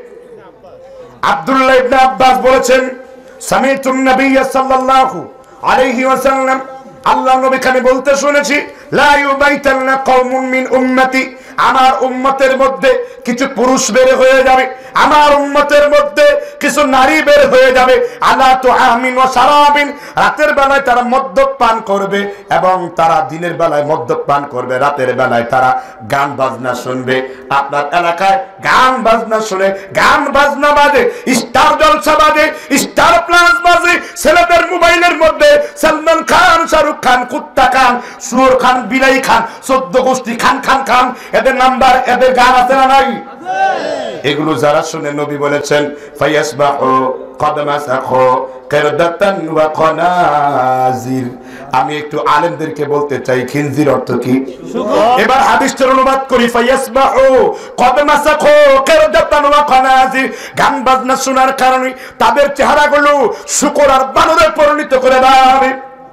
আব্দুল্লাহ ইবনে আব্বাস বলেছেন, সামিতুন নবী সাল্লাল্লাহু আলাইহি ওয়াসাল্লাম, আল্লাহর নবীকে আমি বলতে শুনেছি, লা ইউবাইতান্না কওমুন মিন উম্মতি, আমার উম্মতের মধ্যে কিছু পুরুষ বের হয়ে যাবে, আমার উম্মতের মধ্যে কিছু নারী বের হয়ে যাবে, আলা তুআমিন ওয়া শারাবিন, রাতের বেলায় তারা মদ্যপান করবে এবং তারা দিনের বেলায় মদ্যপান করবে, রাতের বেলায় তারা গান বাজনা শুনবে। আপনার এলাকায় গান বাজনা শুনে, গান বাজনা বাজে, স্টার জলসা বাজে, স্টার প্লাস বাজে, ছেলেদের মোবাইলের মধ্যে সালমান খান, শাহরুখ খান, কুত্তা খান, সুর খান, বিলাই খান, চোদ্দ গোষ্ঠী খান খান খান, এদের নাম্বার, এদের গান আছে না নাই? এগুলো যারা শুনে, নবী বলেছেন ফায়াসবাহু কদ মাসাখু কিরদাতান ওয়া খানাজির। আমি একটু আলেমদেরকে বলতে চাই, খিনজির অর্থ কি? এবার হাদিসটার অনুবাদ করি, ফায়াসবাহু কদ মাসাখু কিরদাতান ওয়া খানাজির। গান বাজনা শোনার কারণে তাদের চেহারাগুলো শূকর আর বানরে পরিণত করে দেবে।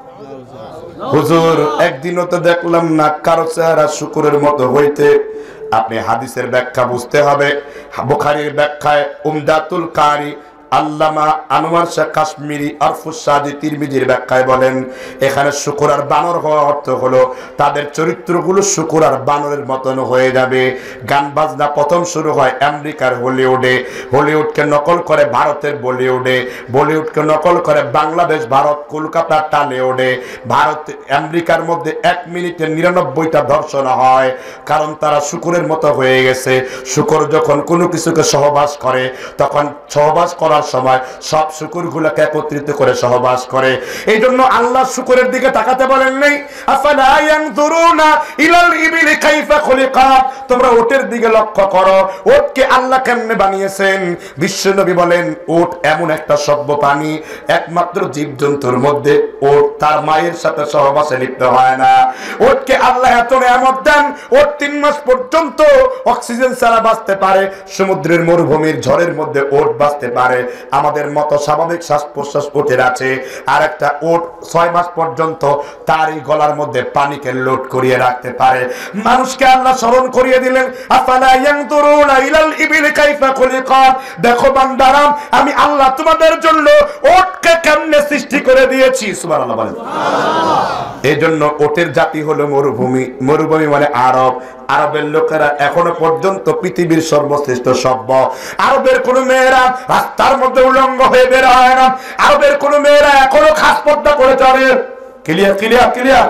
হুজুর একদিনও তো দেখলাম না কারো চেহারা শূকরের মতো হইতে। আপনি হাদিসের ব্যাখ্যা বুঝতে হবে। বুখারীর ব্যাখ্যায় উমদাতুল কারি আল্লামা আনোয়ার শাহ কাশ্মীরি আরফুস সাদি তিরমিজির ব্যাখ্যায় বলেন, এখানে শূকর আর বানর হওয়ার অর্থ হলো তাদের চরিত্রগুলো শূকর আর বানরের মতন হয়ে যাবে। গান বাজনা প্রথম শুরু হয় আমেরিকার হলিউডে, হলিউডকে নকল করে ভারতের বলিউডে, বলিউডকে নকল করে বাংলাদেশ, ভারত, কলকাতার টালিউডে। ভারত আমেরিকার মধ্যে এক মিনিটে নিরানব্বইটা ধর্ষণ হয়, কারণ তারা শূকরের মতো হয়ে গেছে। শূকর যখন কোনো কিছুকে সহবাস করে, তখন সহবাস করার সময় সব শুকরগুলোকে একত্রিত করে সহবাস করে। এই জন্য আল্লাহ শুকরের দিকে তাকাতে বলেন নাই, আফালা ইয়ানজুরুনা ইলাল ইবিলি কাইফা খুলিকাত, তোমরা ওটের দিকে লক্ষ্য করো, ওটকে আল্লাহ কেমনে বানিয়েছেন। বিশ্বনবী বলেন, ওট এমন একটা সভ্য প্রাণী, একমাত্র জীবজন্তুর মধ্যে ওট তার মায়ের সাথে সহবাসে লিপ্ত হয় না। ওটকে আল্লাহ এত নিয়ামত দেন, ওট তিন মাস পর্যন্ত অক্সিজেন ছাড়া বাঁচতে পারে, সমুদ্রের মরুভূমির ঝড়ের মধ্যে ওট বাঁচতে পারে। আমাদের মতো স্বাভাবিক শ্বাস প্রশ্বাস ওঠের আছে। আর একটা ওট ছয় মাস পর্যন্ত তার এই গলার মধ্যে পানিকে লোড করিয়ে রাখতে পারে। মানুষকে আল্লাহ স্মরণ করিয়ে দিলেন, আফালা ইয়ানজুরুনা ইলাল ইবিলি কাইফা খুলিকাত, দেখো বান্দারাম, আমি আল্লাহ তোমাদের জন্য ওটকে কেমনে সৃষ্টি করে দিয়েছি। সুবহানাল্লাহ বলেন। এই জন্য ওটের জাতি হলো মরুভূমি। মরুভূমি মানে আরব। আরবের লোকেরা এখনো পর্যন্ত পৃথিবীর সর্বশ্রেষ্ঠ সভ্য। আরবের কোন মেয়েরা রাস্তার মধ্যে উলঙ্গ হয়ে বের হয় না। আরবের কোন মেয়েরা এখনো খাস পর্দা করে চলে। Clear clear clear.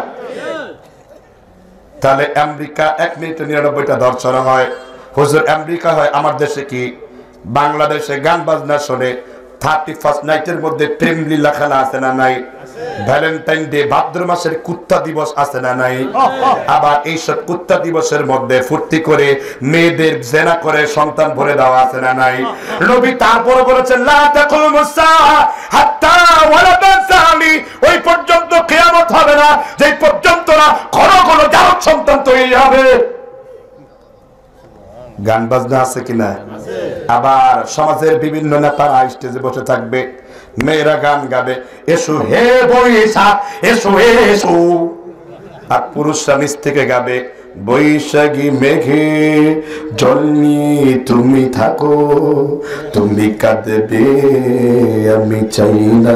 তাহলে আমেরিকা এক মিনিটে নিরানব্বইটা ধর্ষণ হয়। হুজুর আমেরিকা হয়, আমার দেশে কি? বাংলাদেশে গান বাজনা শোনে, থার্টি ফার্স্ট নাইটের মধ্যে প্রেম লীলা খেলা আছে না নাই? ভ্যালেন্টাইন ডে, ভাদ্র মাসের কুত্তা দিবস আছে না নাই? আবার এইসব কুত্তা দিবসের মধ্যে ফুর্তি করে মেয়েদের জেনা করে সন্তান ভরে দেওয়া আছে না নাই? নবী তারপরে বলেছেন, লা তাকুমুস সাআ হাত্তা ওয়ালাদা সালি, ওই পর্যন্ত কিয়ামত হবে না যে পর্যন্ত না ঘন ঘন জারক সন্তান তৈরি হবে। গান বাজনা আছে কিনা? আবার সমাজের বিভিন্ন নেতারা স্টেজে বসে থাকবে, মেয়েরা গান গাবে, এসো হে বৈশাখ এসো এসো, আর পুরুষরা নিচ থেকে গাবে, বৈশাখী মেঘে জল নিয়ে তুমি থাকো, তুমি কাঁদবে আমি চাই না।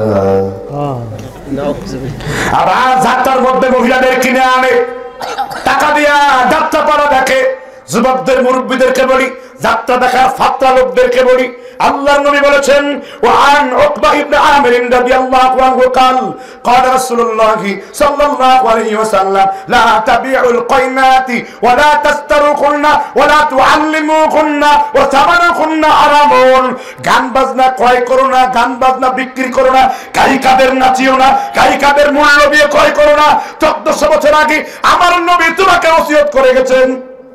আবার যাত্রার মধ্যে মহিলাদের কিনে আনে, টাকা দিয়া যাত্রা পাড়া দেখে। যুবকদের মুরব্বীদেরকে বলি, যাত্রা দেখার ফাত্রা লোকদেরকে বলি, আল্লাহর নবী বলেছেন ওয়ান উকবা ইবনে আমির রাদিয়াল্লাহু আনহু قال قال رسول الله صلى الله عليه وسلم لا تبيعوا القينات ولا تسترقن ولا تعلموهن وثمنهن حرام গান বাজনা ক্রয় করো না গান বাজনা বিক্রি করো না গায়িকাদের নাচিও না গায়িকাদের মূল্য দিয়ে ক্রয় করো না চৌদ্দশো বছর আগে আমার নবী তোমাকে ওসিয়ত করে গেছেন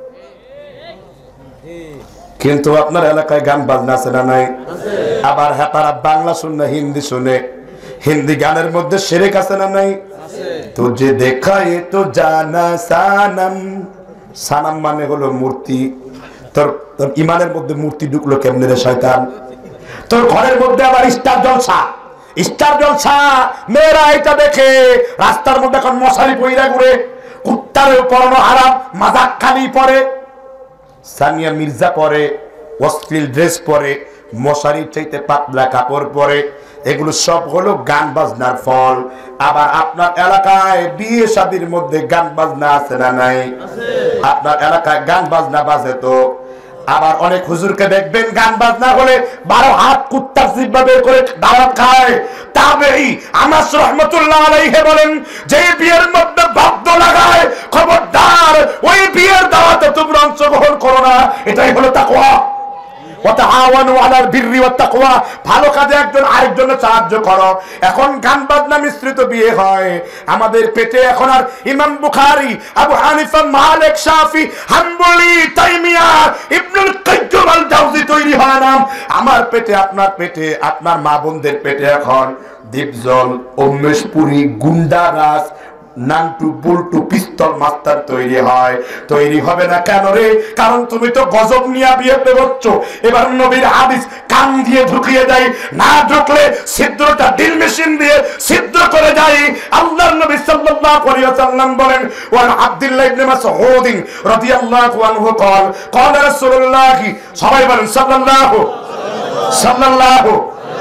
কিন্তু আপনার এলাকায় গান বাজনা আছে না নাই আবার হ্যাঁ তারা বাংলা শুনে হিন্দি শুনে হিন্দি গানের মধ্যে শিরক আছে না নাই তুঝে দেখায়ে তো জানা সানম সানম মানে হলো মূর্তি তোর তোর ইমানের মধ্যে মূর্তি ঢুকলো কেমনে রে শয়তান তোর ঘরের মধ্যে আবার স্টার জলসা স্টার জলসা মেয়েরা এটা দেখে রাস্তার মধ্যে এখন মশারি পইরা ঘুরে কুত্তারে পরানো হারাম মাজাক খালি পরে সানিয়া মির্জা পরে অশ্লীল ড্রেস পরে মশারির চাইতে পাতলা কাপড় পরে এগুলো সব হলো গান বাজনার ফল আবার আপনার এলাকায় বিয়ে শাদীর মধ্যে গান বাজনা আছে না নাই আপনার এলাকায় গান বাজনা বাজে তো আবার অনেক হুজুরকে দেখবেন গান বাজনা হলে বারো হাত কুত্তার জিহ্বা বের করে দাওয়াত খায় তাবেঈ আনাস রাহমাতুল্লাহ আলাইহি বলেন যে বিয়ের মধ্যে বাদ্য লাগায় খবরদার ওই বিয়ের দাওয়াতে তোমরা অংশগ্রহণ করো না এটাই হলো তাকওয়া ওয়াতাআওয়ানু আলাল বিররি ওয়াত তাকওয়া ভালো কাজে একজন আরেকজনের সাহায্য করো এখন গান বাজনা মিশ্রিত বিয়ে হয় আমাদের পেটে এখন আর ইমাম বুখারী আবু হানিফা মালিক শাফি হাম্বলি তাইমিয়া ইবনুল কাইয়্যিম আল জাওজি তৈরি হয় না আমার পেটে আপনার পেটে আপনার মা বোনদের পেটে এখন দীপজল উমেশপুরি গুন্ডারাজ নান্টু বুলটু পিস্তল মাস্টার তৈরি হয় তৈরি হবে না কেন রে কারণ তুমি তো গজব নিয়ে বিয়েতে বসছো এবার নবীর হাদিস কান দিয়ে ঢুকিয়ে দেয় না ঢুকলে ছিদ্রটা ড্রিল মেশিন দিয়ে ছিদ্র করে যায় আল্লাহর নবী সাল্লাল্লাহু আলাইহি ওয়াসাল্লাম বলেন ওয়ান আব্দুল্লাহ ইবনে মাসউদ রাদিয়াল্লাহু আনহু قال قال رسول الله সবাই বলেন সাল্লাল্লাহু সাল্লাল্লাহু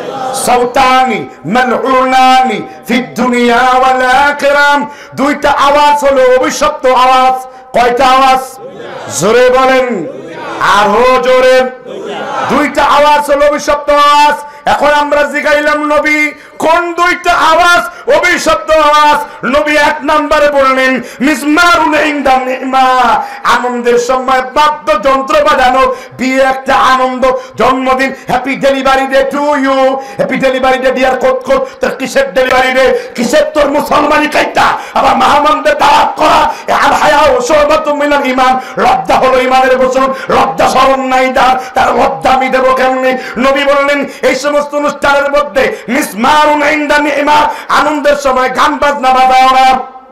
সাউতানি মালউনানি ফিদ দুনিয়া ওয়াল আখিরাম দুইটা আওয়াজ হলো অভিশপ্ত আওয়াজ কয়টা আওয়াজ জোরে বলেন আরো জোরে দুইটা আওয়াজ হলো অভিশপ্ত আওয়াজ এখন আমরা জিগাইলাম নবী কোন দুইটা আওয়াজ অভিশপ্ত আওয়াজ নবী এক নম্বরে বললেন মিসমারুন ইনদা নিমা আনন্দের সময় বাদ্য যন্ত্র বাজানো বিয়ে একটা আনন্দ জন্মদিন happy delivery day to you happy delivery day dear কোট কোট তোর কিসের ডেলিভারি ডে কিসের তোর মুসলমানি কাইটা আবার মেহমানদের দাওয়াত করা আর হায়া ও শুবাতুম মিনাল ঈমান লজ্জা হলো ঈমানের বচন লজ্জা শরম নাই তার তার লজ্জা আমি দেব কেমনে নবী বললেন এই সমস্ত অনুষ্ঠানের মধ্যে মিসমারুন ইনদা নিমা আনন্দের সময় গান বাজনা বাজাও না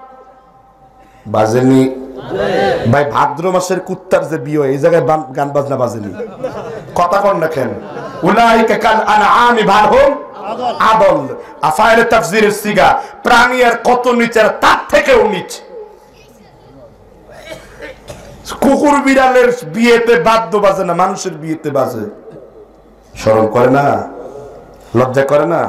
বাজেনি ভাই ভাদ্র মাসের কুত্তার যে বিয়ে এই জায়গায় গান বাজনা বাজেনি কথা কোন রাখেন উলাইকা কাল আনআমি বারহুম আদল আফাইলে তাফসীরের সিগা প্রাণী আর কত নিচের তার থেকেও নিচ কুকুর বিড়ালের বিয়েতে বাদ্য বাজে না মানুষের বিয়েতে বাজে শরম করে না লজ্জা করে না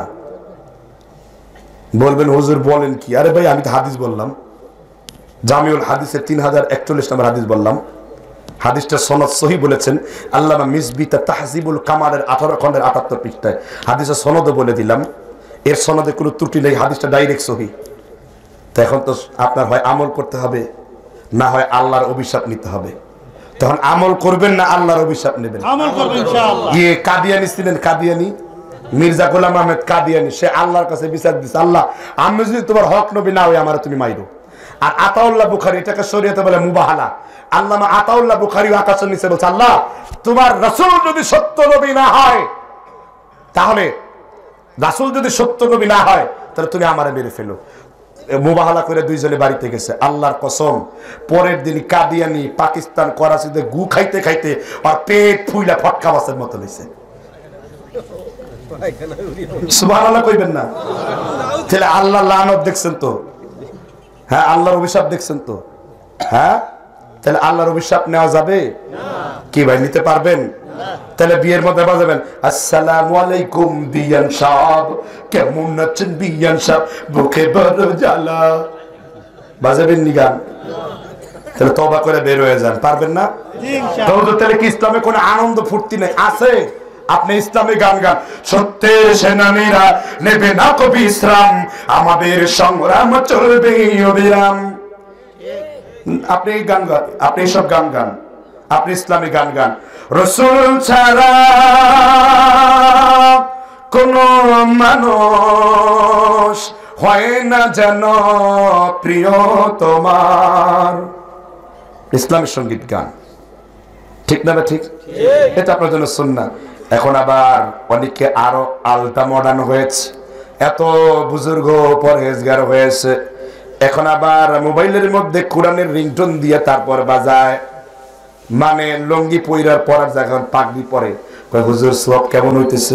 বলবেন হুজুর বলেন কি আরে ভাই আমি তো হাদিস বললাম জামিউল হাদিসের তিন হাজার একচল্লিশ নম্বর হাদিস বললাম হাদিসটা সনদ সহি বলেছেন আল্লামা মিসবি তাহজিবুল কামালের আঠারো খন্ডের আটাত্তর পৃষ্ঠায় হাদিসের সনদও বলে দিলাম এর সনদে কোনো ত্রুটি নেই হাদিসটা ডাইরেক্ট সহি তো এখন তো আপনার হয় আমল করতে হবে না হয় আল্লাহর অভিশাপ নিতে হবে তখন আমল করবেন না আল্লাহর অভিশাপ নেবেন আমল করবেন ইনশাআল্লাহ ইয়ে কাদিয়ানি ছিলেন কাদিয়ানি মির্জা গোলাম আহমেদ কাদিয়ানি সে আল্লাহর কাছে বিচার দিচ্ছে আল্লাহ আমি যদি তোমার হক নবী না হই আমার তুমি মাইরো আর আতাউল্লাহ বুখারী এটাকে শরীয়তে বলে মুবাহালা আল্লামা আতাউল্লাহ বুখারী আকাশের নিচে বলছে আল্লাহ তোমার রাসূল যদি সত্য নবী না হয় তাহলে রাসূল যদি সত্য নবী না হয় তাহলে তুমি আমারে মেরে ফেলো মুবাহালা করে দুইজনে বাড়িতে গেছে আল্লাহর কসম পরের দিন কাদিয়ানি পাকিস্তান করাচিতে গু খাইতে খাইতে আর পেট ফুইলা ফটকা বাসের মতো হইছে সুবহানাল্লাহ কইবেন না তাহলে আল্লাহ লানত দেখছেন তো হ্যাঁ আল্লাহর অভিশাপ দেখছেন তো হ্যাঁ তাহলে আল্লাহর অভিশাপ নেওয়া যাবে না কি ভাই নিতে পারবেন তাহলে বিয়ের মধ্যে বাজাবেন আসসালামু আলাইকুম বিয়ান সাহেব কেমন আছেন বিয়ান সাহেব বুকে বড় জ্বালা বাজাবেন নি গান তাহলে তওবা করে বের হয়ে যান পারবেন না জি ইনশাআল্লাহ তাহলে কি ইসলামে কোনো আনন্দ ফুর্তি নাই আছে আপনি ইসলামী গান গান। সত্যের সেনানীরা নেবে না কো বিশ্রাম, আমাদের সংগ্রাম চলবে অবিরাম। আপনি গান গান, আপনি সব গান গান, আপনি ইসলামী গান গান। রাসূল ছাড়া কোন মানুষ হয় না যেন প্রিয় তোমার। ইসলামী সঙ্গীত গান, ঠিক না? ঠিক, এটা আপনার জন্য সুন্নাহ। এখন আবার অনেকে আরো আলটা মডার্ন হয়েছে, এত বুজুর্গ পরহেজগার হয়েছে, এখন আবার মোবাইলের মধ্যে কোরআনের রিংটোন দিয়ে তারপর বাজায়, মানে লঙ্গি পইরার পরার যখন পাগড়ি পরে, কয় হুজুর সওয়াব কেমন হইতেছে?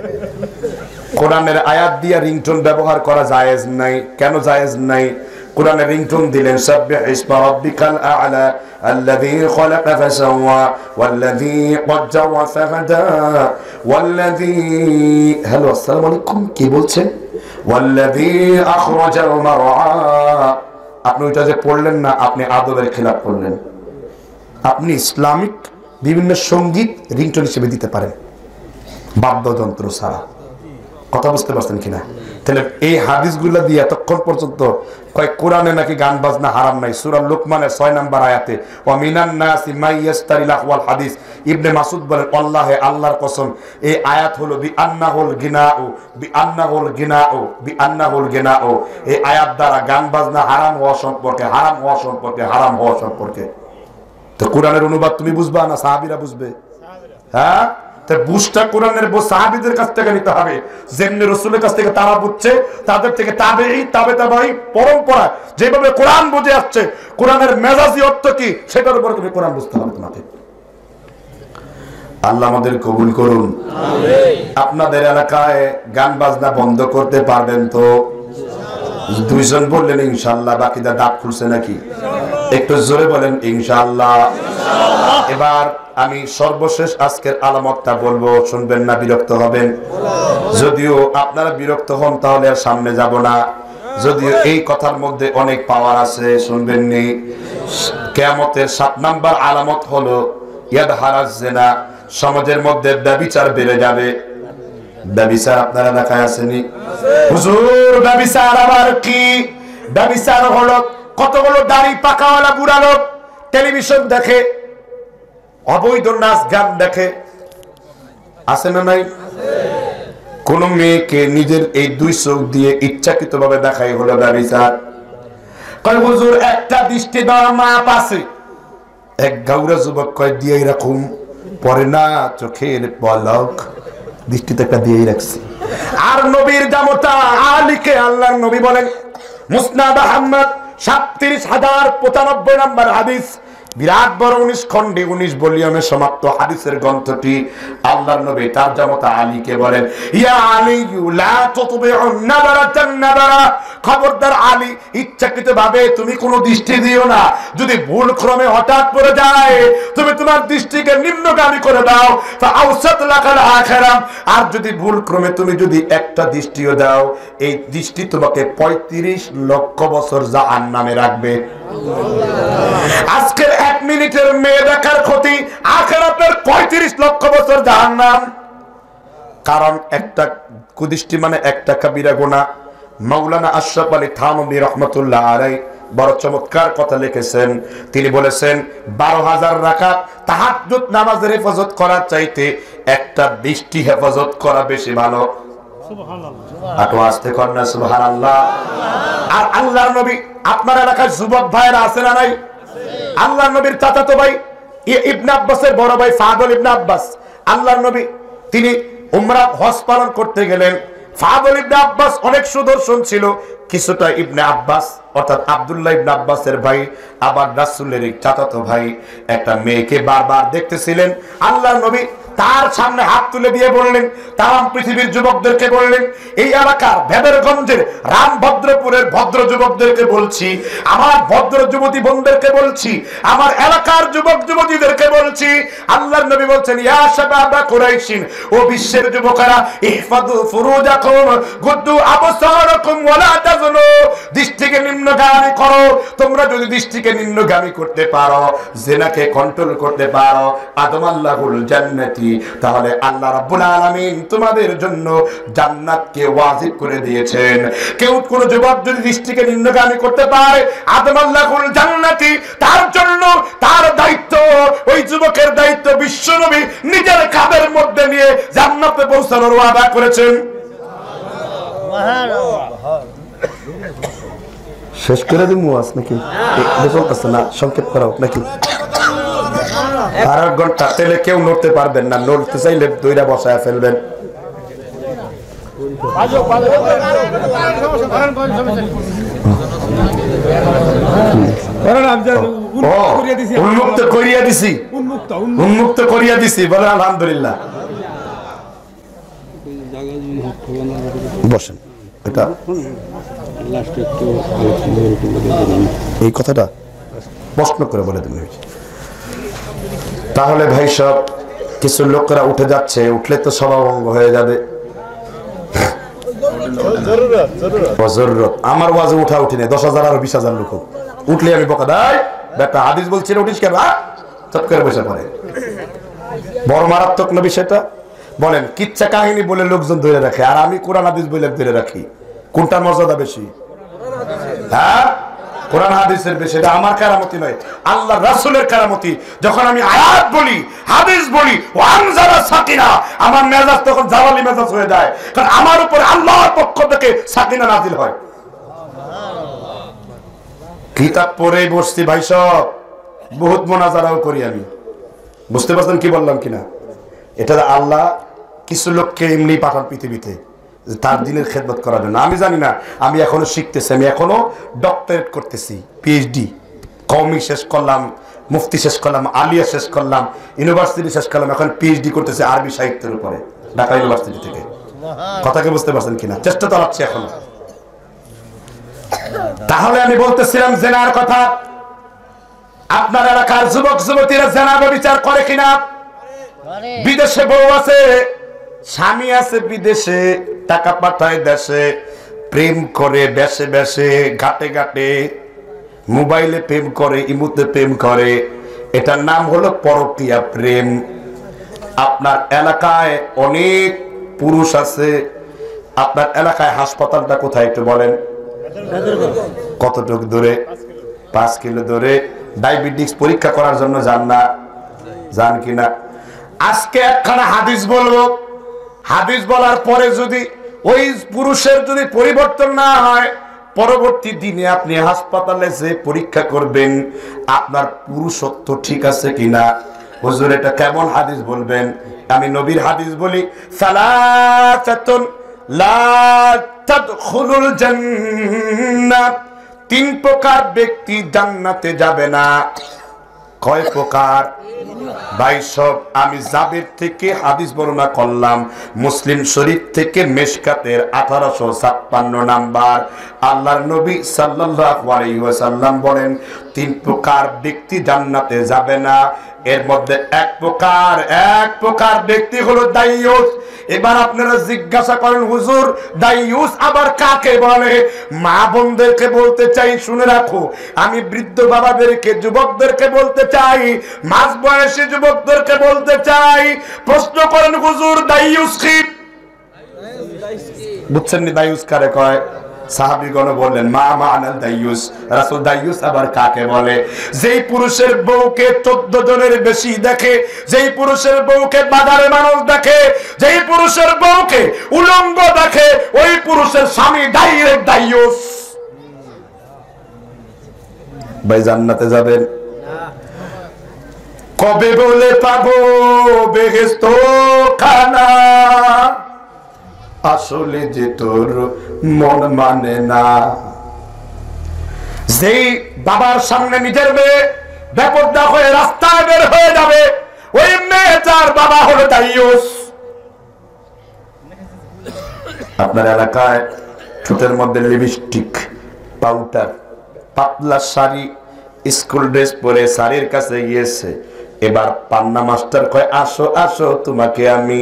কোরআনের আয়াত দিয়ে রিংটোন ব্যবহার করা জায়েজ নাই। কেন জায়েজ নাই? কোরআনের রিংটোন দিলেন সাব্বিহ ইসমা রাব্বিকাল আ'লা আল্লাযী খালাকা ফাসাওয়া ওয়াল্লাযী ক্বাদ্দারা ফাহাদা ওয়াল্লাযী, হ্যালো আসসালামু আলাইকুম, কি বলছেন? ওয়াল্লাযী আখরাজাল মারআ। আপনি ওইটা যে পড়লেন না, আপনি আদবের খেলাপ করলেন। আপনি ইসলামিক বিভিন্ন সঙ্গীত রিংটোন হিসেবে দিতে পারেন বাদ্যযন্ত্র ছাড়া। কথা বুঝতে পারছেন কিনা? তাহলে এই হাদিসগুলো দিয়ে এতক্ষণ পর্যন্ত কয় কোরআনে নাকি গান বাজনা হারাম নাই। সূরা লুকমানের ছয় নম্বর আয়াতে ওয়া মিনান নাসি মাই ইয়াশতারিল আহওয়াল হাদিস, ইবনে মাসউদ বলেন আল্লাহে আল্লাহর কসম, এই আয়াত হলো বি আন্নাহুল গিনাউ বি আন্নাহুল গিনাউ বি আন্নাহুল গিনাউ। এই আয়াত দ্বারা গান বাজনা হারাম হওয়া সম্পর্কে হারাম হওয়া সম্পর্কে হারাম হওয়া সম্পর্কে। তো কোরআনের অনুবাদ তুমি বুঝবা না সাহাবীরা বুঝবে? হ্যাঁ, বুঝটা কোরআনের সাহাবীদের কাছ থেকে নিতে হবে। যেমনি রাসূলের কাছ থেকে তারা বুঝছে, তাদের থেকে তাবেঈ তাবে তাবেঈ পরম্পরা যেভাবে কোরআন বুঝে আসছে, কোরআনের মেজাজি অর্থ কি সেটার উপর তুমি কোরআন বুঝতে হবে তোমাকে। আল্লাহ আমাদের কবুল করুন, আমিন। আপনাদের এলাকায় গান বাজনা বন্ধ করতে পারবেন তো? দুইজন বললেন ইনশাআল্লাহ, বাকিটা দাঁত খুলছে নাকি? একটু জোরে বলেন ইনশাআল্লাহ। এবার আমি সর্বশেষ আজকের আলামতটা বলবো, শুনবেন না বিরক্ত হবেন? যদিও আপনারা বিরক্ত হন তাহলে আর সামনে যাব না, যদিও এই কথার মধ্যে অনেক পাওয়ার আছে, শুনবেন নি? কিয়ামতের সাত নাম্বার আলামত হলো ইয়াদহারাজ জিনা, সমাজের মধ্যে ব্যভিচার বেড়ে যাবে। ব্যভিচার আপনার এলাকায় আসেনি? হুজুর ব্যভিচার আবার কি? ব্যভিচার হলো কতগুলো দাড়ি পাকাওয়ালা বুড়া লোক টেলিভিশন দেখে, অবৈধ নাচ গান দেখে, আছে না নাই? কোন মেয়েকে নিজের এই দুই চোখ দিয়ে ইচ্ছাকৃত ভাবে দেখাই হলো ব্যভিচার। কয় হুজুর একটা দৃষ্টি দেওয়ার মাপ আছে। এক গাউরা যুবক কয় দিয়ে রাখুন, পরে না চোখের পলক, দৃষ্টিতে একটা দিয়েই রাখছি। আর নবীর জামতা আলীকে আল্লাহর নবী বলেন, মুসনাদ আহমদ সাতত্রিশ হাজার পঁচানব্বই নম্বর হাদিস, বিরাট বড় উনিশ খন্ডে উনিশ ভলিউমে সমাপ্ত হাদিসের গ্রন্থটি। আল্লাহর নবী তার জামতা আলীকে বলেন, ইয়া আলী লা তুতবিউন নাদারাতান নাদারা, খবরদার আলী, ইচ্ছাকৃতভাবে তুমি কোনো দৃষ্টি দিও না। যদি ভুল ক্রমে হঠাৎ পড়ে যায়, তুমি তোমার দৃষ্টিকে নিম্নগামী করে দাও, ফাআউসাত লাকাল আখিরাম। আর যদি ভুল ক্রমে তুমি যদি একটা দৃষ্টিও দাও, এই দৃষ্টি তোমাকে পঁয়ত্রিশ লক্ষ বছর জাহান্নামে রাখবে। আজকের এক মিনিটের মেয়ে দেখার ক্ষতি, আখিরাতের পঁয়ত্রিশ লক্ষ বছর জাহান্নাম। কারণ একটা কুদৃষ্টি মানে একটা কাবিরা গুনাহ। মাওলানা আশরাফ আলী থানভী রহমাতুল্লাহ আলাইহি বড় চমৎকার কথা লিখেছেন। তিনি বলেছেন, বারো হাজার রাকাত তাহাজ্জুদ নামাজের হেফাজত করার চাইতে একটা দৃষ্টি হেফাজত করা বেশি ভালো। আর আল্লাহর নবী, আপনার এলাকায় যুবক ভাইরা আছে না নাই? আল্লাহর নবীর চাচাতো ভাই ইবনে আব্বাসের বড় ভাই ফাদল ইবনে আব্বাস, আল্লাহর নবী তিনি উমরা হজ পালন করতে গেলেন। ফাদল ইবনে আব্বাস অনেক সুদর্শন ছিল, কিছুটা ইবনে আব্বাস অর্থাৎ আব্দুল্লাহ ইবনে আব্বাসের ভাই, আবার রাসূলের চাচাতো ভাই, একটা মেয়েকে বারবার দেখতেছিলেন। আল্লাহর নবী তার সামনে হাত তুলে দিয়ে বললেন, তাম পৃথিবীর যুবকদেরকে বললেন, এই এলাকার ভেবেরগঞ্জের রামভদ্রপুরের ভদ্র যুবকদেরকে বলছি, আমার ভদ্র যুবতী বোনদেরকে বলছি, আমার এলাকার যুবক যুবতীদেরকে বলছি, আল্লাহর নবী বলছেন, ইয়া শাবাবা কুরাইশিন, ও বিশ্বের যুবকেরা, ইহফাদু ফুরুজাকুম গুদ্দু আবসারাকুম ওয়ালা তাজনু, দৃষ্টিকে নিম্ন নিম্নগামী করো, তোমরা যদি দৃষ্টিকে নিম্নগামী করতে পারো, জিনাকে কন্ট্রোল করতে পারো, আদম আল্লাহুল জান্নাতি, তাহলে আল্লাহ রাব্বুল আলামিন তোমাদের জন্য জান্নাতকে ওয়াজিব করে দিয়েছেন। কেউ কোন যুবক যদি দৃষ্টিকে নিম্নগামী করতে পারে, আদম আল্লাহুল জান্নাতি, তার জন্য তার দায়িত্ব, ওই যুবকের দায়িত্ব বিশ্বনবী নিজের কাঁধের মধ্যে নিয়ে জান্নাতে পৌঁছানোর ওয়াদা করেছেন। শেষ করে দিন মুয়াজ নাকি চলতেছে না, সংক্ষেপ করা হোক নাকি? আর এক ঘন্টা তেলে কেউ নড়তে পারবেন না, নড়তে চাইলে দইরা বসায় ফেলবেন। উন্মুক্ত করিয়া দিছি, উন্মুক্ত করিয়া দিছি, বলে আলহামদুলিল্লাহ। বসেন, এটা এই কথাটা প্রশ্ন করে বলে দিন। তাহলে ভাই সব কিছু লোকেরা উঠে যাচ্ছে, উঠলে তো সভাভঙ্গ হয়ে যাবে। আমার ওয়াজে উঠা উঠি নেই, দশ হাজার আর বিশ হাজার লোক উঠলে আমি বকা দেয়, বেটা হাদিস বলছি উঠিস কেন, চট করে বসে পড়ে। বড় মারাত্মক না বিষয়টা। বলেন, কিচ্ছা কাহিনী বলে লোকজন ধরে রাখে, আর আমি কোরআন হাদিস বলে ধরে রাখি। কোনটার মর্যাদা বেশি? হ্যাঁ, কোরআন হাদিসের বেশি। এটা আমার কারামতি নয়, আল্লাহ রাসূলের কারামতি। যখন আমি আয়াত বলি, হাদিস বলি, ওয়ানজালা সাকিনা, আমার মেজাজ তখন জালালি মেজাজ হয়ে যায়, কারণ আমার উপরে আল্লাহর পক্ষ থেকে সাকিনা নাজিল হয়। কিতাব পড়েই বসছি ভাই সব, বহুত মোনাজারাও করি আমি। বুঝতে পারছেন কি বললাম কিনা? এটা আল্লাহ কিছু লোককে এমনি পাঠান পৃথিবীতে তার দিনের খেদমত করার জন্য। আমি জানি না, আমি এখনো শিখতেছি, আমি এখনো ডক্টরেট করতেছি, পিএইচডি। কওমি শেষ করলাম, মুফতি শেষ করলাম, আলিয়া শেষ করলাম, ইউনিভার্সিটি শেষ করলাম, এখন পিএইচডি করতেছি আরবি সাহিত্যের উপরে ঢাকা ইউনিভার্সিটি থেকে। কথাকে বুঝতে পারছেন কিনা? চেষ্টা চালাচ্ছি এখনো। তাহলে আমি বলতেছিলাম জেনার কথা। আপনার এলাকার যুবক যুবতীরা জেনা বিচার করে কিনা? বিদেশে বউ আছে, স্বামী আছে বিদেশে, টাকা পাঠায় দেশে, প্রেম করে বেশে বেশে, ঘাটে ঘাটে, মোবাইলে প্রেম করে, ইমুতে প্রেম করে। এটার নাম হলো পরকীয়া প্রেম। আপনার এলাকায় অনেক পুরুষ আছে। আপনার এলাকায় হাসপাতালটা কোথায় একটু বলেন? কতটুকু দূরে? পাঁচ কিলো দূরে। ডায়াবেটিস পরীক্ষা করার জন্য যান না? যান কিনা? আজকে একখানা হাদিস বলবো, হাদিস বলার পরে যদি ওই পুরুষের যদি পরিবর্তন না হয়, পরবর্তী দিনে আপনি হাসপাতালে যে পরীক্ষা করবেন আপনার পুরুষত্ব ঠিক আছে কিনা। হুজুর এটা কেমন হাদিস বলবেন? আমি নবীর হাদিস বলি, সালাসাতুন লা তাদখুলুল জান্নাহ, তিন প্রকার ব্যক্তি জান্নাতে যাবে না। কয় প্রকার? ভাই সব আমি জাবের থেকে হাদিস বর্ণনা করলাম, মুসলিম শরীফ থেকে মেশকাতের আঠারোশো ছাপ্পান্ন নাম্বার। আল্লাহর নবী সাল্লাল্লাহু আলাইহি ওয়াসাল্লাম বলেন তিন প্রকার ব্যক্তি জান্নাতে যাবে না। এর মধ্যে এক প্রকার এক প্রকার ব্যক্তি হলো দাইয়ুস। এবার আপনারা জিজ্ঞাসা করেন, হুজুর দাইয়ুস আবার কাকে বলে? মা বোনদেরকে বলতে চাই, শুনে রাখো। আমি বৃদ্ধ বাবাদেরকে, যুবকদেরকে বলতে চাই, মাঝ বয়সী যুবকদেরকে বলতে চাই। প্রশ্ন করেন, হুজুর দাইয়ুস কি? বুঝছেন নি দাইয়ুস কারে কয়? সাহাবীগণ বললেন, মা মা'নাল দাইয়ুস, রাসূল দাইয়ুস আবার কাকে বলে? যেই পুরুষের বউকে চোদ্দ জনের বেশি দেখে, যেই পুরুষের বউকে বাজারে মানুষ দেখে, যেই পুরুষের বউকে উলঙ্গ দেখে, ওই পুরুষের স্বামী ডাইরেক্ট দাইয়ুস। ভাই জান্নাতে যাবেন কবে বলে পাবো বেহেশত খানা? আসলে যে তোর মন মানে না। যেই বাবার সামনে নিজের মেয়ে বেপরদা হয়ে রাস্তায় বের হয়ে যাবে, ওই মেয়েটার বাবা হলো দাইয়ুস। আপনার এলাকায় ঠোঁটের মধ্যে লিপস্টিক, পাউডার, পাতলা শাড়ি, স্কুল ড্রেস পরে শাড়ির কাছে গিয়েছে। এবার পান্না মাস্টার কয়, আসো আসো তোমাকে আমি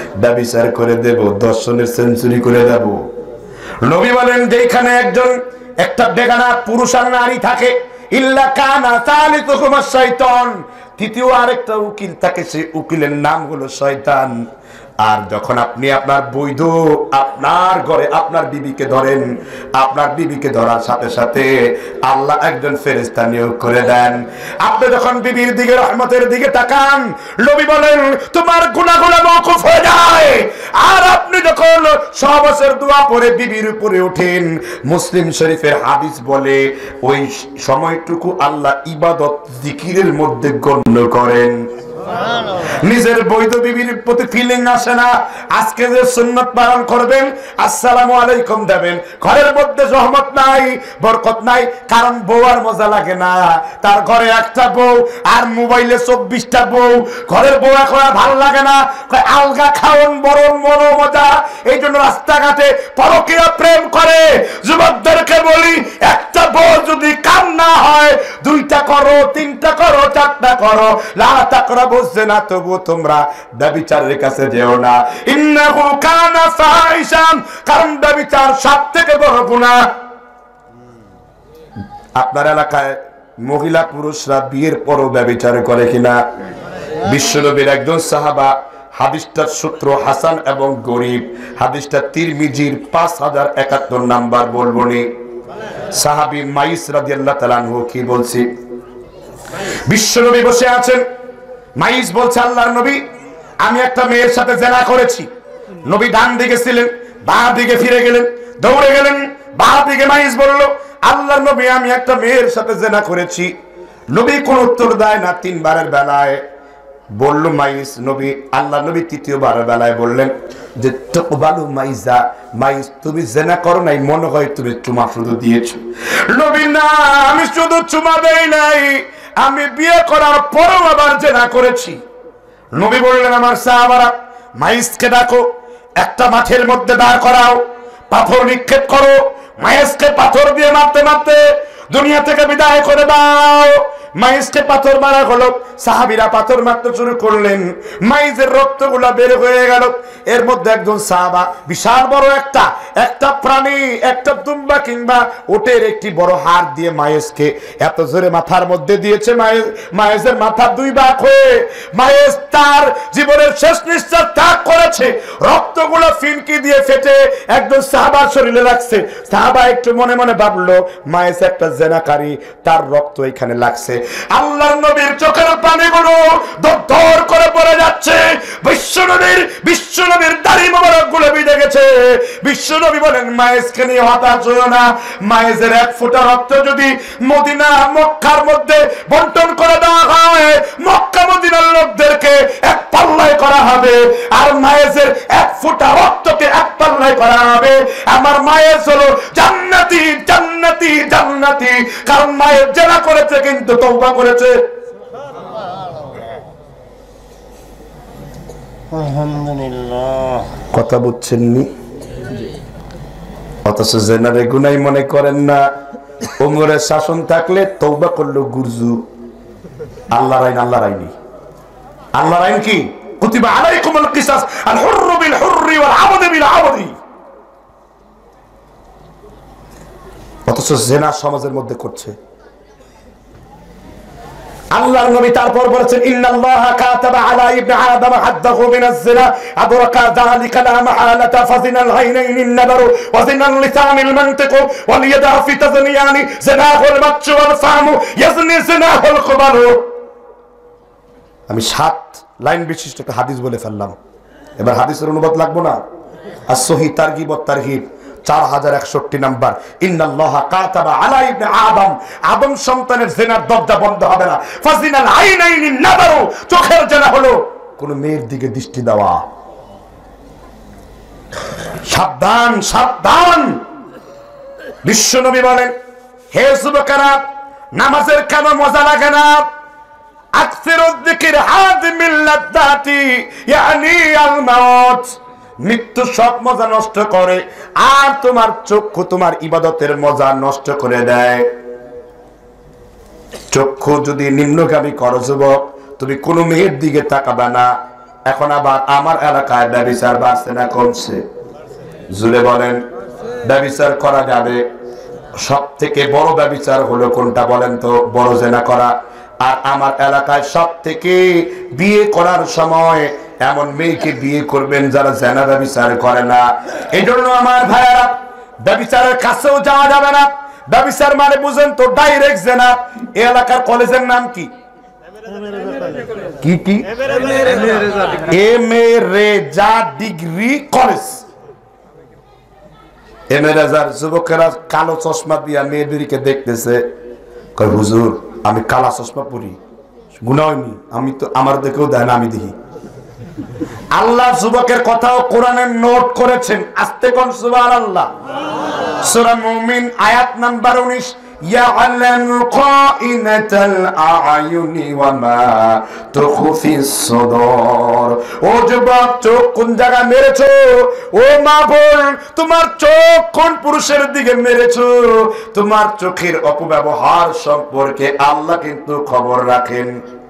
ব্যভিচার করে দেব, দর্শনের সেঞ্চুরি করে দেব। নবী বলেন যেখানে একজন একটা বেগানা পুরুষ আর নারী থাকে, ইল্লা কানা সালিসুহুমা শাইতান, তৃতীয় আরেকটা উকিল থাকে, সেই উকিলের নাম হলো শয়তান। আর যখন আপনি আপনার বৈধ আপনার ঘরে আপনার বিবিকে ধরেন, আপনার বিবিকে ধরার সাথে সাথে আল্লাহ একজন ফেরেশতা নিয়োগ করে দেন। আপনি যখন বিবির দিকে রহমতের দিকে তাকান, নবী বলেন তোমার গুনাহগুলো মওকুফ হয়ে যায়। আর আপনি যখন সহবাসের দোয়া পড়ে বিবির উপরে ওঠেন, মুসলিম শরীফের হাদিস বলে ওই সময়টুকু আল্লাহ ইবাদত জিকিরের মধ্যে গণ্য করেন। নিজের বৈধ বিবির প্রতি ফিলিং আসে না। আজকে যে সুন্নাত পালন করবেন, আসসালামু আলাইকুম দেবেন, ঘরের মধ্যে রহমত নাই, বরকত নাই, কারণ বউ আর মজা লাগে না। তার ঘরে একটা বউ আর মোবাইলে চব্বিশটা বউ, ঘরের বউ এখন আর ভালো লাগে না, আলগা খাওন বরং মনো মজা। এই জন্য রাস্তাঘাটে পরকীয়া প্রেম করে। যুবকদেরকে বলি, একটা বউ যদি কাম না হয়, দুইটা করো, তিনটা করো, চারটা করো, লা তাকরাবু জিনা, তবু তোমরা ব্যভিচারের কাছে যেও না। ইন্নাহু কানা ফাহিশান, কারণ ব্যভিচার সবথেকে বড় গুনাহ। আপনার এলাকায় মহিলা পুরুষরা বিয়ের পরও ব্যভিচার করে কিনা? বিশ্বনবীর একজন সাহাবা, হাদিসটার সূত্র হাসান এবং গরীব, হাদিসটা তিরমিজির পাঁচ হাজার একাত্তর নাম্বার বলবনি। সাহাবী মাইস রাদিয়াল্লাহু তাআলা আনহু কি বলছি, বিশ্বনবী বসে আছেন, মাইস বলছে আল্লাহর নবী আমি একটা মেয়ের সাথে জেনা করেছি। নবী ডান দিকে ছিলেন, বাঁ দিকে ফিরে গেলেন, দৌড়ে গেলেন, বাঁ দিকে মাইস বলল আল্লাহর নবী আমি একটা মেয়ের সাথে জেনা করেছি। নবী কোন উত্তর দেয় না। তিনবারের বেলায় বলল মাইস, নবী আল্লাহ নবী তৃতীয়বারের বেলায় বললেন যে তকবালু মাইজা, মাইস তুমি জেনা করো নাই, মনে হয় তুমি চুমা শুধু দিয়েছো। নবী না, আমি শুধু চুমা দেই নাই, আমি বিয়ে করার পরও আবার জেনা করেছি। নবী বললেন আমার সাহাবারা মাইসকে ডাকো, একটা মাঠের মধ্যে দাঁড় করাও, পাথর নিক্ষেপ করো, মাইসকে পাথর দিয়ে মারতে মারতে দুনিয়া থেকে বিদায় করে দাও। মাইসকে পাথর মারা হলো, সাহাবীরা পাথর মারতে শুরু করলেন, মাইজের রক্তগুলা বের হয়ে গেল। এর মধ্যে একজন সাহাবা বিশাল বড় একটা একটা প্রাণী, একটা দুম্বা কিংবা ওটের একটি বড় হাড় দিয়ে মাইসকে এত জোরে মাথার মধ্যে দিয়েছে, মাইজ মাইজের মাথা দুই ভাগ হয়ে মাইস তার জীবনের শেষ নিঃশ্বাস ত্যাগ করেছে। রক্তগুলো ফিনকি দিয়ে ফেটে একজন সাহাবার শরীরে লাগছে। সাহাবা একটু মনে মনে ভাবলো মাইস একটা জেনাকারী, তার রক্ত এখানে লাগছে। আল্লাহর নবীর চোখের পানিগুলো দর করে পড়ে যাচ্ছে। বিশ্বনবীর বিশ্বনবীর দাড়ি মোবারক গুলো ভিজে গেছে। বিশ্বনবী বলেন মায়েসকে নিয়ে হতাশ হয়ো না, মায়েসের এক ফোঁটা রক্ত যদি মদিনা মক্কার মধ্যে বন্টন করে দেওয়া হয়, মক্কা মদিনার লোকদেরকে এক পাল্লায় করা হবে, আর মায়েসের এক ফোঁটা রক্তকে এক পাল্লায় করা হবে। আমার মায়েস হলো জান্নাতি জান্নাতি জান্নাতি, কারণ মায়ের জেনা করেছে কিন্তু তওবা করেছে। আলহামদুলিল্লাহ। কথা বুঝছেননি? অথচ জেনারে গুনাই মনে করেন না। ওমরের শাসন থাকলে তওবা করলো গুরজু। আল্লাহর আইন আল্লাহর আইনি। আল্লাহর আইন কি? কুতিবা আলাইকুমুল কিসাস, আল হুররু বিল হুররি ওয়াল আবদু বিল আবদি। অথচ জেনা সমাজের মধ্যে করছে। আল্লাহর নবী তারপর বলেছেন ইন্নাল্লাহা কাতাবা আলা ইবনি আদম হাদ্দাহু মিনাজ জিনা আদরাকা যালিকা লা মাহালাতা ফাজিনাল আইনাইনি নাদারু ওয়া জিনাল লিসানিল মানতিকু ওয়াল ইয়াদা ফি তাজনিয়ানি জিনাহুল মাতশু ওয়াল ফাহমু ইয়াজনি জিনাহুল কুবারু। আমি সাত লাইন বিশিষ্ট একটা হাদিস বলে ফেললাম। এবার হাদিসের অনুবাদ লাগবো না? as-সহিহ তারগিব ওয়া তারহিব চার হাজার একষট্টি নাম্বার। ইন্নাল্লাহা কাতাবা আলা ইবনি আদম, আদম সন্তানের জিনার দরজা বন্ধ হবে না। ফাজিনাল আইনাইনি নাদারু, চোখের জেনা হলো কোন মেয়ের দিকে দৃষ্টি দেওয়া। সাবধান সাবধান। বিশ্বনবী বলেন হে যুবকেরা, নামাজের কেন মজা লাগে না? আকসিরুয যিকির হাযিমিল লাদ্দাতি ইয়ানি আল মাউত, মৃত্যু সব মজা নষ্ট করে, আর তোমার চক্ষু তোমার ইবাদতের মজা নষ্ট করে দেয়। চক্ষু যদি নিম্নগামী করো যুবক, তুমি কোন মেয়ের দিকে তাকাবে না। এখন আবার আমার এলাকায় ব্যভিচার বাড়ছে না কমছে? জুড়ে বলেন। ব্যভিচার করা যাবে, সব থেকে বড় ব্যভিচার হলো কোনটা বলেন তো? বড় জেনা করা। আর আমার এলাকায় সব থেকে বিয়ে করার সময় এমন মেয়েকে বিয়ে করবেন যারা জেনা ব্যভিচার করে না। এই জন্য আমার ভাইয়েরা, ব্যভিচারের কাছেও যাওয়া যাবে না। ব্যভিচার মানে বুঝেন তো ডাইরেক্ট জেনা। এই এলাকার কলেজের নাম কি? কি কি? M A Reza degree college. M A রেজার যুবকেরা কালো চশমা দিয়া মেয়েদেরকে দেখতেছে, কয় হুজুর আমি কালা চশমা পরি, গুনাহ হয়নি, আমি তো আমার দেখেও দেয় না, আমি দেখি। আল্লাহ যুবকের কথাও কোরআনে নোট করেছেন। আস্তে কোন সুবহানাল্লাহ। সূরা মুমিন আয়াত নাম্বার উনিশ, ইয়ালামু খাইনাতাল আয়ুনি ওয়া মা তুখফিস সুদূর। ও যুবক, চোখ কোন জায়গা মেরেছো? ও মা বোন, তোমার চোখ কোন পুরুষের দিকে মেরেছো? তোমার চোখের অপব্যবহার সম্পর্কে আল্লাহ কিন্তু খবর রাখেন।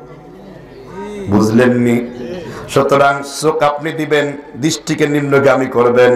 বুঝলেননি? সুতরাং চোখ আপনি দিবেন, দৃষ্টিকে নিম্নগামী করবেন।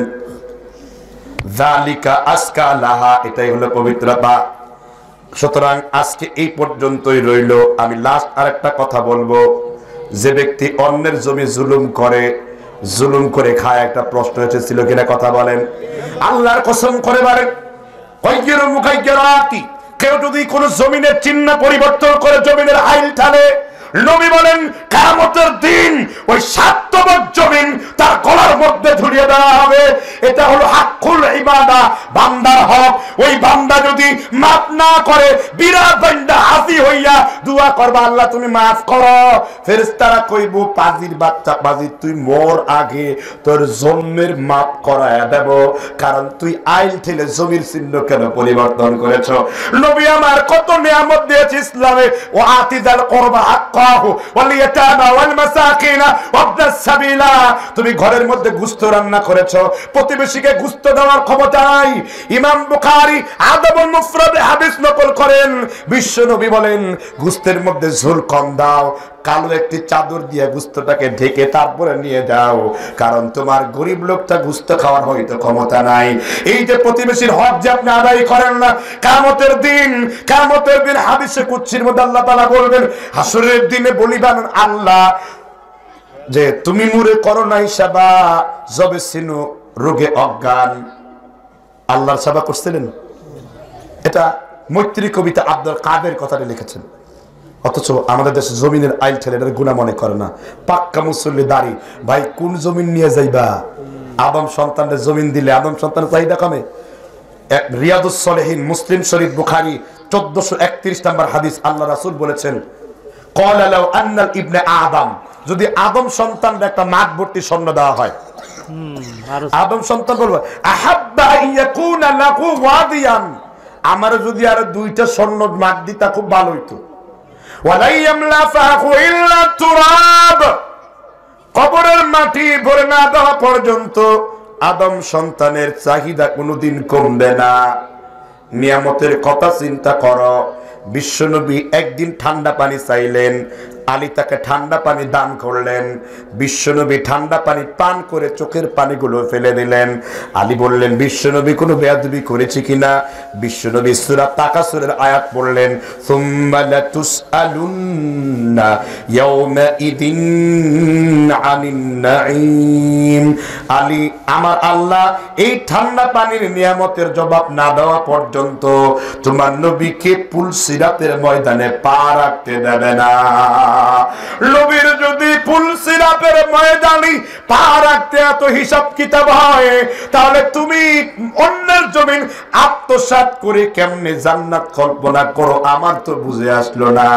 যালিকা আসকা লাহা, এটাই হলো পবিত্রতা। সুতরাং আজকে এই পর্যন্তই রইল। আমি লাস্ট আরেকটা কথা বলবো। যে ব্যক্তি অন্যের জমি জুলুম করে, জুলুম করে খায়, একটা প্রশ্ন এসেছিল কিনা কথা বলেন? আল্লাহর কসম করে বলেন, কয়গেরু মুখাইগেরাতি, কেউ যদি কোন জমিনের চিহ্ন পরিবর্তন করে জমিনের আইল ঠানে, নবী বলেন কিয়ামতের দিন ওই সাতবক জমিন তার গলার মধ্যে ঝুলিয়ে দেওয়া হবে। এটা হলো হাক্কুল ইবাদা, বান্দার হক। ওই বান্দা যদি মাফ না করে, বিরাট বান্দা হাসি হইয়া দোয়া করবে, আল্লাহ তুমি মাফ করো। ফেরেশতারা কইবো, পাজির বাচ্চা পাজি, তুই মোর আগে তোর জন্মের মাফ করায়া দেব, কারণ তুই আইল ঠেলে জমির চিহ্ন কেন পরিবর্তন করেছ? নবী আমার কত নিয়ামত দিয়েছে ইসলামে। ও আতিজাল কুরবা হাক্কাহু ওয়াল ইয়াতামা ওয়াল মাসাকিন ওয়াবনাস সাবিলা। তুমি ঘরের মধ্যে গোশত রান্না করেছো, প্রতিবেশীকে গোশত দেওয়ার ক্ষমতা নাই। ইমাম বুখারী আদবুল মুফরাদে হাদিস নকল করেন, বিশ্ব নবী বলেন গোশতের মধ্যে ঝোল কম দাও, কালো একটি চাদর দিয়ে গোশতটাকে ঢেকে তারপরে নিয়ে যাও, কারণ তোমার গরিব লোকটা গোশত খাওয়ার হয়তো ক্ষমতা নাই। এই যে প্রতিবেশীর হক যে আপনি আদায় করেন না, কিয়ামতের দিন, কিয়ামতের দিন হাদিসে কুদসির মধ্যে আল্লাহ তাআলা বলবেন, হাসরের দিনে বলিবেন আল্লাহ যে তুমি মুরে করো নাই সেবা, জবে সিনু রোগে অজ্ঞান। আল্লাহর সেবা করছিলেন? এটা মৈত্রী কবিতা আব্দুল কাদের কথাটা লিখেছেন। অথচ আমাদের দেশে জমিনের আইল ঠেলে এটার গুনাহ মনে করে না। পাক্কা মুসল্লি দাড়ি, ভাই কোন জমিন নিয়ে যাইবা? আদম সন্তানের জমিন দিলে আদম সন্তানের চাহিদা কমে। রিয়াদুস সলিহিন, মুসলিম শরীফ, বুখারী চোদ্দশো একত্রিশ নম্বর হাদিস, আল্লাহ রাসূল বলেছেন, ক্বালা লাউ আন্নাল ইবনে আদম, যদি আদম সন্তানকে একটা মাঠ ভর্তি স্বর্ণ দেওয়া হয়, আদম সন্তান বলবে, আহাব্বা ইয়াকুনা লাহু ওয়াদিয়ান, আমার যদি আর দুইটা স্বর্ণ মাঠ দিতা খুব ভালো হইতো। ওয়ালা ইয়ামলা ফাহু ইল্লা তুরাব, কবরের মাটি ভরে না দেওয়া পর্যন্ত আদম সন্তানের চাহিদা কোনোদিন কমবে না। নিয়ামতের কথা চিন্তা করো। বিশ্বনবী একদিন ঠান্ডা পানি চাইলেন, আলী তাকে ঠান্ডা পানি দান করলেন। বিশ্বনবী ঠান্ডা পানি পান করে চোখের পানিগুলো ফেলে দিলেন। আলী বললেন, বিশ্বনবী কোনো বেয়াদবি করেছে কিনা? বিশ্বনবী সূরা তাকাসুরের আয়াত পড়লেন, সুম্মা লাতুসআলুন্না ইয়াওমাইদিন আনিন নাঈম। আলী, আমার আল্লাহ এই ঠান্ডা পানির নিয়ামতের জবাব না দেওয়া পর্যন্ত তোমার নবীকে পুল সিরাতের ময়দানে পা রাখতে দেবে না। নবীর যদি ফুল সিরাতের ময়দানে পা রাখতে এত হিসাব কিতাব হয়, তাহলে তুমি অন্যের জমিন আত্মসাৎ করে কেমনে জান্নাত কল্পনা করো? আমার তো বুঝে আসলো না।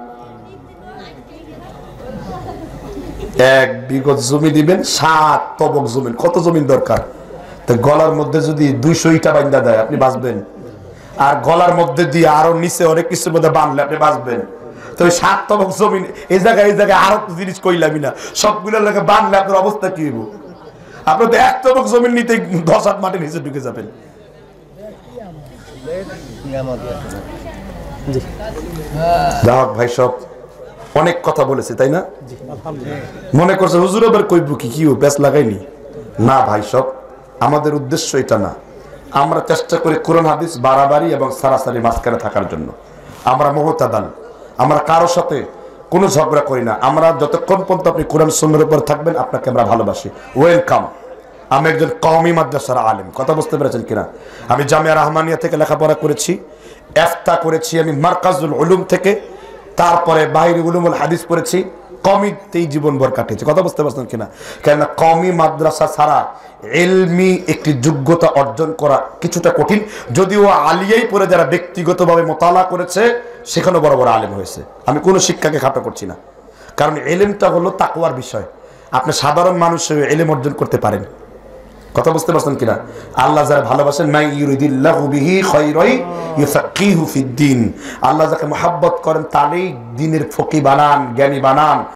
এক বিঘত জমি দিবেন, সাত তবক জমিন। কত জমিন দরকার? তো গলার মধ্যে যদি দুইশো ইটা বান্ধা দেয়, আপনি বাঁচবেন? আর গলার মধ্যে দিয়ে আরো নিচে অনেক কিছুর মধ্যে বাঁধলে আপনি বাঁচবেন? তো সাত তবক জমিন, এই জায়গায় এই জায়গায় আরো জিনিস কইলামই না, সবগুলোর লাগে বাঁধলে আপনার অবস্থা কি হইব? আপনি তো এক তবক জমিন নিতে দশ হাত মাটির নিচে ঢুকে যাবেন। যাক ভাই, সব অনেক কথা বলেছে, তাই না? মনে করছে হুজুর আবার কইব কি কি প্যাচ লাগাইনি? না ভাই, সব আমাদের উদ্দেশ্য এটা না। আমরা চেষ্টা করি কোরআন হাদিস বাড়াবাড়ি এবং সারাসারি মাঝখানে থাকার জন্য। আমরা মুতাদাল, আমরা কারোর সাথে কোনো ঝগড়া করি না। আমরা যতক্ষণ পর্যন্ত আপনি কোরআন সুন্নাহর উপর থাকবেন আপনাকে আমরা ভালোবাসি। ওয়েলকাম। আমি একজন কওমি মাদ্রাসার আলেম, কথা বুঝতে পেরেছেন কিনা? আমি জামিয়া রহমানিয়া থেকে লেখাপড়া করেছি, ইফতা করেছি আমি মারকাজুল উলুম থেকে, তারপরে বাইরে উলুমুল হাদিস পড়েছি, কওমিতেই জীবনভর কাটিয়েছি, কথা বুঝতে পারছেন কিনা? কেননা কওমি মাদ্রাসা ছাড়া ইলমি একটি যোগ্যতা অর্জন করা কিছুটা কঠিন, যদিও আলিয়াই পড়ে যারা ব্যক্তিগতভাবে মোতালা করেছে সেখানে বড় বড় আলেম হয়েছে। আমি কোনো শিক্ষাকে খাটো করছি না, কারণ ইলমটা হলো তাকওয়ার বিষয়। আপনি সাধারণ মানুষ হয়ে ইলম অর্জন করতে পারেন, কথা বুঝতে পারছেন কিনা? আল্লাহ যারা ভালোবাসেন, মাই ইউরিদিল্লাহু বিহি খায়রাই ইউফাক্কিহু ফিদ্দিন, আল্লাহ যাকে মহব্বত করেন তারই দ্বীনের ফকি বানান, জ্ঞানী বানান।